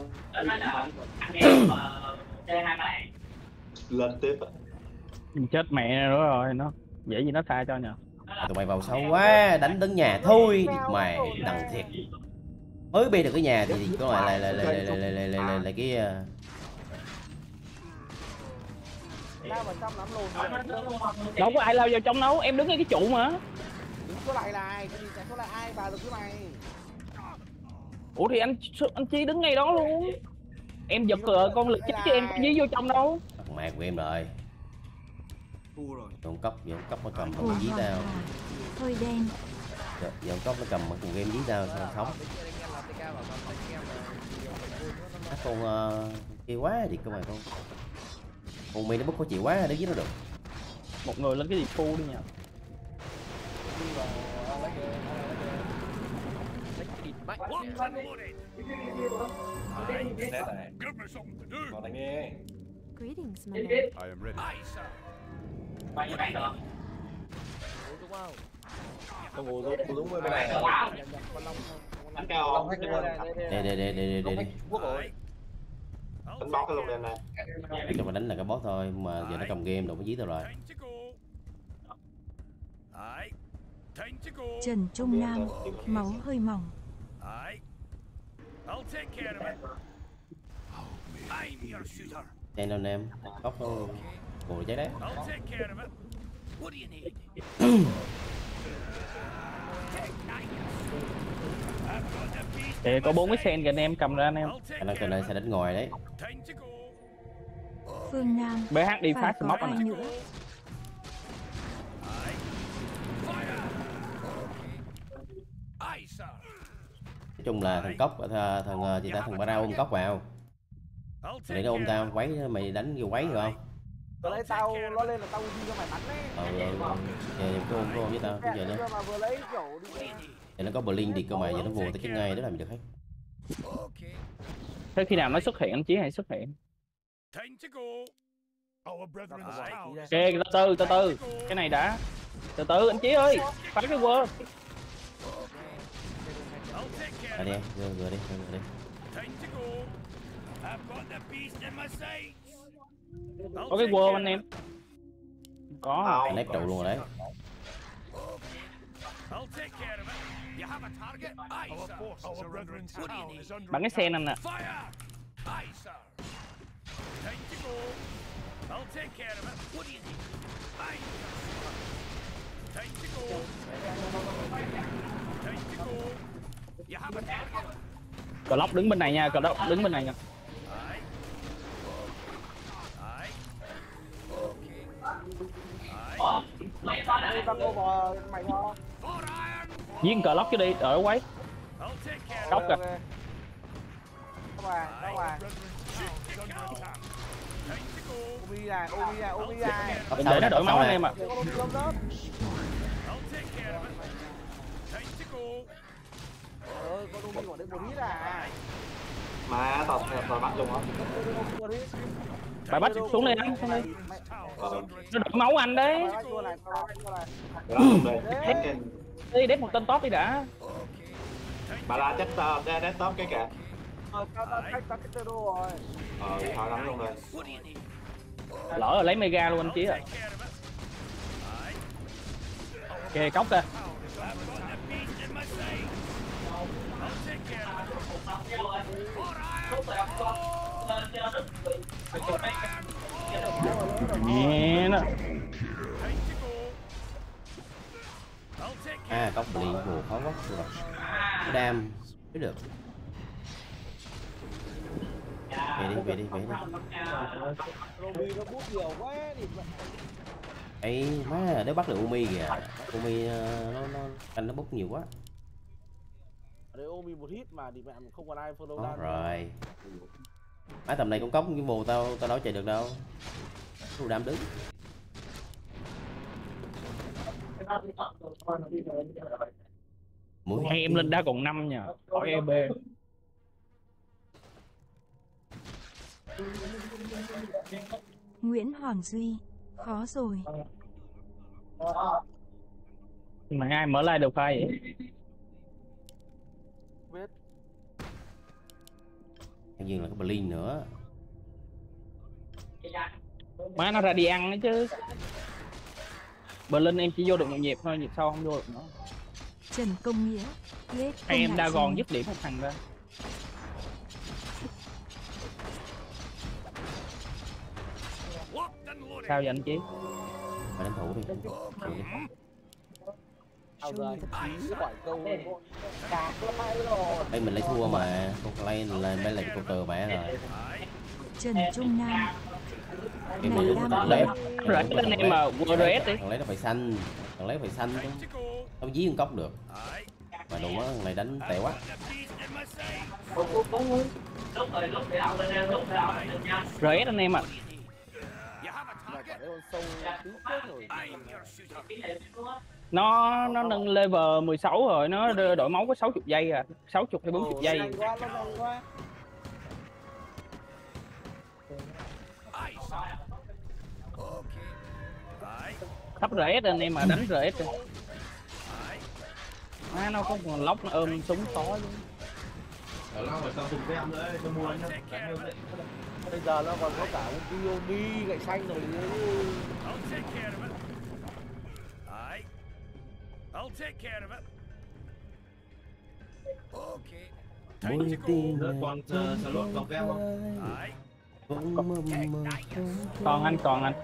Lên tiếp.
Chết mẹ nữa rồi, nó dễ gì nó tha cho nhờ.
Tụi mày vào sâu quá, đánh đứng nhà thôi, mày đằng thiệt. Mới bê được cái nhà thì có lại cái
đâu có ai lao vào trong đâu, em đứng ngay cái trụ mà.
Đứng số lại này, cái gì chạy số lại ai vào được cái này.
Ủa thì anh Chi đứng ngay đó luôn. Em giật con lực chính chứ em có dí vô trong đâu.
mẹ của em rồi.
Thua rồi.
Con cốc nó cầm con dí tao.
Hơi đen.
Giờ cốc nó cầm cùng game dí tao sao sống. Con kia quá thì cơ mà con mày nó bất khó chịu quá để giết nó được.
Một người lên cái gì phu đi nha.
Greetings, my
I am ready.
Đúng bên này. Đánh cao.
Đây.
Đánh bót cái lông đen này.
Cho mà đánh là cái boss thôi mà giờ nó cầm game đâu có dí tao rồi.
Trần Trung Nam, máu hơi mỏng.
Đây anh em, cốc cổ cháy đấy.
Thì có 4 cái sen kìa anh em cầm ra anh em.
Anh em từ đây sẽ đánh ngoài đấy.
Phương Nam,
BH đi phát
móc anh nữa.
Nói chung là thằng cốc thằng gì ta thằng Barao ôm cốc vào. Để nó ôm tao quấy mày đánh vô quấy rồi không?
Vừa lấy tao nó lên là tao đi cho mày bắn đấy.
Giờ cứ ôm với tao giờ nữa.
Mà vừa lấy kiểu đi.
Giờ nó có Blink đi cơ mà giờ nó vô tới cái ngay đó làm được hết.
Thế khi nào nó xuất hiện anh Chí hãy xuất hiện. Ok, từ từ. Cái này đã. Từ từ anh Chí ơi. Phải cái quơ.
Đi, vừa đi.
Có cái quơ anh em. Có.
Anh ép trụ luôn rồi đấy.
Bắn cái sen anh nè. Cờ lóc đứng bên này nha, cờ lóc đứng bên này nha. Giết cờ lóc chứ đi, đợi quấy. Cốc kìa.
Các bạn. này, Omi này.
Để nó đổi máu anh em ạ.
Ơi, con Omi của đây một hit à.
Mà tao bắt luôn á.
Bà bắt xuống đây anh, xuống đây. Nó đổi máu anh đấy. Đi đép một tên top đi đã.
Bà la chắc đép top cái kìa.
Rồi.
Thôi lắm luôn rồi.
Lỡ rồi lấy mega luôn anh Chí ạ. Ok, cốc ra. Nè nó.
À, cốc liền vừa khó quá rồi. Đam biết được. Về đi. Ấy má, nếu bắt được Umi kìa. Umi nó canh nó bốc nhiều quá.
Ở đây Omi một hit mà thì mẹ không còn ai follow down.
Rồi. Má tầm này con cốc cái mù tao đâu chạy được đâu. Thu đam đứng.
Hay em lên đá còn 5 nhờ. Khỏi EB.
Nguyễn Hoàng Duy, khó rồi.
Mà ai mở like được file vậy?
Biết.
Hình như là cái Berlin nữa.
Má nó ra đi ăn đấy chứ. Berlin em chỉ vô được một nhịp thôi, nhịp sau không vô được nữa.
Trần Công Nghĩa,
hay em đa gòn dứt điểm một thằng ra. Sao vậy anh Chí?
Phải đánh thủ đi. Đây mình lấy thua mà, con lấy mấy là con cờ bẻ rồi.
Trần Trung Nam.
Cái mình lấy
anh em mà WRS đi.
Thằng lấy nó phải xanh, thằng lấy phải xanh chứ. Không dí con cốc được. Mà đủ á, thằng này đánh tệ quá.
RS anh em ạ. Nó nâng level 16 rồi, nó đổi máu có 60 giây à, 60 hay 40 giây. Thấp RS anh em mà đánh RS rồi. Má nó có còn lóc nó ôm súng to luôn.
Lâu rồi sao dùng cái em nữa, cho mua anh đó.
Bây giờ nó còn có cả con Omi gậy xanh rồi.
I'll take care of it.
Mối tình
còn slot còn game không?
Còn anh.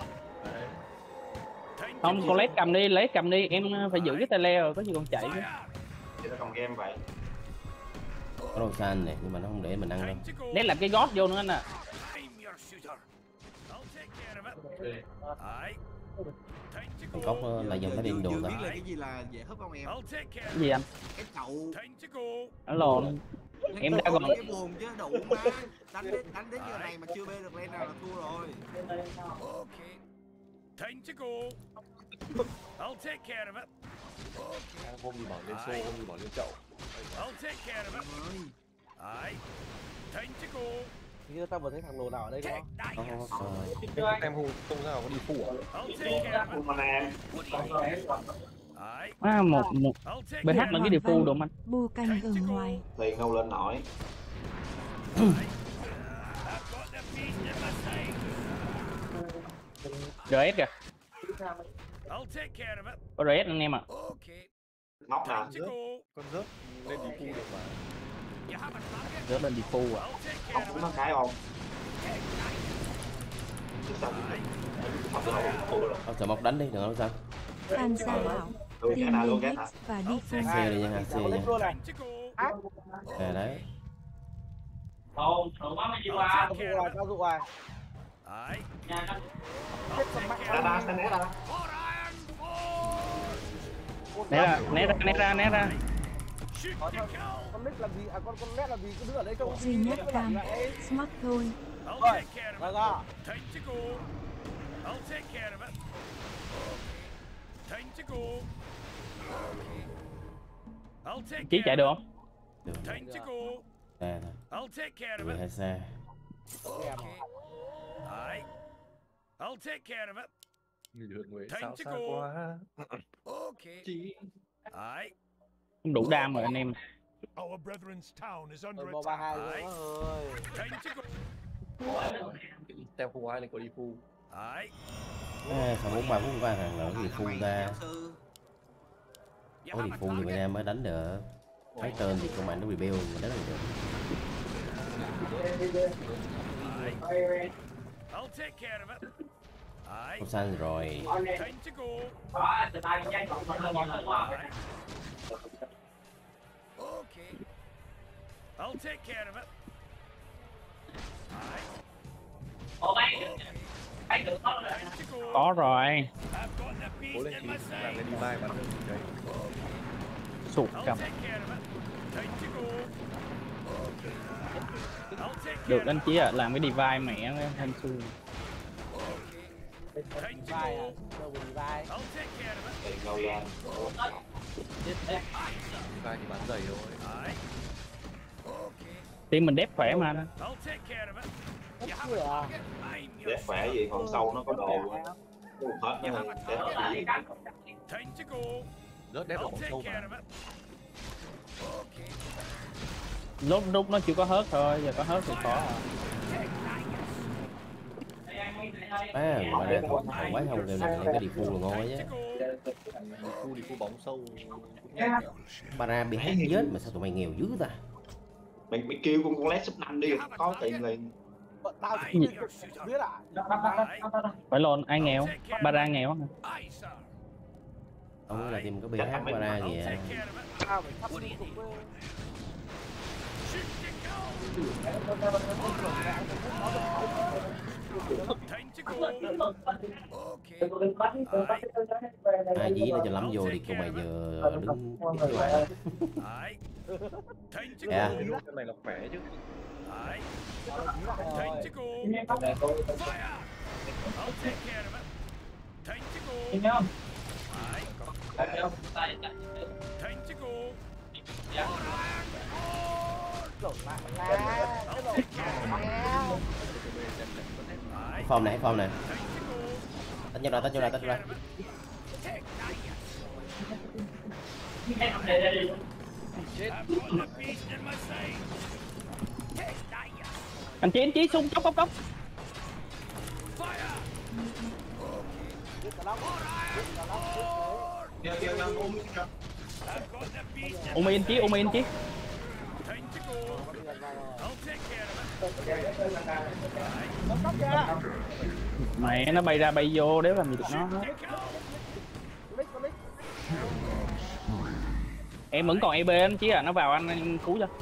Không, con lấy cầm đi, em phải giữ cái tele rồi, có gì còn chạy chứ.
Vậy nó còn game vậy.
Có đồ xanh này, nhưng mà nó không để mình ăn đâu.
Lấy làm cái gót vô nữa anh à.
Con cốc là dùng cái điện đồ ta.
Cái gì là dễ hấp không em?
Cái gì anh?
Cái chậu.
Alo. Em đã còn
cái buồn chứ đủ mà. Đánh đến giờ này mà chưa bê được lên nào là thua rồi.
I'll take care of it.
Hôm đi bỏ lên xô, hôm đi bỏ lên chậu.
I'll take care of it. Aye. Time to go.
Như tao vừa thấy thằng lồ nào ở đây không?
Em không nào có đi phụ à?
một BH là cái điều phu đúng anh.
Bu canh ở ngoài.
Thì không lên nổi.
RS kìa. RS anh em ạ.
Ngóc nè.
Con rớt lên đi phụ được mà.
Rớt lên đi phu à.
Ngóc cũng nó cái không?
Sợ mọc đánh đi, đừng có sao.
Phan Gia Hảo, tìm Linux và đi phu.
Xe đi nha, xe nha. À đấy.
Tao dụ à.
Né ra.
Con Nick làm gì? À con Nét làm gì? Cứ đứng ở đây trông
duy nhất cam, smart thôi.
Rồi, ra.
Chí chạy được không?
Được. Xa thôi. Người hay xa.
Lượt người sao xa quá. Chí.
Không đủ đam rồi anh em.
Our brethren's town is under
Bộ 32
attack.
ơi.
Teo không ai lên có đi phu.
Sao 43 phút qua thằng nữa gì phun ta. Có gì phun thì Việt Nam mới đánh được. Thấy tên thì công mạnh nó rebuild mà đánh được. Không xanh rồi.
Có rồi.
Cố lên chị, làm lên đi vai bắn được.
Sụt cầm. Được anh Chí ạ, làm cái divide mẹ em thanh xương.
Vai à, đâu bị vai.
Ngầu ra.
Vai thì bắn dày rồi.
Team mình đép khỏe mà anh.
Đép khỏe gì, còn sâu nó có đồ. Hết nó
rớt đép vào con sâu mà.
Lúc nó chưa có hớt thôi, giờ có hớt thì có à.
Mà ra thằng quái không kêu này cái đi phu là ngon chứ.
Đi phu bóng sâu.
Bara bị hack chết mà sao tụi mày nghèo dữ ta.
Mày kêu con led sub 5 đi, có tiền liền.
Tao biết à.
Phải lồn ai nghèo? Bara nghèo hả?
Ông là tìm có BH Bara gì à.
Tao phải sắp liên tục với.
Ai dí nó cho lắm vô thì cô mày giờ đứng dạ.
Cái này là khỏe chứ.
Form này tách nhau ra
Anh Chí xung cốc ôm yên Chí mẹ nó bay ra bay vô để làm gì được nó hết. Em vẫn còn EB anh Chí à, nó vào anh cứu cho.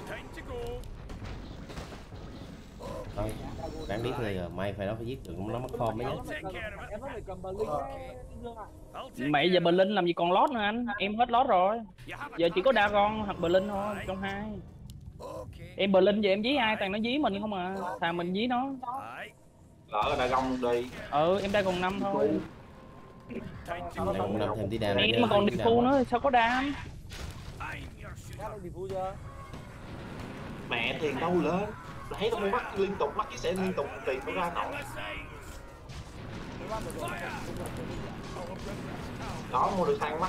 Thôi, đáng biết thôi rồi, may phải nó phải giết được nó mất form đấy nhá.
Mẹ giờ Berlin làm gì còn lót nữa anh, em hết lót rồi. Giờ chỉ có Dagon hoặc Berlin thôi trong hai. Em Berlin giờ em dí ai, toàn nó dí mình không à, thằng mình dí nó.
Lỡ Dagon đi.
Em đang còn 5 thôi.
Đang còn 5 thêm tí đam.
Em mà còn đi phu nữa sao có đam.
Mẹ tiền đâu lên. Thấy nó mua mắc liên tục, mắc cái sẽ liên tục tiền nó ra nổi. Đó mua được thang mắc.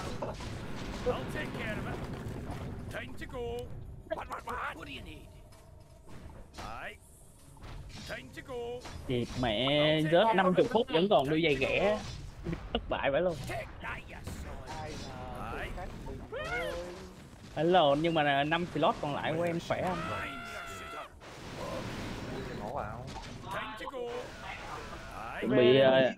Thì mẹ rớt 50 phút vẫn còn đôi giày ghẻ. Thất bại vậy luôn. Hello, nhưng mà 5 slot còn lại của em khỏe không? Bị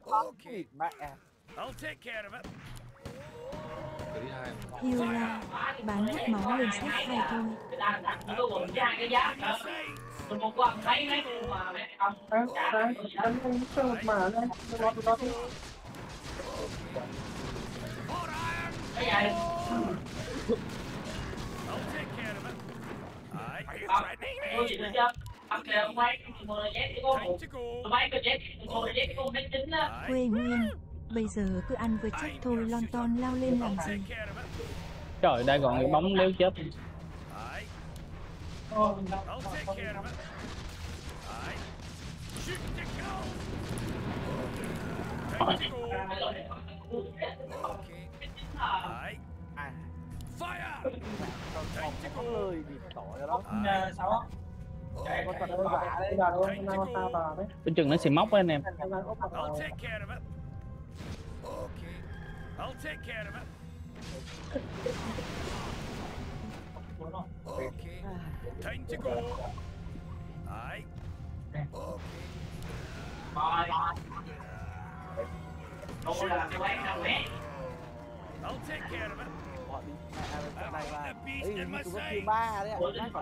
Hila bán hết máu lên sách 2 thôi. Quê Nguyên, bây giờ cứ ăn với chắc thôi, lon ton lao lên làm gì?
Trời, đây còn cái bóng nếu chết.
Lời thì tỏ ra đó.
Sao? Con thật đôi vả đấy, bà đâu nào sao bà đấy.
Bên chừng nó xì móc á anh em.
Ba đấy ạ.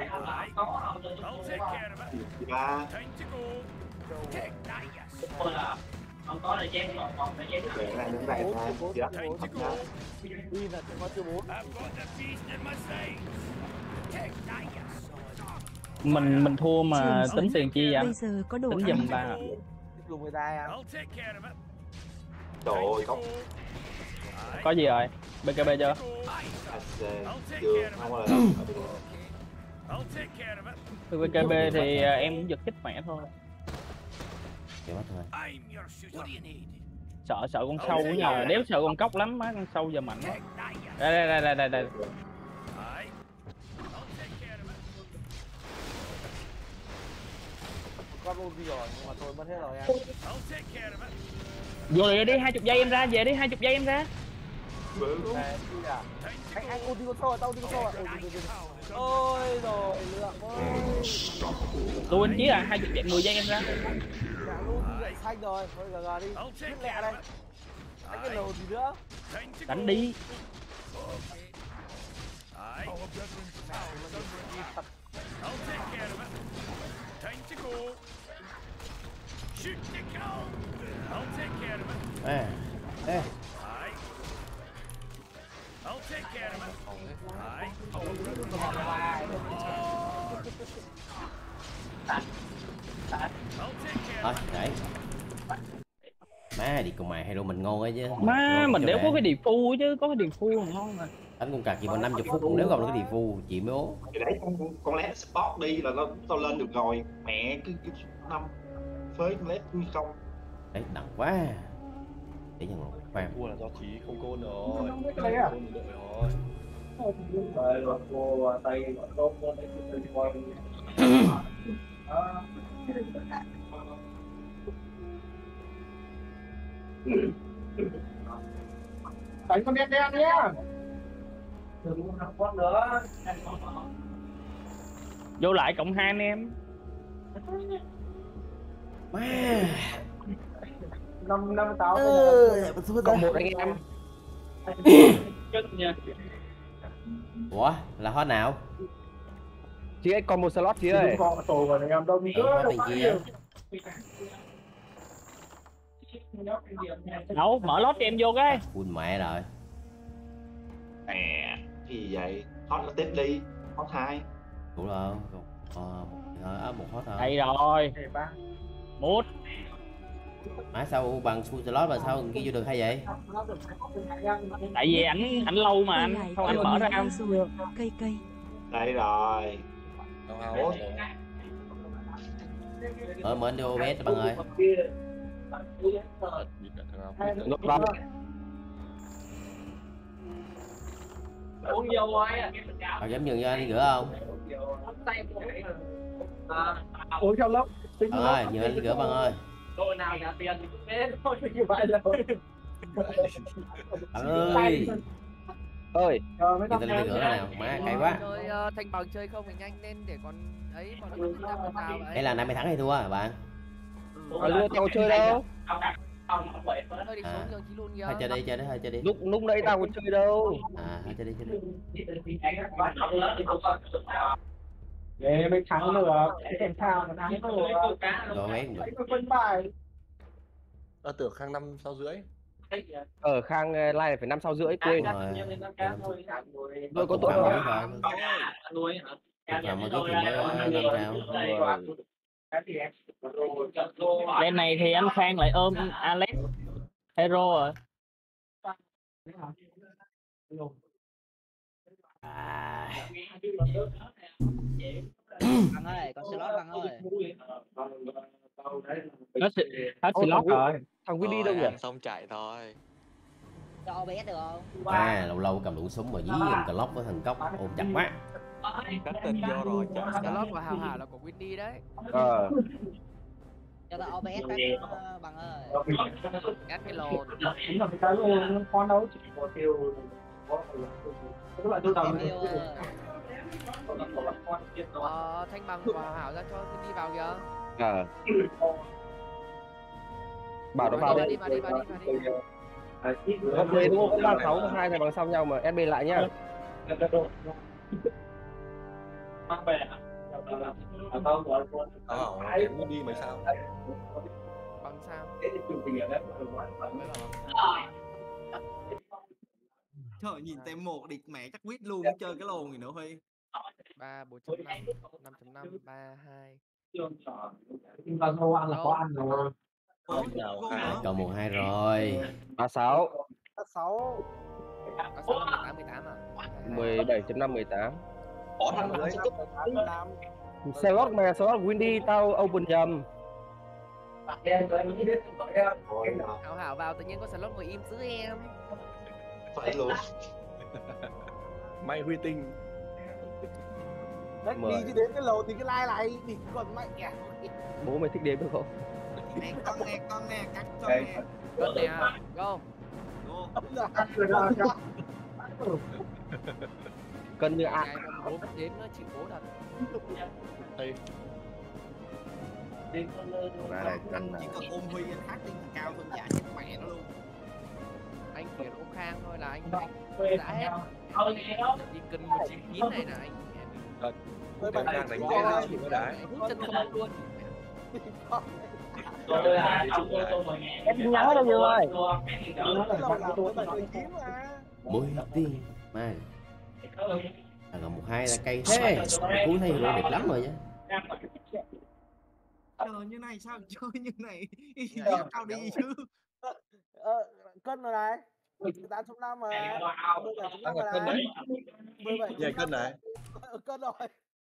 Ba.
Không có là chém còn phải chém.
Cái này đứng đây thôi. Dạ.
Đi là có chưa 4.
Mình thua mà tính tiền chia vậy?
Bây giờ có đồ
tính giùm ta.
Dùng người ta à?
Trời ơi không.
Có gì rồi? BKB chưa?
Chưa, không có
Từ BKB thì em cũng giật chích mẹ thôi. Sợ con sâu của nhờ, đéo sợ con cóc lắm, má con sâu giờ mạnh quá. Đây.
Con luôn gì rồi, nhưng mà thôi mất hết rồi em.
Về đi 20 giây em ra, về đi 20 giây em ra.
Anh cô đi con sâu à, tao đi con sâu à. Ôi rồi lượng ơi.
Tôi anh Chí à, 20 giây 10 giây em ra.
Dạ luôn đi xanh rồi, thôi gờ đi. Giết lẹ đây. Đánh cái lồ gì nữa.
Đánh đi.
Thôi, để má đi cùng mày hay đâu mình ngon ấy chứ.
Má mình đéo có cái default chứ, có cái default ngon mà.
Đánh con cạc chỉ còn 50 phút cũng nếu không được cái default chị mới ố.
Thì đấy con lét spot đi là tao lên được rồi. Mẹ cái năm phới con lét nguy không.
Đấy nặng quá. Để nhận khoan.
Thua là do Chí không côn rồi.
Cái đấy à?
Côn đội rồi.
Đây là cô tay gọi tốt con đấy tôi coi. Đánh con đen đen nhá. Đừng có con nữa.
Vô lại cộng 2 anh em.
Năm táo.
Còn một anh em.
Chết nha.
Ủa là hết nào?
Chị ơi còn một slot chị ơi.
Tổ của anh em đông
Đâu, mở lót cho em vô cái.
Ui mẹ rồi.
Mẹ, gì vậy? Hot là tiếp đi, hot 2.
Đủ rồi. Một hot thôi.
Đây rồi. Một.
Má sao bằng full slot mà sao ghi vô được hay vậy?
Tại vì ảnh lâu mà anh, không anh mở ra không?
Cây.
Đây rồi.
Mở anh vô OBS bạn ơi.
Uống vô ai à?
Bạn dám nhường cho anh đi rửa không?
Uống trong lốc.
Bạn ơi, nhường anh đi rửa bạn ơi.
Đội nào trả tiền thì cũng thế thôi như vậy rồi.
Bạn ơi.
Ơi.
Cho tên đi rửa nào, má cay quá.
Chơi thanh bằng chơi không phải nhanh lên để còn ấy còn nó ra phần nào vậy.
Đây là nay mày thắng hay thua à bạn?
Lua tao chơi đâu.
Thôi đi xuống giờ chí luôn kìa.
Thôi chơi đi.
Lúc nãy tao còn chơi đâu.
À, thôi chơi đi.
Để mới thắng được, cái thao mà thắng được.
Rồi mấy cũng được.
Phân bài.
Tưởng Khang 5 sao rưỡi.
Ở Khang like phải 5 sao rưỡi quên.
Rồi có tội rồi. Rồi mới có chuyện mới 5 sao.
Lên này thì anh Khang lại ôm Alex Hero rồi.
Bằng ơi, con slot bằng ơi.
Hết slot rồi.
Thằng Winnie đâu nhỉ? Xong chạy thôi.
Cho OBS được không?
Lâu lâu cầm đủ súng mà dí em Clock với thằng Cốc ôm chặt quá.
Cắt tên vô rồi.
Slot và hào hào là của Winnie đấy.
Cho tao OBS phép bằng ơi.
Cắt cái lồn.
Con đâu chỉ có tiêu các loại tiêu tàu
Thanh bằng và hào ra cho Winnie vào kìa.
Bảo nó vào
đi.
Góc B đúng không? 36 hai này bằng sau nhau mà SB lại nhá.
Em đi mà sao?
Bằng sao?
Trời nhìn tem 1 địch mẹ chắc quýt luôn chơi cái lồn gì nữa Huy.
3 4.5 5.5 3 2.
chúng ta đâu ăn là có ăn rồi.
Còn 1-2 rồi.
36
36 là 18 à?
17.5 18.
Bỏ thằng
dưới. Slot mà slot Windy tao open nhầm.
Hảo hảo vào tự nhiên có slot ngồi im giữ em.
Phải luôn.
May huy tinh.
Đấy,
đi chứ đến cái lầu thì cái like này thì còn mạnh nhỉ.
Bố mày thích đếm được không?
Con nè, cắt cho nè.
Con nè, go.
Cân như ạ.
Bố đếm nó chịu bố thật.
Chỉ cần ôm Huy anh hát tinh thần cao hơn giả chết mẹ nó luôn.
Anh chỉ ôm Khang thôi là anh đã hết. Đi cân 199 này là anh.
Tôi đang đánh dễ thì mới đá.
Hút chân không luôn.
Em nhớ đâu rồi.
Mỗi tiên mai còn 1-2 là cây thế. Cuối thấy Hero đẹp lắm rồi nhá.
Trời như này sao chơi như này? Cao đi chứ.
Cân rồi này. 8.5 mà. 17.5 rồi này. 17.
Về cân này.
Cân rồi.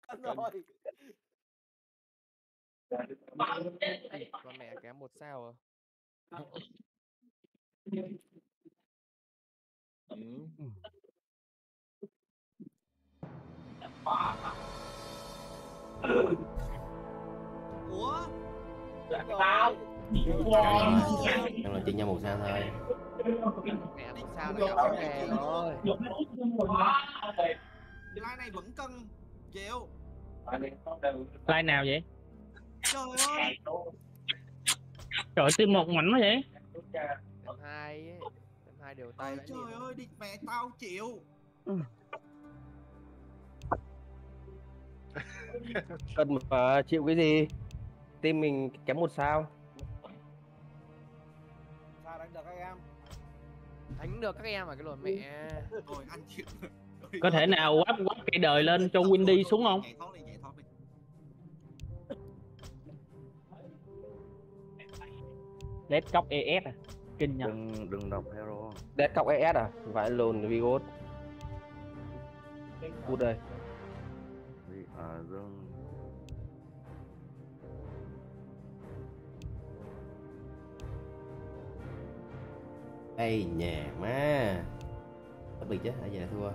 Con mẹ kém 1 sao à?
Ủa?
Đang là chênh nhau 1 sao thôi.
Mẹ 1 sao nó gặp vấn đề rồi.
Line này vẫn cân chịu.
Line nào vậy?
Trời ơi.
Trời tim một mảnh quá vậy.
Tầm 2 ấy. Tầm 2 đều tay.
Trời ơi, địch mẹ tao chịu.
Cân mà chịu cái gì? Team mình kém 1 sao.
Sao đánh được các em?
Đánh được các em à cái lồn mẹ.
Rồi anh chịu.
Có thể nào quắp cây đời lên cho Windy xuống không? Dead Cop ES à? Kinh nhờ.
Đừng đọc Hero.
Dead Cop ES à? Vãi lồn Vigot. Cút đây.
Dương.
Ây nhà má. Tao bị chứ, giờ thua.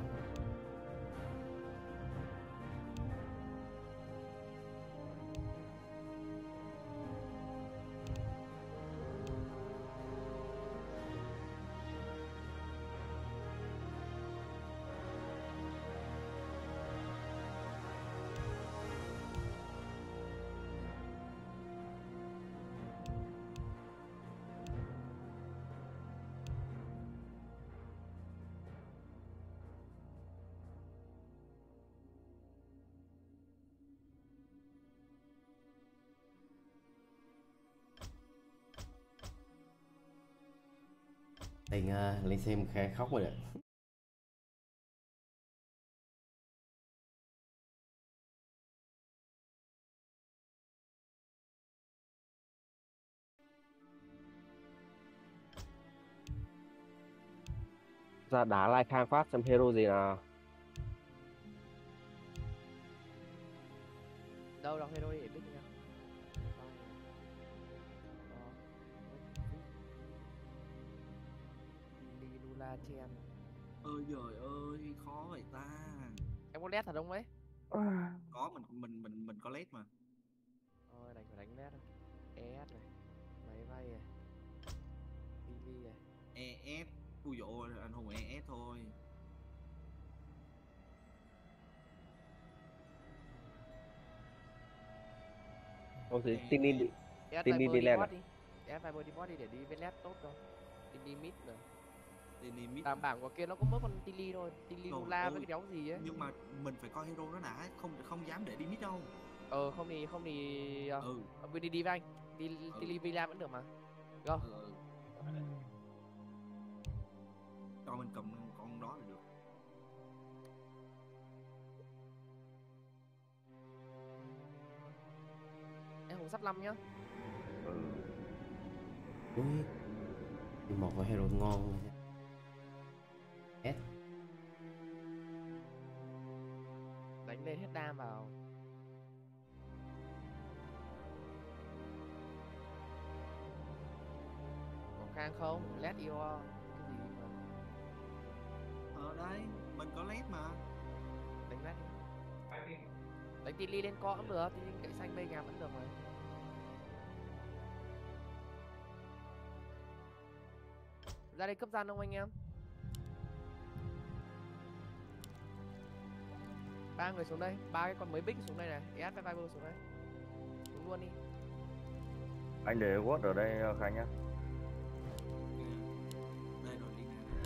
Tiền lên xem khá khóc rồi đấy.
ra đá like khang phát xem hero gì nào.
Đâu đâu hero đi để biết nha. Đi Lula Chen.
Ơi giời ơi, khó vậy ta.
Em có led thật không ấy?
Có, mình có led mà.
Thôi đành phải đánh led thôi. ES này, máy bay này, TV này.
ES, ui dồi ôi, anh hùng ES thôi.
Không thì tin đi
ES
tin đi
Viper
lên.
bot đi. ES Viper đi bot đi để đi với led tốt thôi. Đi mid rồi. Đảm bảng của kia nó có mỗi con Tilly thôi, Tilly Lula với cái đéo gì ấy.
Nhưng mà mình phải coi hero nó đã, không dám để đi mid đâu.
Không thì đi với anh. Tilly Villa vẫn được mà. Được không?
Cho mình cầm con đó là được.
Em không sắp 5 nhá.
Ui, một con hero ngon rồi. S.
Đánh lên hết đam vào. Có khang không? Let you cái gì mà.
Đây, mình có led mà.
Đánh led đi. Đánh Tilly lên co cũng được, Tilly cậy xanh bây nhà vẫn được rồi. Ra đây cấp gian không anh em? 3 người xuống đây, 3 cái con mới big xuống đây này, ES với Viper xuống đây. Xuống luôn đi.
Anh để Watt ở đây Khánh nhá.
Đây rồi đi.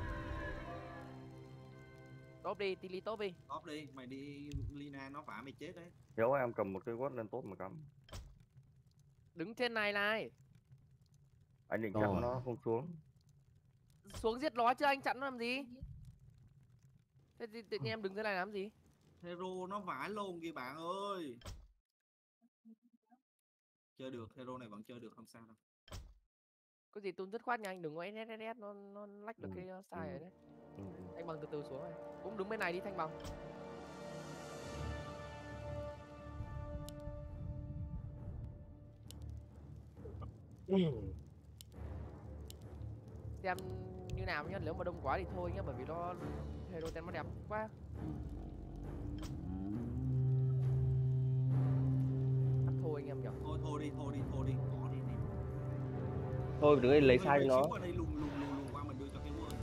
Top đi, Tilly top đi.
Top đi, mày đi Lina nó phá mày chết đấy.
Nếu em cầm một cây Watt lên top mà cắm.
Đứng trên này này.
Anh định chặn nó không xuống.
Xuống giết nó chứ anh chặn nó làm gì? Thế thì tự nhiên em đứng dưới này làm gì?
Hero nó vãi luôn kìa bạn ơi. Chơi được, hero này vẫn chơi được, không sao đâu.
Có gì tún dứt khoát nha anh, đừng có SSS nó lách được cái sai rồi đấy. Thanh Bằng từ từ xuống này. Cũng đứng bên này đi Thanh Bằng. Xem như nào nhá, nếu mà đông quá thì thôi nhá, bởi vì nó hero tên nó đẹp quá. Thôi anh em nhỉ.
Thôi đi, bỏ đi.
Thôi đừng lấy sai cho nó.
Qua mình đưa cho cái word.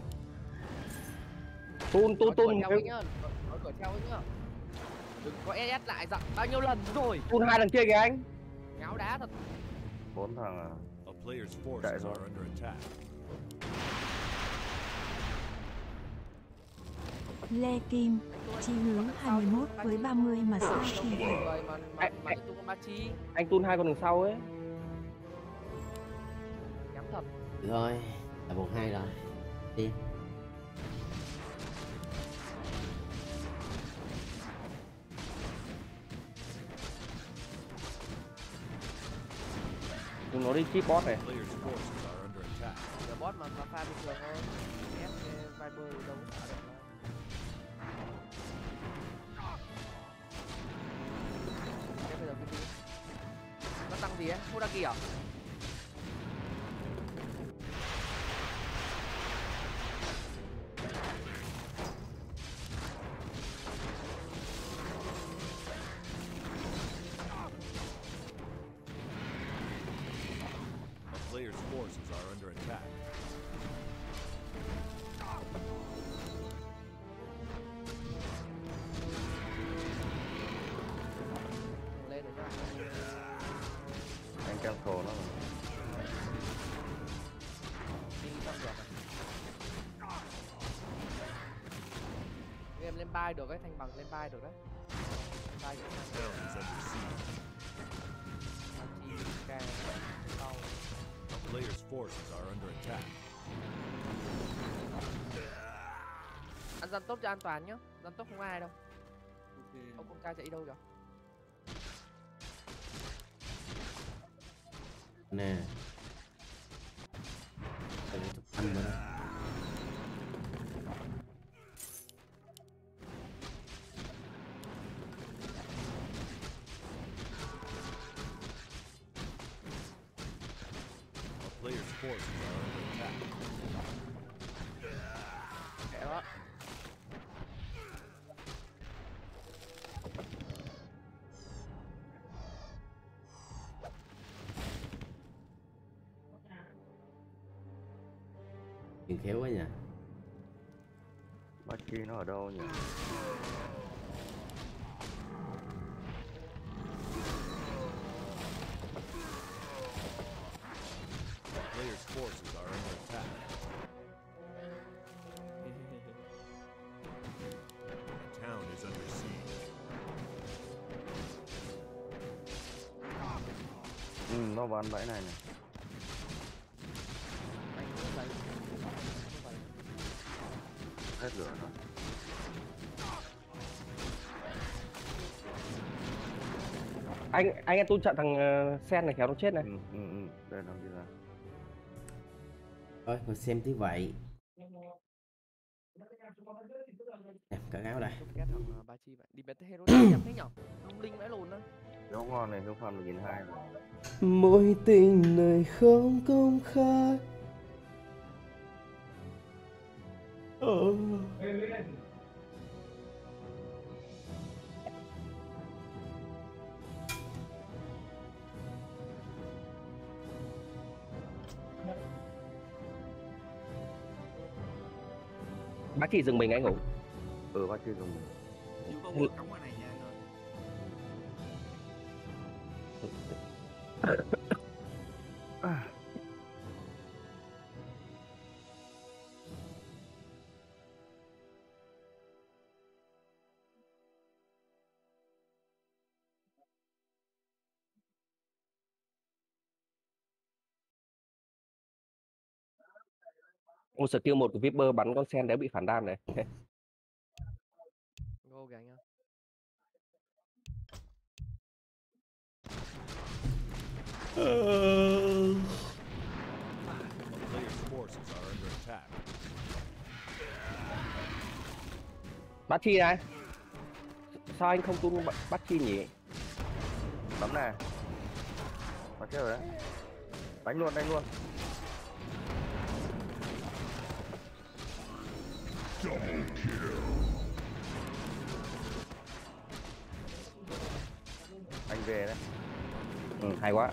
Tun.
Nói cửa theo ấy nhá. Đừng có SS lại dặn bao nhiêu lần rồi.
Tun 2 lần kia kìa anh.
Ngáo đá thật.
4 thằng à.
A player's forces are under attack.
Lê Kim, chí hướng 21 với 30 mà sao thì
anh Tun 2 con đường sau ấy.
Nhắm thật.
Rồi, là 1-2 rồi. Đi.
Chúng nó đi chip bot này.
Giờ bot mà pha bình thường thôi. Ép Viper đâu có xả được đâu. Bây giờ cái gì? Nó tăng gì ấy? Hô đăng ký à?
Player's forces are under attack.
Lên rồi nhá.
Anh cancel nó rồi.
Đi xong được. Em lên bay được ấy, Thanh Bằng lên bay được đấy. Lên bay được.
Player's forces are under attack.
Ăn dân tốt cho an toàn nhá, dân tốt không ai đâu. Ông con ca chạy đi đâu rồi?
Nè. Anh nữa.
Kệ đó.
Nhìn khéo quá nhỉ.
Bác Chi nó ở đâu nhỉ?
Player's forces are under attack. The town is under siege.
Nó bắn bẫy này này. Hết lửa rồi.
Anh tu chặn thằng Sen này khéo nó chết này.
Đây nó đi ra.
Thôi ngồi xem tí vậy. Nè, cởi áo đây.
Kết thằng Ba Chi bạn đi bét hero đẹp thế nhở? Lung linh vãi lồn đó.
Nó ngon này, nó fan 1.200.
Mối tình này không công khai.
Bác Chi dừng mình anh ngủ.
Bác Chi dừng mình.
Chú có vừa cắm qua này nha anh ơi.
Ô, skill 1 của Viper bắn con Sen đéo bị phản đam này.
Go kìa anh ơi.
Player's forces are under attack.
Bác Chi này. Sao anh không tung Bác Chi nhỉ?
Bấm này. Bắn chết rồi đấy. Đánh luôn.
Double kill.
Anh về đấy.
Hay quá.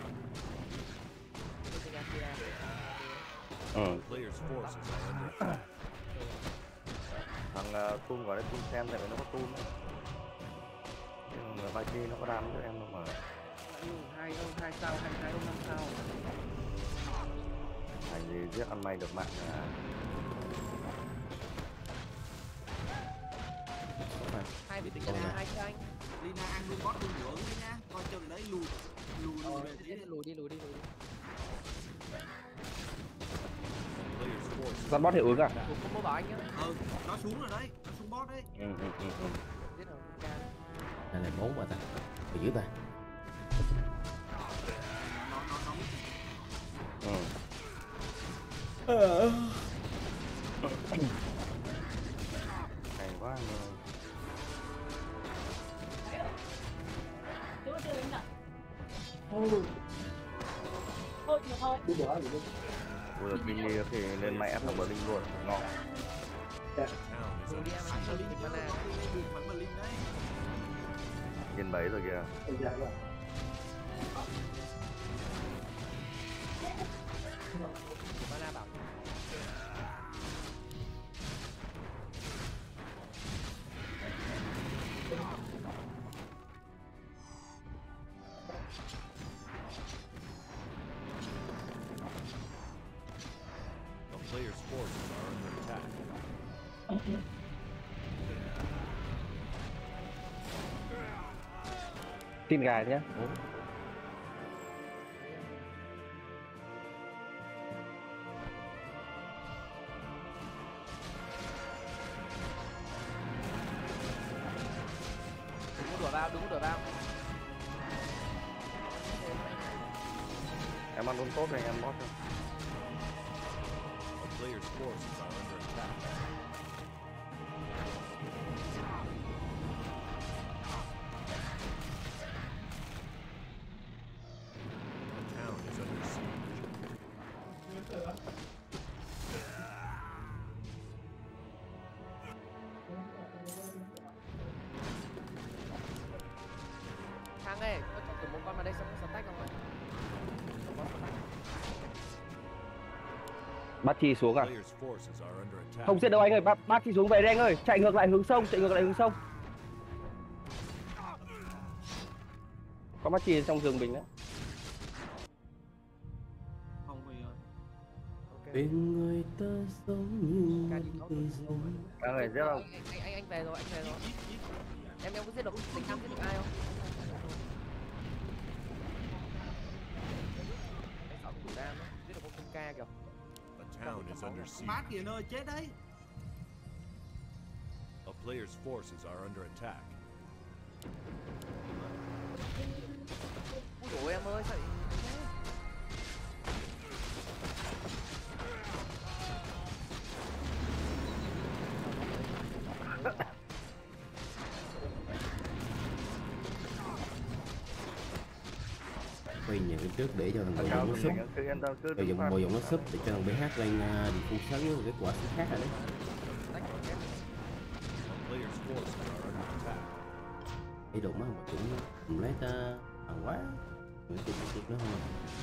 Player's forces are under attack.
Thằng Tun vào đấy, Tun xem tại vì nó có Tun. Nhưng mà Ba Chi nó có đam cho em đâu mà.
Hai ông 2 sao, 2 ông 5 sao.
Thành gì giết ăn may được mạng à.
Hai bị tính là hai chứ anh.
Lina ăn luôn bot luôn dưỡng đi nha. Coi chừng đấy lùi
Lùi đi.
Giọt bot hiệu ứng à?
Không có bảo anh nhá.
Nó xuống rồi đấy, nó xuống bot đấy.
Biết rồi.
Này là 4 mà ta. Phải giữ ta.
Hay quá anh ơi. Ui là Mini thì lên máy ép thằng Berlin luôn, ngon. Nhân 7 rồi kìa.
Mana bảo.
The player's forces are under attack.
Tin gà nhé.
Đúng đuổi vào.
Em ăn luôn tốt này, em bot cho.
The player's forces are under attack. The town is under siege.
Khang ơi, có cho tụi một con vào đây xong nó tách không ạ?
Bắt chi xuống à?
Players' forces are under attack.
Không giết đâu anh ơi, bắt chi xuống về đây anh ơi, chạy ngược lại hướng sông, chạy ngược lại hướng sông. Có bắt chi trong rừng mình đấy.
Không Huy ơi.
Bên người ta giống như một cây giống.
Các người giết không?
Anh về rồi, anh về rồi. Em có giết được tính Nam giết được ai không? Anh sợ của Nam giết được con Kim Ca kìa.
A town is under siege.
Mát kìa nơi chết đấy.
A player's forces are under attack.
Ui dồi em ơi, sao
Quay nhà cái trước để cho thằng Bồ Dũng nó súp. Rồi dùng Bồ Dũng nó súp để cho thằng BH lên đi phun sáng với cái quả xích khác rồi đấy.
Players' forces are under attack.
Cái đụng á mà cũng lấy ta bằng quá. Mấy cái nó không.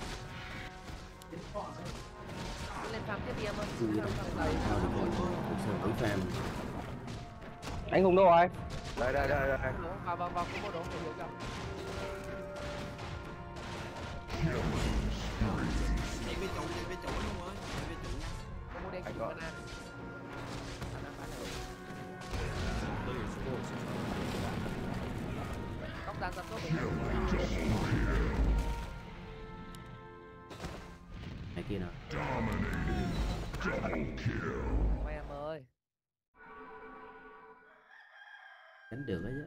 lên farm tiếp đi em ơi.
Farm.
Anh Hùng đâu rồi?
Đây.
Vào cái bộ đồ của hiểu không?
Chạy về chỗ luôn ơi. Chạy về chỗ nha.
Có mua đen của Banana.
Players' forces are under attack.
Tóc đang giật tốt đấy.
Này kia nào.
Quay em ơi.
Đánh được đấy chứ.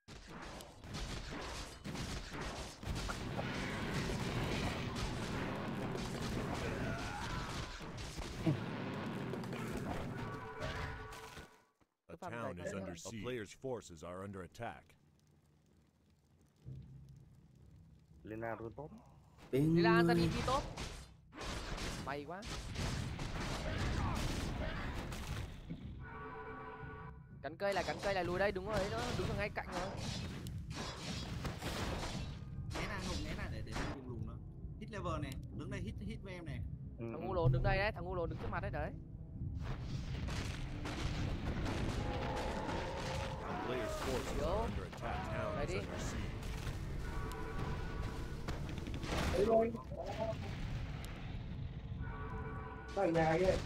A town is under siege. A player's forces are under attack.
Lena luôn tốt.
Đi ra ra đi tốt. May quá. Cắn cây lại lùi đây, đúng rồi đấy, nó đứng ở ngay cạnh rồi.
Né ra để vùng lùn nó. Hit level này, đứng đây hit với em này.
Thằng ngu lồn đứng đây đấy, thằng ngu lồn đứng trước mặt đấy đấy.
Players' forces are under attack. Town is under siege.
Đấy thôi. Ở nhà kia.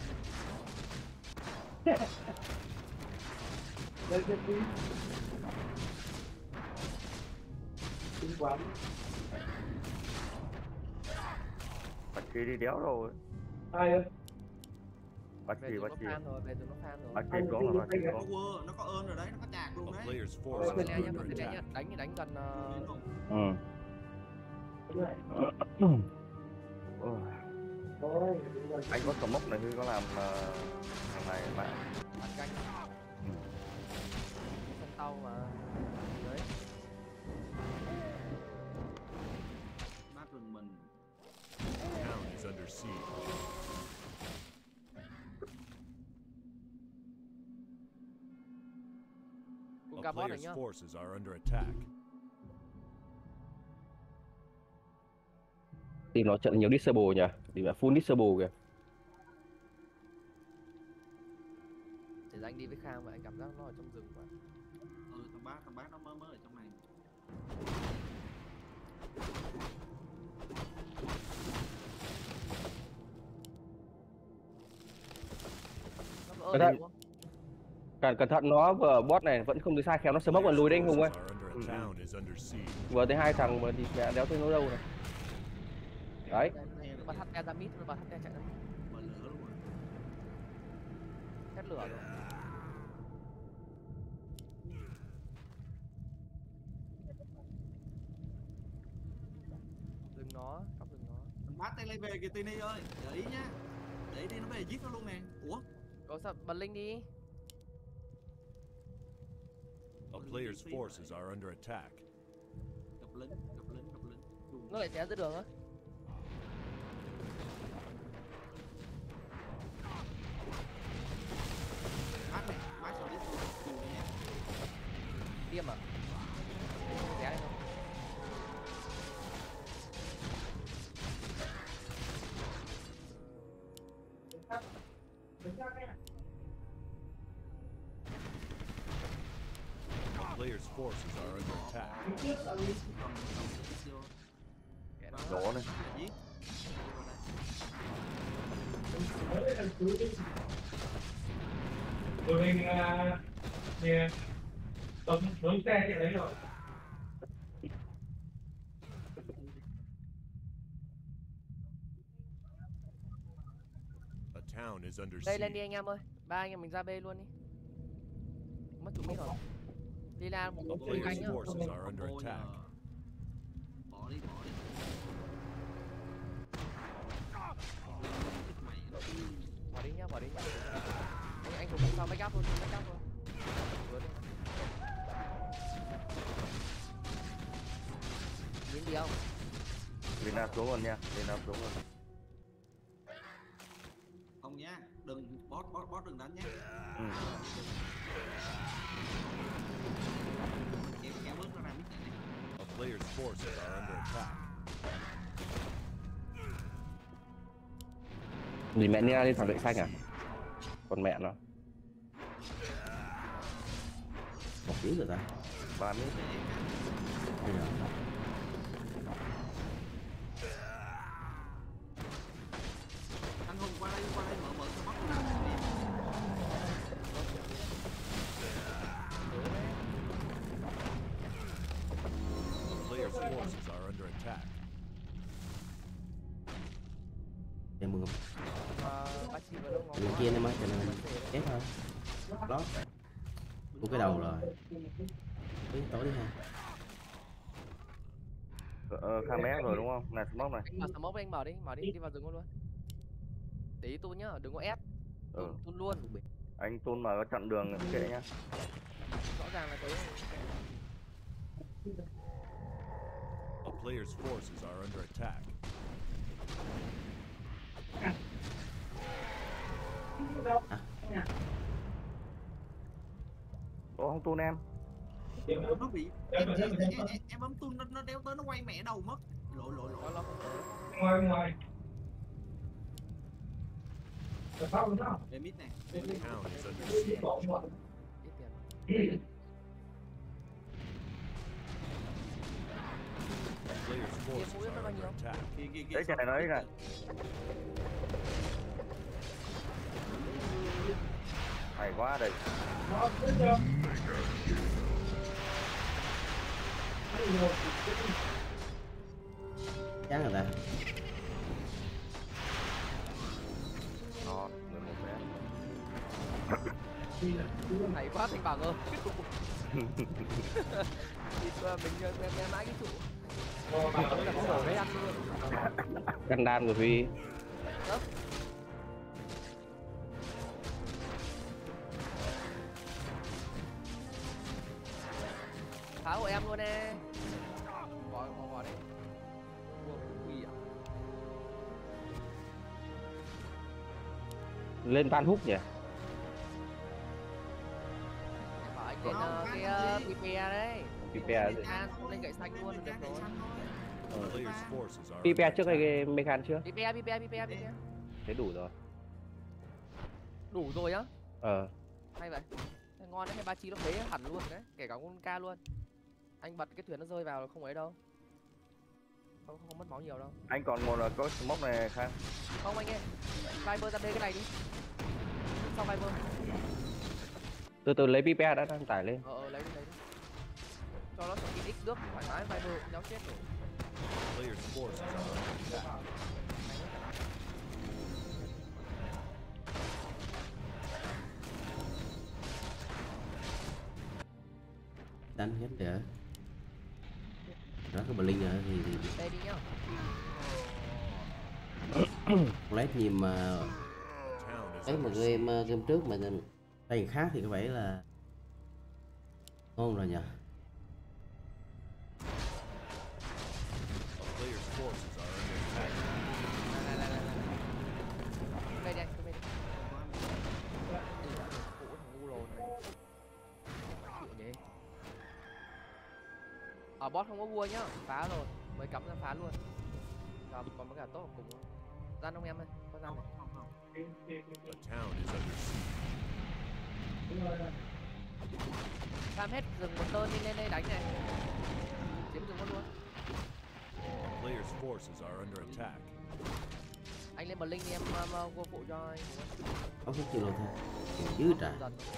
Đây cái gì? Kinh quán.
Bạch Kỳ đi đéo rồi.
Ai ơi?
Bạch Kỳ.
Về tụi nó farm rồi.
Bạch Kỳ có là Bạch Kỳ có.
Nó có ơn rồi đấy, nó có chạc luôn đấy.
Players' forces are under attack.
Đánh gần
Anh có cầm mốc này Huy có làm thằng này bạn.
Bạn canh. Sân tàu mà. Đấy.
Mát rừng mình.
Town is under siege. A player's forces are under attack.
Tìm nó trận nhiều disable nhỉ? Thì là full disable kìa.
Để anh đi với Khang mà anh cảm giác nó ở trong rừng quá.
Thằng bác nó mới ở trong này.
Cẩn thận nó vừa bot này vẫn không được sai khéo nó smoke còn lùi đấy anh Hùng ơi. Vừa tới 2 thằng mà thì mẹ đéo thấy nó đâu này. Đấy.
Bật HT ra mid, bật HT chạy ra mid.
Bật lửa luôn rồi.
Hết lửa rồi. Dừng nó, cắp dừng nó.
Thằng bác tay lấy về kìa Tini ơi, để ý nhá. Để đi nó về giết nó luôn nè. Ủa?
Có sao bật linh đi.
A player's forces are under attack.
Gặp lính.
Nó lại té giữa đường á.
The player's forces are under attack.
Đổ này.
Tụi mình nè, đón xe chạy đấy rồi.
A town is under
Đây lên đi
siege.
anh em ơi. Ba anh em mình ra B luôn đi. Mất chủ mít rồi. Đi ra một
The
cánh
player's
nhá.
forces are under attack.
Bỏ đi.
Bỏ đi nhá. Anh cùng sau make up luôn, Vừa đi. Nhìn đi không?
Lina xuống rồi nha, Lina xuống rồi.
Không nhá, đừng boss đừng đánh nhá. Kéo bước nó ra mít này.
A player's forces are under attack.
Vì mẹ Nia lên phản vệ xanh à? Còn mẹ nó.
Một tiếng rồi ta.
3 mét.
Anh Hùng qua đây mở cho boss.
The player's forces are under attack.
Em mừng không?
Bác sĩ vào đâu ngon
Người
quá.
kia em ơi, cho nên mình ép thôi. Lót. Của cái đầu rồi. Đi tối đi ha.
Khang mé rồi đúng không? Này smoke này.
Anh mở smoke anh mở đi vào rừng luôn. Để ý tun nhá, đừng có ép. Tun luôn.
Anh Tun mà có chặn đường kệ nhá.
Rõ ràng là cái
A player's forces are under attack.
Ủa không Tun em.
Nó bị em bấm tun nó đeo tới nó quay mẹ đầu mất. Lội.
Ngoài.
Để mít này.
The town is under siege. The player's forces are under attack.
Đấy chạy nói kìa. Hay quá đây.
Chán rồi ta.
Ngon, 11 mét.
hay quá Thành Bằng ơi. Thì mình nghe mãi cái trụ. Là có đồ đấy ăn luôn.
Gan đan của Huy.
Phá của em luôn nè. Bỏ đi. Quỷ à?
Lên van hút nhỉ?
Em bảo anh lên cái PPA đấy.
PPA rồi.
Lên gậy xanh luôn được rồi.
The player's forces are
PPA trước hay cái Mechan chưa?
PPA.
Thế đủ rồi.
Đủ rồi á?
Hay
vậy. Ngon đấy, 239 nó phế hẳn luôn đấy, kể cả con ca luôn. Anh bật cái thuyền nó rơi vào không ấy đâu. Không mất máu nhiều đâu.
Anh còn một có smoke này Khang.
Không anh ơi. Viper ra đây cái này đi. Xong Viper.
Từ từ lấy PPA đã đăng tải lên.
Lấy đi. Cho nó xong ít nước thoải mái, Viper nháo chết rồi.
Player's forces are under attack.
Đánh hết để đó cái Blink nữa thì
đây đi nhá.
lát gì mà ấy mà game trước mà tay khác thì có vẻ là ngon rồi nhỉ.
Player's forces are under attack.
Đây đi anh, đây đi. Cũ thằng ngu lồn này. Chịu nhỉ. Boss không có vua nhá, phá rồi, mới cắm ra phá luôn. Rồi còn có cả tốt cùng. Gian ông em ơi, có gian này.
town is under siege.
Tham hết rừng một tên đi lên đây đánh này. Chiếm rừng luôn.
Players' forces are under attack.
Anh lên bờ linh đi em vô phụ cho anh.
Không có chịu đâu thôi. Chứ trả.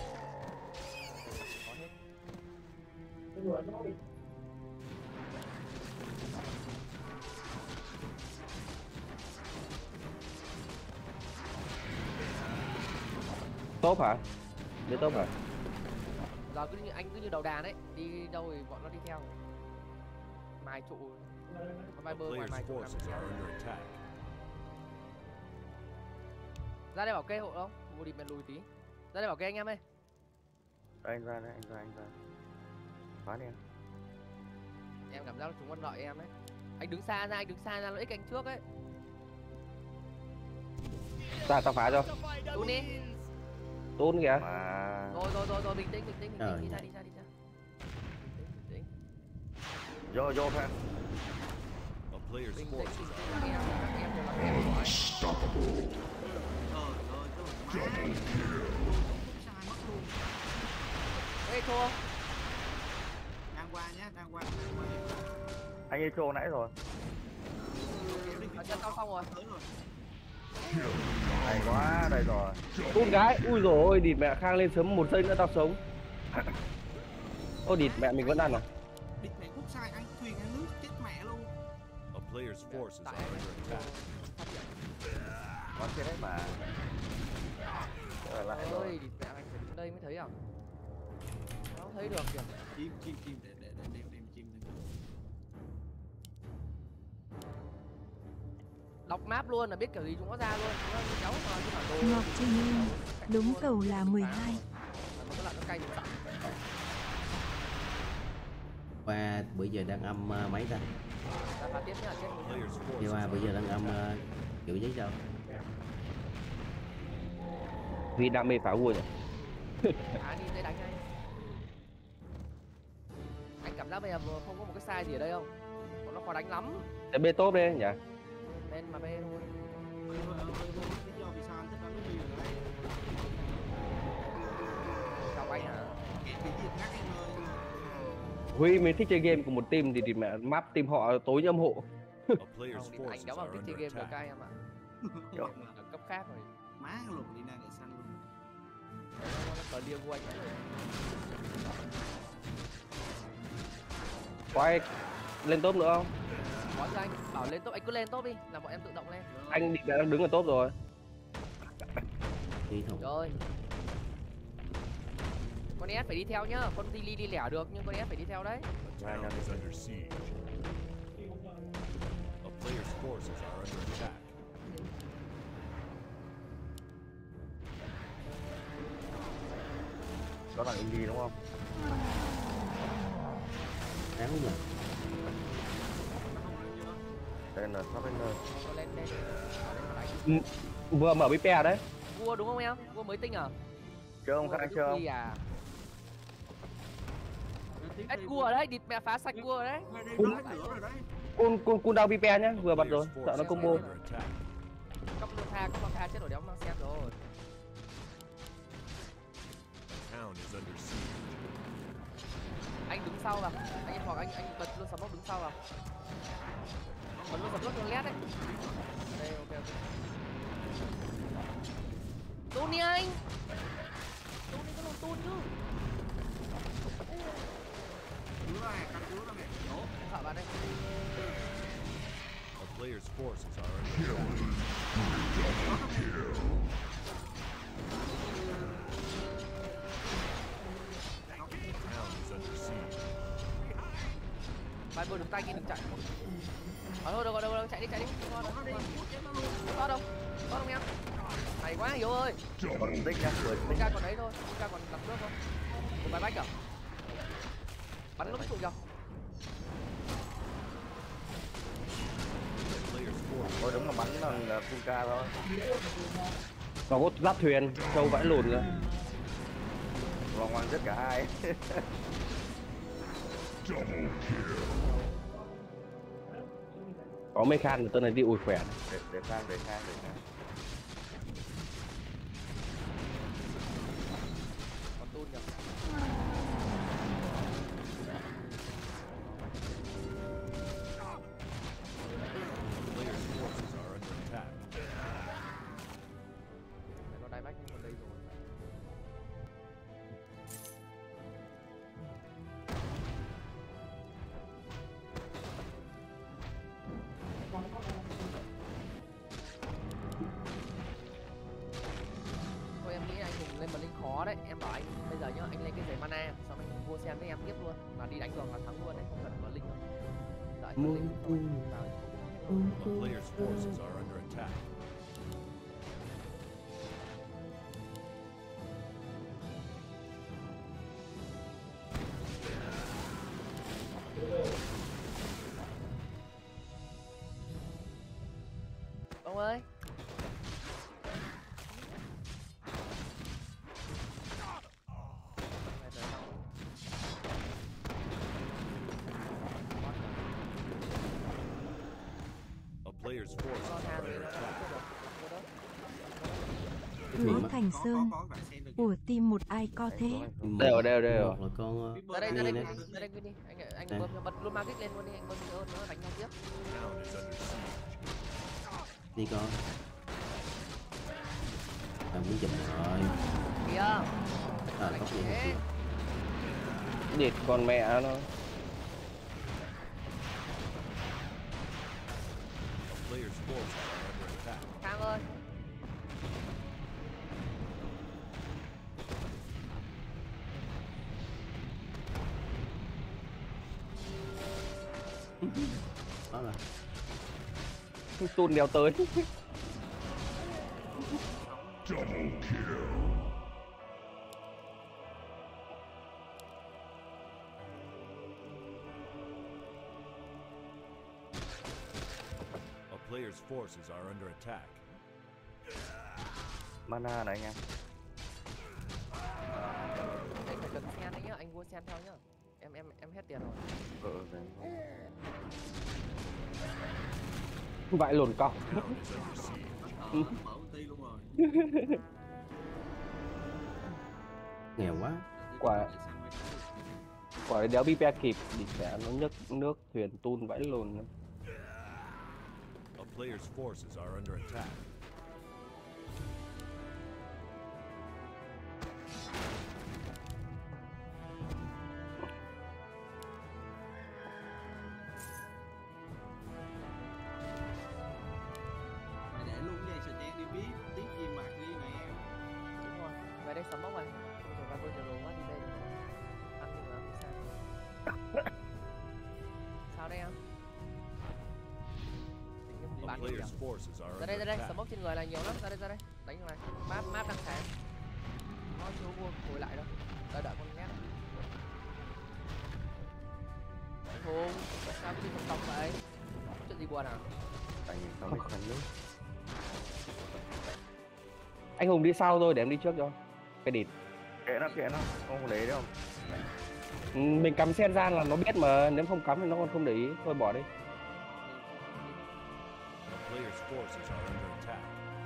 Tốt hả? Biết tốt hả?
Giờ cứ như anh cứ như đầu đàn ấy, đi đâu thì bọn nó đi theo. Mài trụ. Có vai bơ ngoài mài trụ. Ra đây bảo kê hộ không? Vô đi men lùi tí. Ra đây bảo kê anh em ơi.
Anh ra. Phá đi em.
Em cảm giác là chúng con đợi em ấy. Anh đứng xa ra lợi ích anh trước ấy.
Tao phá cho.
Tún đi.
Tún kìa.
Rồi bình tĩnh đi ra.
Vô phan.
Bình tĩnh em đều là
Unstoppable.
Ê thua.
Đang qua nhá, đang qua.
Anh ấy trô nãy rồi.
Ở chân tao xong rồi.
Hay quá, đây rồi.
Con gái, ui dồi ôi, địt mẹ Khang lên sớm 1 giây nữa tao sống. Ô địt mẹ mình vẫn ăn à?
Địt mẹ quốc sai ăn thuyền ăn nước chết mẹ luôn.
A player's forces are under attack.
Có chết đấy mà. Lại rồi.
Ơi, địt mẹ anh phải đến đây mới thấy à? Nó không thấy được kìa.
Chim để chim.
Đọc map luôn là biết kiểu gì chúng nó ra luôn. Chúng nó kéo vào chứ mà đồ.
Ngọc Trinh Linh, đúng cầu là 12.
Nó cứ lại nó cay được sẵn.
Và bữa giờ đang âm mấy ta?
Ra phá tiếp nhá, chết rồi.
Nhưng mà bây giờ đang âm kiểu giấy đâu?
Vì đam mê phá vua nhỉ?
Phá đi đây đánh anh. Anh cảm giác bây giờ không có một cái sai gì ở đây không? Bọn nó khó đánh lắm.
Để bê tốt đi nhỉ?
Lên mà bê thôi.
Lý do vì sao anh thích đánh cái gì ở đây?
Chào anh hả?
Em bị diệt ngắt em ơi.
Huy mới thích chơi game của một team thì mẹ map team họ tối như âm hộ.
Không, anh kéo vào thích chơi game được các em ạ. Ở cấp khác rồi.
Má lộn đi ra để xanh luôn.
Nó cờ liêu của anh ấy.
Có ai lên top nữa không?
Có cho anh, bảo lên top, anh cứ lên top đi, là bọn em tự động lên.
Anh đã đứng ở top rồi.
Rồi. Con S phải đi theo nhá, con Tilly đi lẻ được nhưng con S phải đi theo đấy.
Town is under siege. A player's forces are under attack.
Đó là indie đúng không?
Đáng nhỉ?
Đây là top
lên.
Vừa mở BPA đấy.
Vua đúng không em? Vua mới tinh à?
Chơi không Khang chơi không?
Hết cua ở đấy, địt mẹ phá sạch cua ở đấy.
Con đau BPA nhá, vừa bật rồi, sợ nó combo.
Cấp lương tha chết rồi, đéo mang xem rồi. Anh đứng sau vào, anh hoặc anh bật luôn sấm bốc đứng sau vào. Bật luôn sấm bốc luôn lét đấy. Đây ok. Tun đi anh. Tun đi có lồn tun chứ.
Cứu ra mẹ. Đổ.
Thợ bạn đây.
A player's forces are under attack.
Bài bơi được tay kia đừng chạy. Thôi đâu chạy đi. Ngon đâu. Có đâu em. Hay quá Hiếu ơi.
Còn tích nha,
Ca còn đấy thôi, Ca còn nằm nước không? Một bài bách à? Bắn lúc tụi kìa.
Thôi đúng là bắn là full ca thôi.
Nó có giáp thuyền, trâu vãi lùn nữa.
Vòng ngoan giết cả hai.
Có mấy Khan tên này đi ủi khỏe.
Để Khan.
khó đấy, em bảo anh bây giờ nhá, anh lấy cái giấy mana, xong anh vua xem với em tiếp luôn, là đi đánh được là thắng luôn đấy, không cần có linh đâu. Đợi có linh thôi.
A player's forces are under attack.
Ông ơi.
Player's forces are under attack.
Hứa Thành Sơn của team một ai có thế.
Đều.
Là con
Ra đây đi, anh bơm bật luôn magic lên luôn đi, anh bơm nữa nó đánh nhau tiếp.
Đi con. Muốn chụp rồi.
Kìa.
Có gì hết.
Địt con mẹ nó.
Player's forces are under attack.
Khang ơi.
Đó là
Tun đeo tới.
Double kill. A player's forces are under attack.
Mana này anh em.
Anh phải cần sen đấy nhá, anh vua sen theo nhá. Em hết tiền rồi.
Vãi lồn cọc.
Mở công ty luôn rồi.
nghèo quá.
Quả đéo bị pe kịp thì sẽ nó nhấc nước thuyền Tun vãi lồn.
A player's forces are under attack.
Mày để luôn vậy sờ chen đi biết tiếp gì mặt đi mẹ.
Đúng rồi. Về đây sắm mốc rồi. Rồi ba tôi rồi quá đi đây. Ăn đi mà sao? Sao đây em?
A player's forces are
Ra
under
đây,
attack.
sắm mốc trên người là nhiều lắm, ra đây. Đánh thằng này. Map đang sáng. Nó chưa vua hồi lại đâu. Đợi con nhát. Hùng, sao đi không vậy? Chuyện gì buồn à?
Anh Hùng đi sau thôi để em đi trước cho. Cái địt.
Kệ nó, không để đâu.
Mình cắm sen gian là nó biết mà, nếu không cắm thì nó còn không để ý, thôi bỏ đi.
A player's forces are under attack.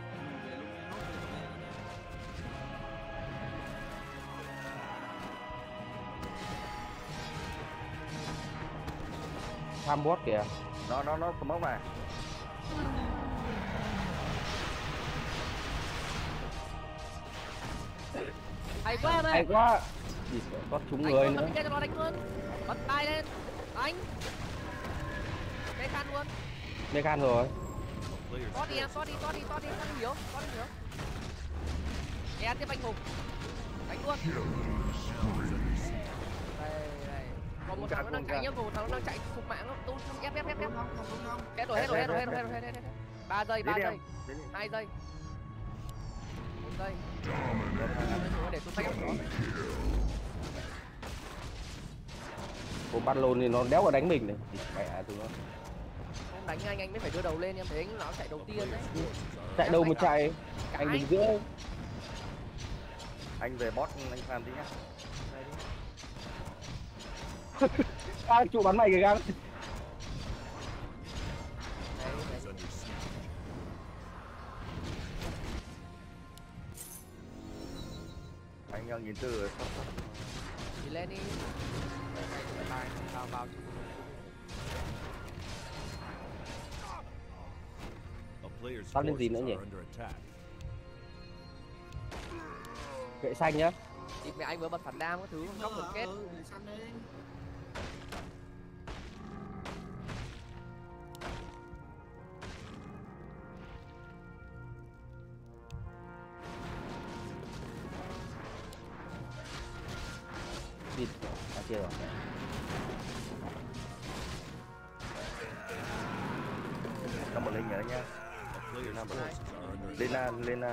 Tham bot kìa.
Nó có mốc này.
Hay quá em ơi.
Hay quá. Gì có trúng người nữa.
Đánh luôn, đánh luôn. Bật tay lên. Đánh. Mekan luôn.
Mekan rồi.
Có đi em, có đi, hiểu. Nghe tiếp anh Hùng. Đánh luôn. Đây. Còn một thằng nó đang chạy nhá, một thằng nó đang chạy phục mạng nó tung ép. Hết rồi. 3 giây. 2 giây. 1 giây. Để tôi tay nó.
Của bắt lồn thì nó đéo vào đánh mình này. Mẹ tụi nó.
Không đánh anh mới phải đưa đầu lên, em thấy nó chạy đầu tiên đấy.
Chạy đâu mà chạy. Anh đừng giữa.
Anh về bot anh làm tí nhá.
Trụ bắn mày kìa Gang.
Anh đang nhìn từ rồi.
Đi lên đi. Vào.
A player's
Tao lên gì nữa
forces
nhỉ?
are under attack.
Gậy xanh nhá.
Thì mẹ anh vừa bật phản đam các thứ, góc tổng kết.
Đi kia rồi.
Có một linh nhớ nha. Lena một linh.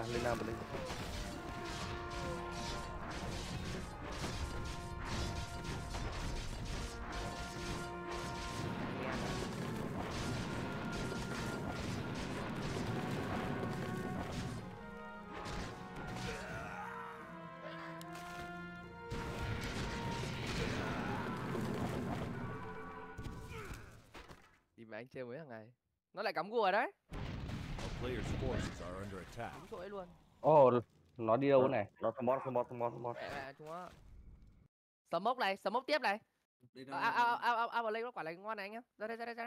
Thì mà anh chơi mấy thằng này. Nó lại cắm gùa đấy. Đúng chỗ ấy luôn.
Ồ, nó đi đâu này?
Nó không bot.
Chúng nó. Smoke tiếp này. Vào đây nó quả này ngon này anh em. Ra đây.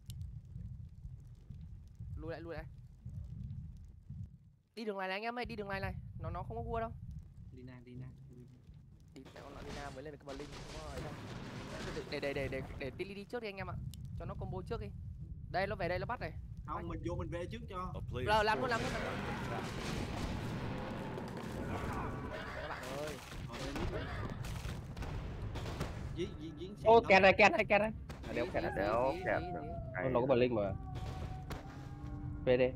Lùi lại. Đi đường này anh em ơi, đi đường này này. Nó không có gua đâu.
Lina.
Đi con Lina mới lên được cái bờ linh không có ấy đâu. Để Tilly đi trước đi anh em ạ. Cho nó combo trước đi. Đây nó về đây nó bắt này.
Không, mình vô mình về trước cho.
Rồi làm luôn. Các bạn ơi.
Ô kẹt này. Đéo kẹt. Nó có bờ linh mà. Về đi.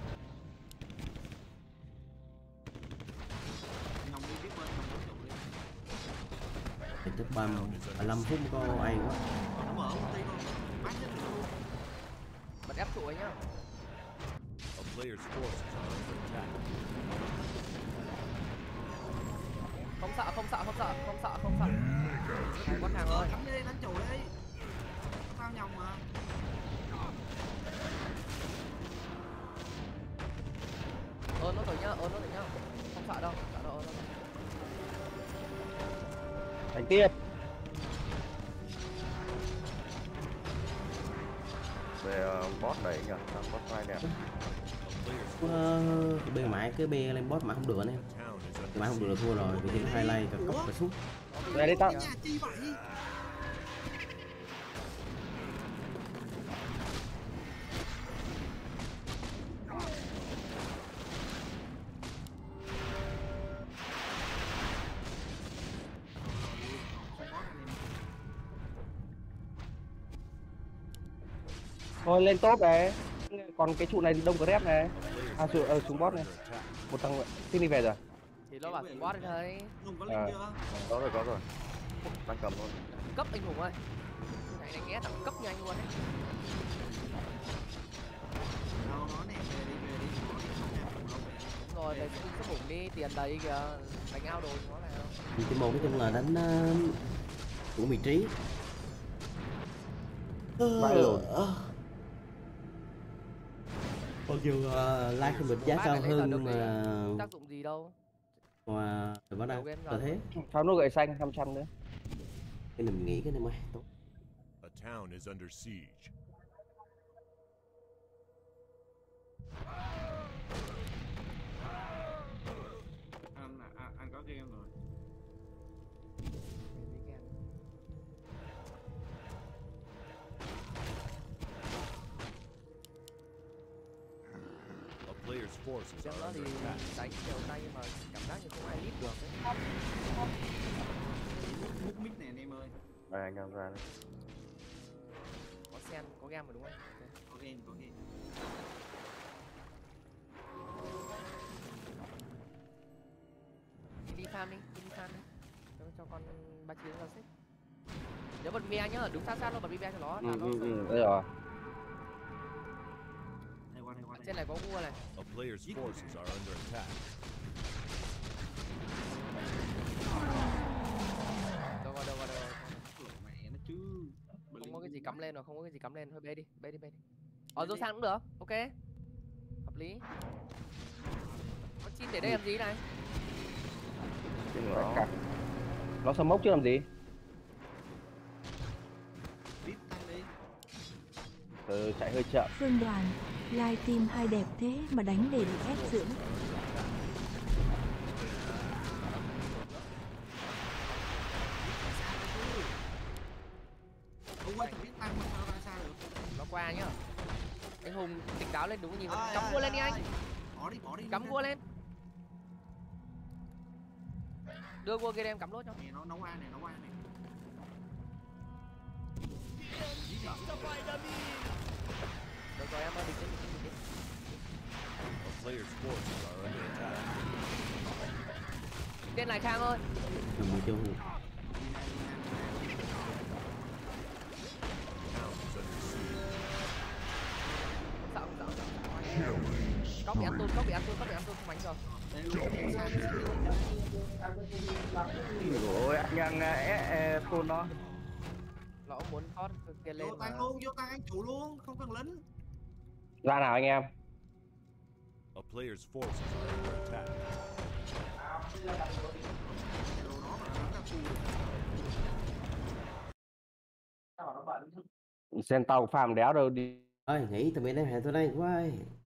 Tức 35 phút có ai quá.
Bật ép trụ ấy nhá. Không sợ. Này quát hàng ơi.
Thắng đi, đánh trụ đi. Tao nhầm mà.
Nó rồi nhá. Không sợ đâu.
Đánh tiếp.
Về bot đẩy nhỉ, bot vai đẹp.
Bê mãi cái bê lên boss mà không được anh em. Mãi không được là thua rồi, vì nó highlight cả cốc và sút.
Đây đi tao. Thôi lên top này. Còn cái trụ này đông grab này. Xuống boss này. Một thằng xin đi về rồi.
Thì nó bảo xuống boss đi thôi.
Hùng có lên chưa?
Có rồi. Đang cầm luôn.
Cấp anh Hùng ơi. Này ghé tặng cấp nhanh luôn đấy.
Đâu nó nè, về đi.
Đúng rồi, về xin cấp Hùng đi, tiền đầy kìa. Đánh ao đồ nó nào.
Thì cái một nói chung là đánh của vị trí. Mặc dù like không được giá cao hơn nhưng mà
tác dụng gì đâu
mà vẫn đang là thế.
Sao nó gậy xanh 500 nữa.
Cái mình nghĩ cái này mày tốt.
A town is under siege.
Anh có game rồi.
Player's forces
Trong
are
đó thì
under attack.
đánh đều tay nhưng mà cảm giác như không ai lít được ấy.
Múc mít nè anh em ơi.
Đây anh em ra đây.
Có sen, có game mà đúng không? Okay.
Có game.
Đi farm đi. Cho con 3 chiến ra xích. Nếu bật BBA nhá, đứng xa nó bật BBA cho nó.
Đây rồi.
Trên này có vua này.
A player's forces are under attack.
Đâu.
Mẹ nó chứ.
Không có cái gì cắm lên rồi, thôi bê đi. Dô sang cũng được, ok. Hợp lý. Con chim để đây làm gì này?
Nó sầm mốc chứ làm gì? Chạy hơi chậm.
Phương Đoàn, live team hai đẹp thế mà đánh để được ép dưỡng.
Nó qua nhá. Anh Hùng tỉnh táo lên, đúng nhìn cắm vua lên đi anh.
Bỏ đi.
Cắm vua lên. Đưa qua kia đem cắm lốt cho.
Nè nó qua nè, nó qua nè.
Được rồi em ơi, đi.
A player's forces are under attack.
Trên này Khang ơi.
Nằm ở chung.
Sợ. Có bị ăn tuôn không bánh rồi.
Ôi anh nhân tuôn nó.
Là ông muốn thoát kia lên.
Vô tay luôn, vô tay anh chủ luôn, không cần lính.
Ra nào anh em?
A player's forces are under attack.
Sen tàu farm đéo đâu đi.
Ơi, nghỉ tụi mình đang hẹn tôi đây quá ơi.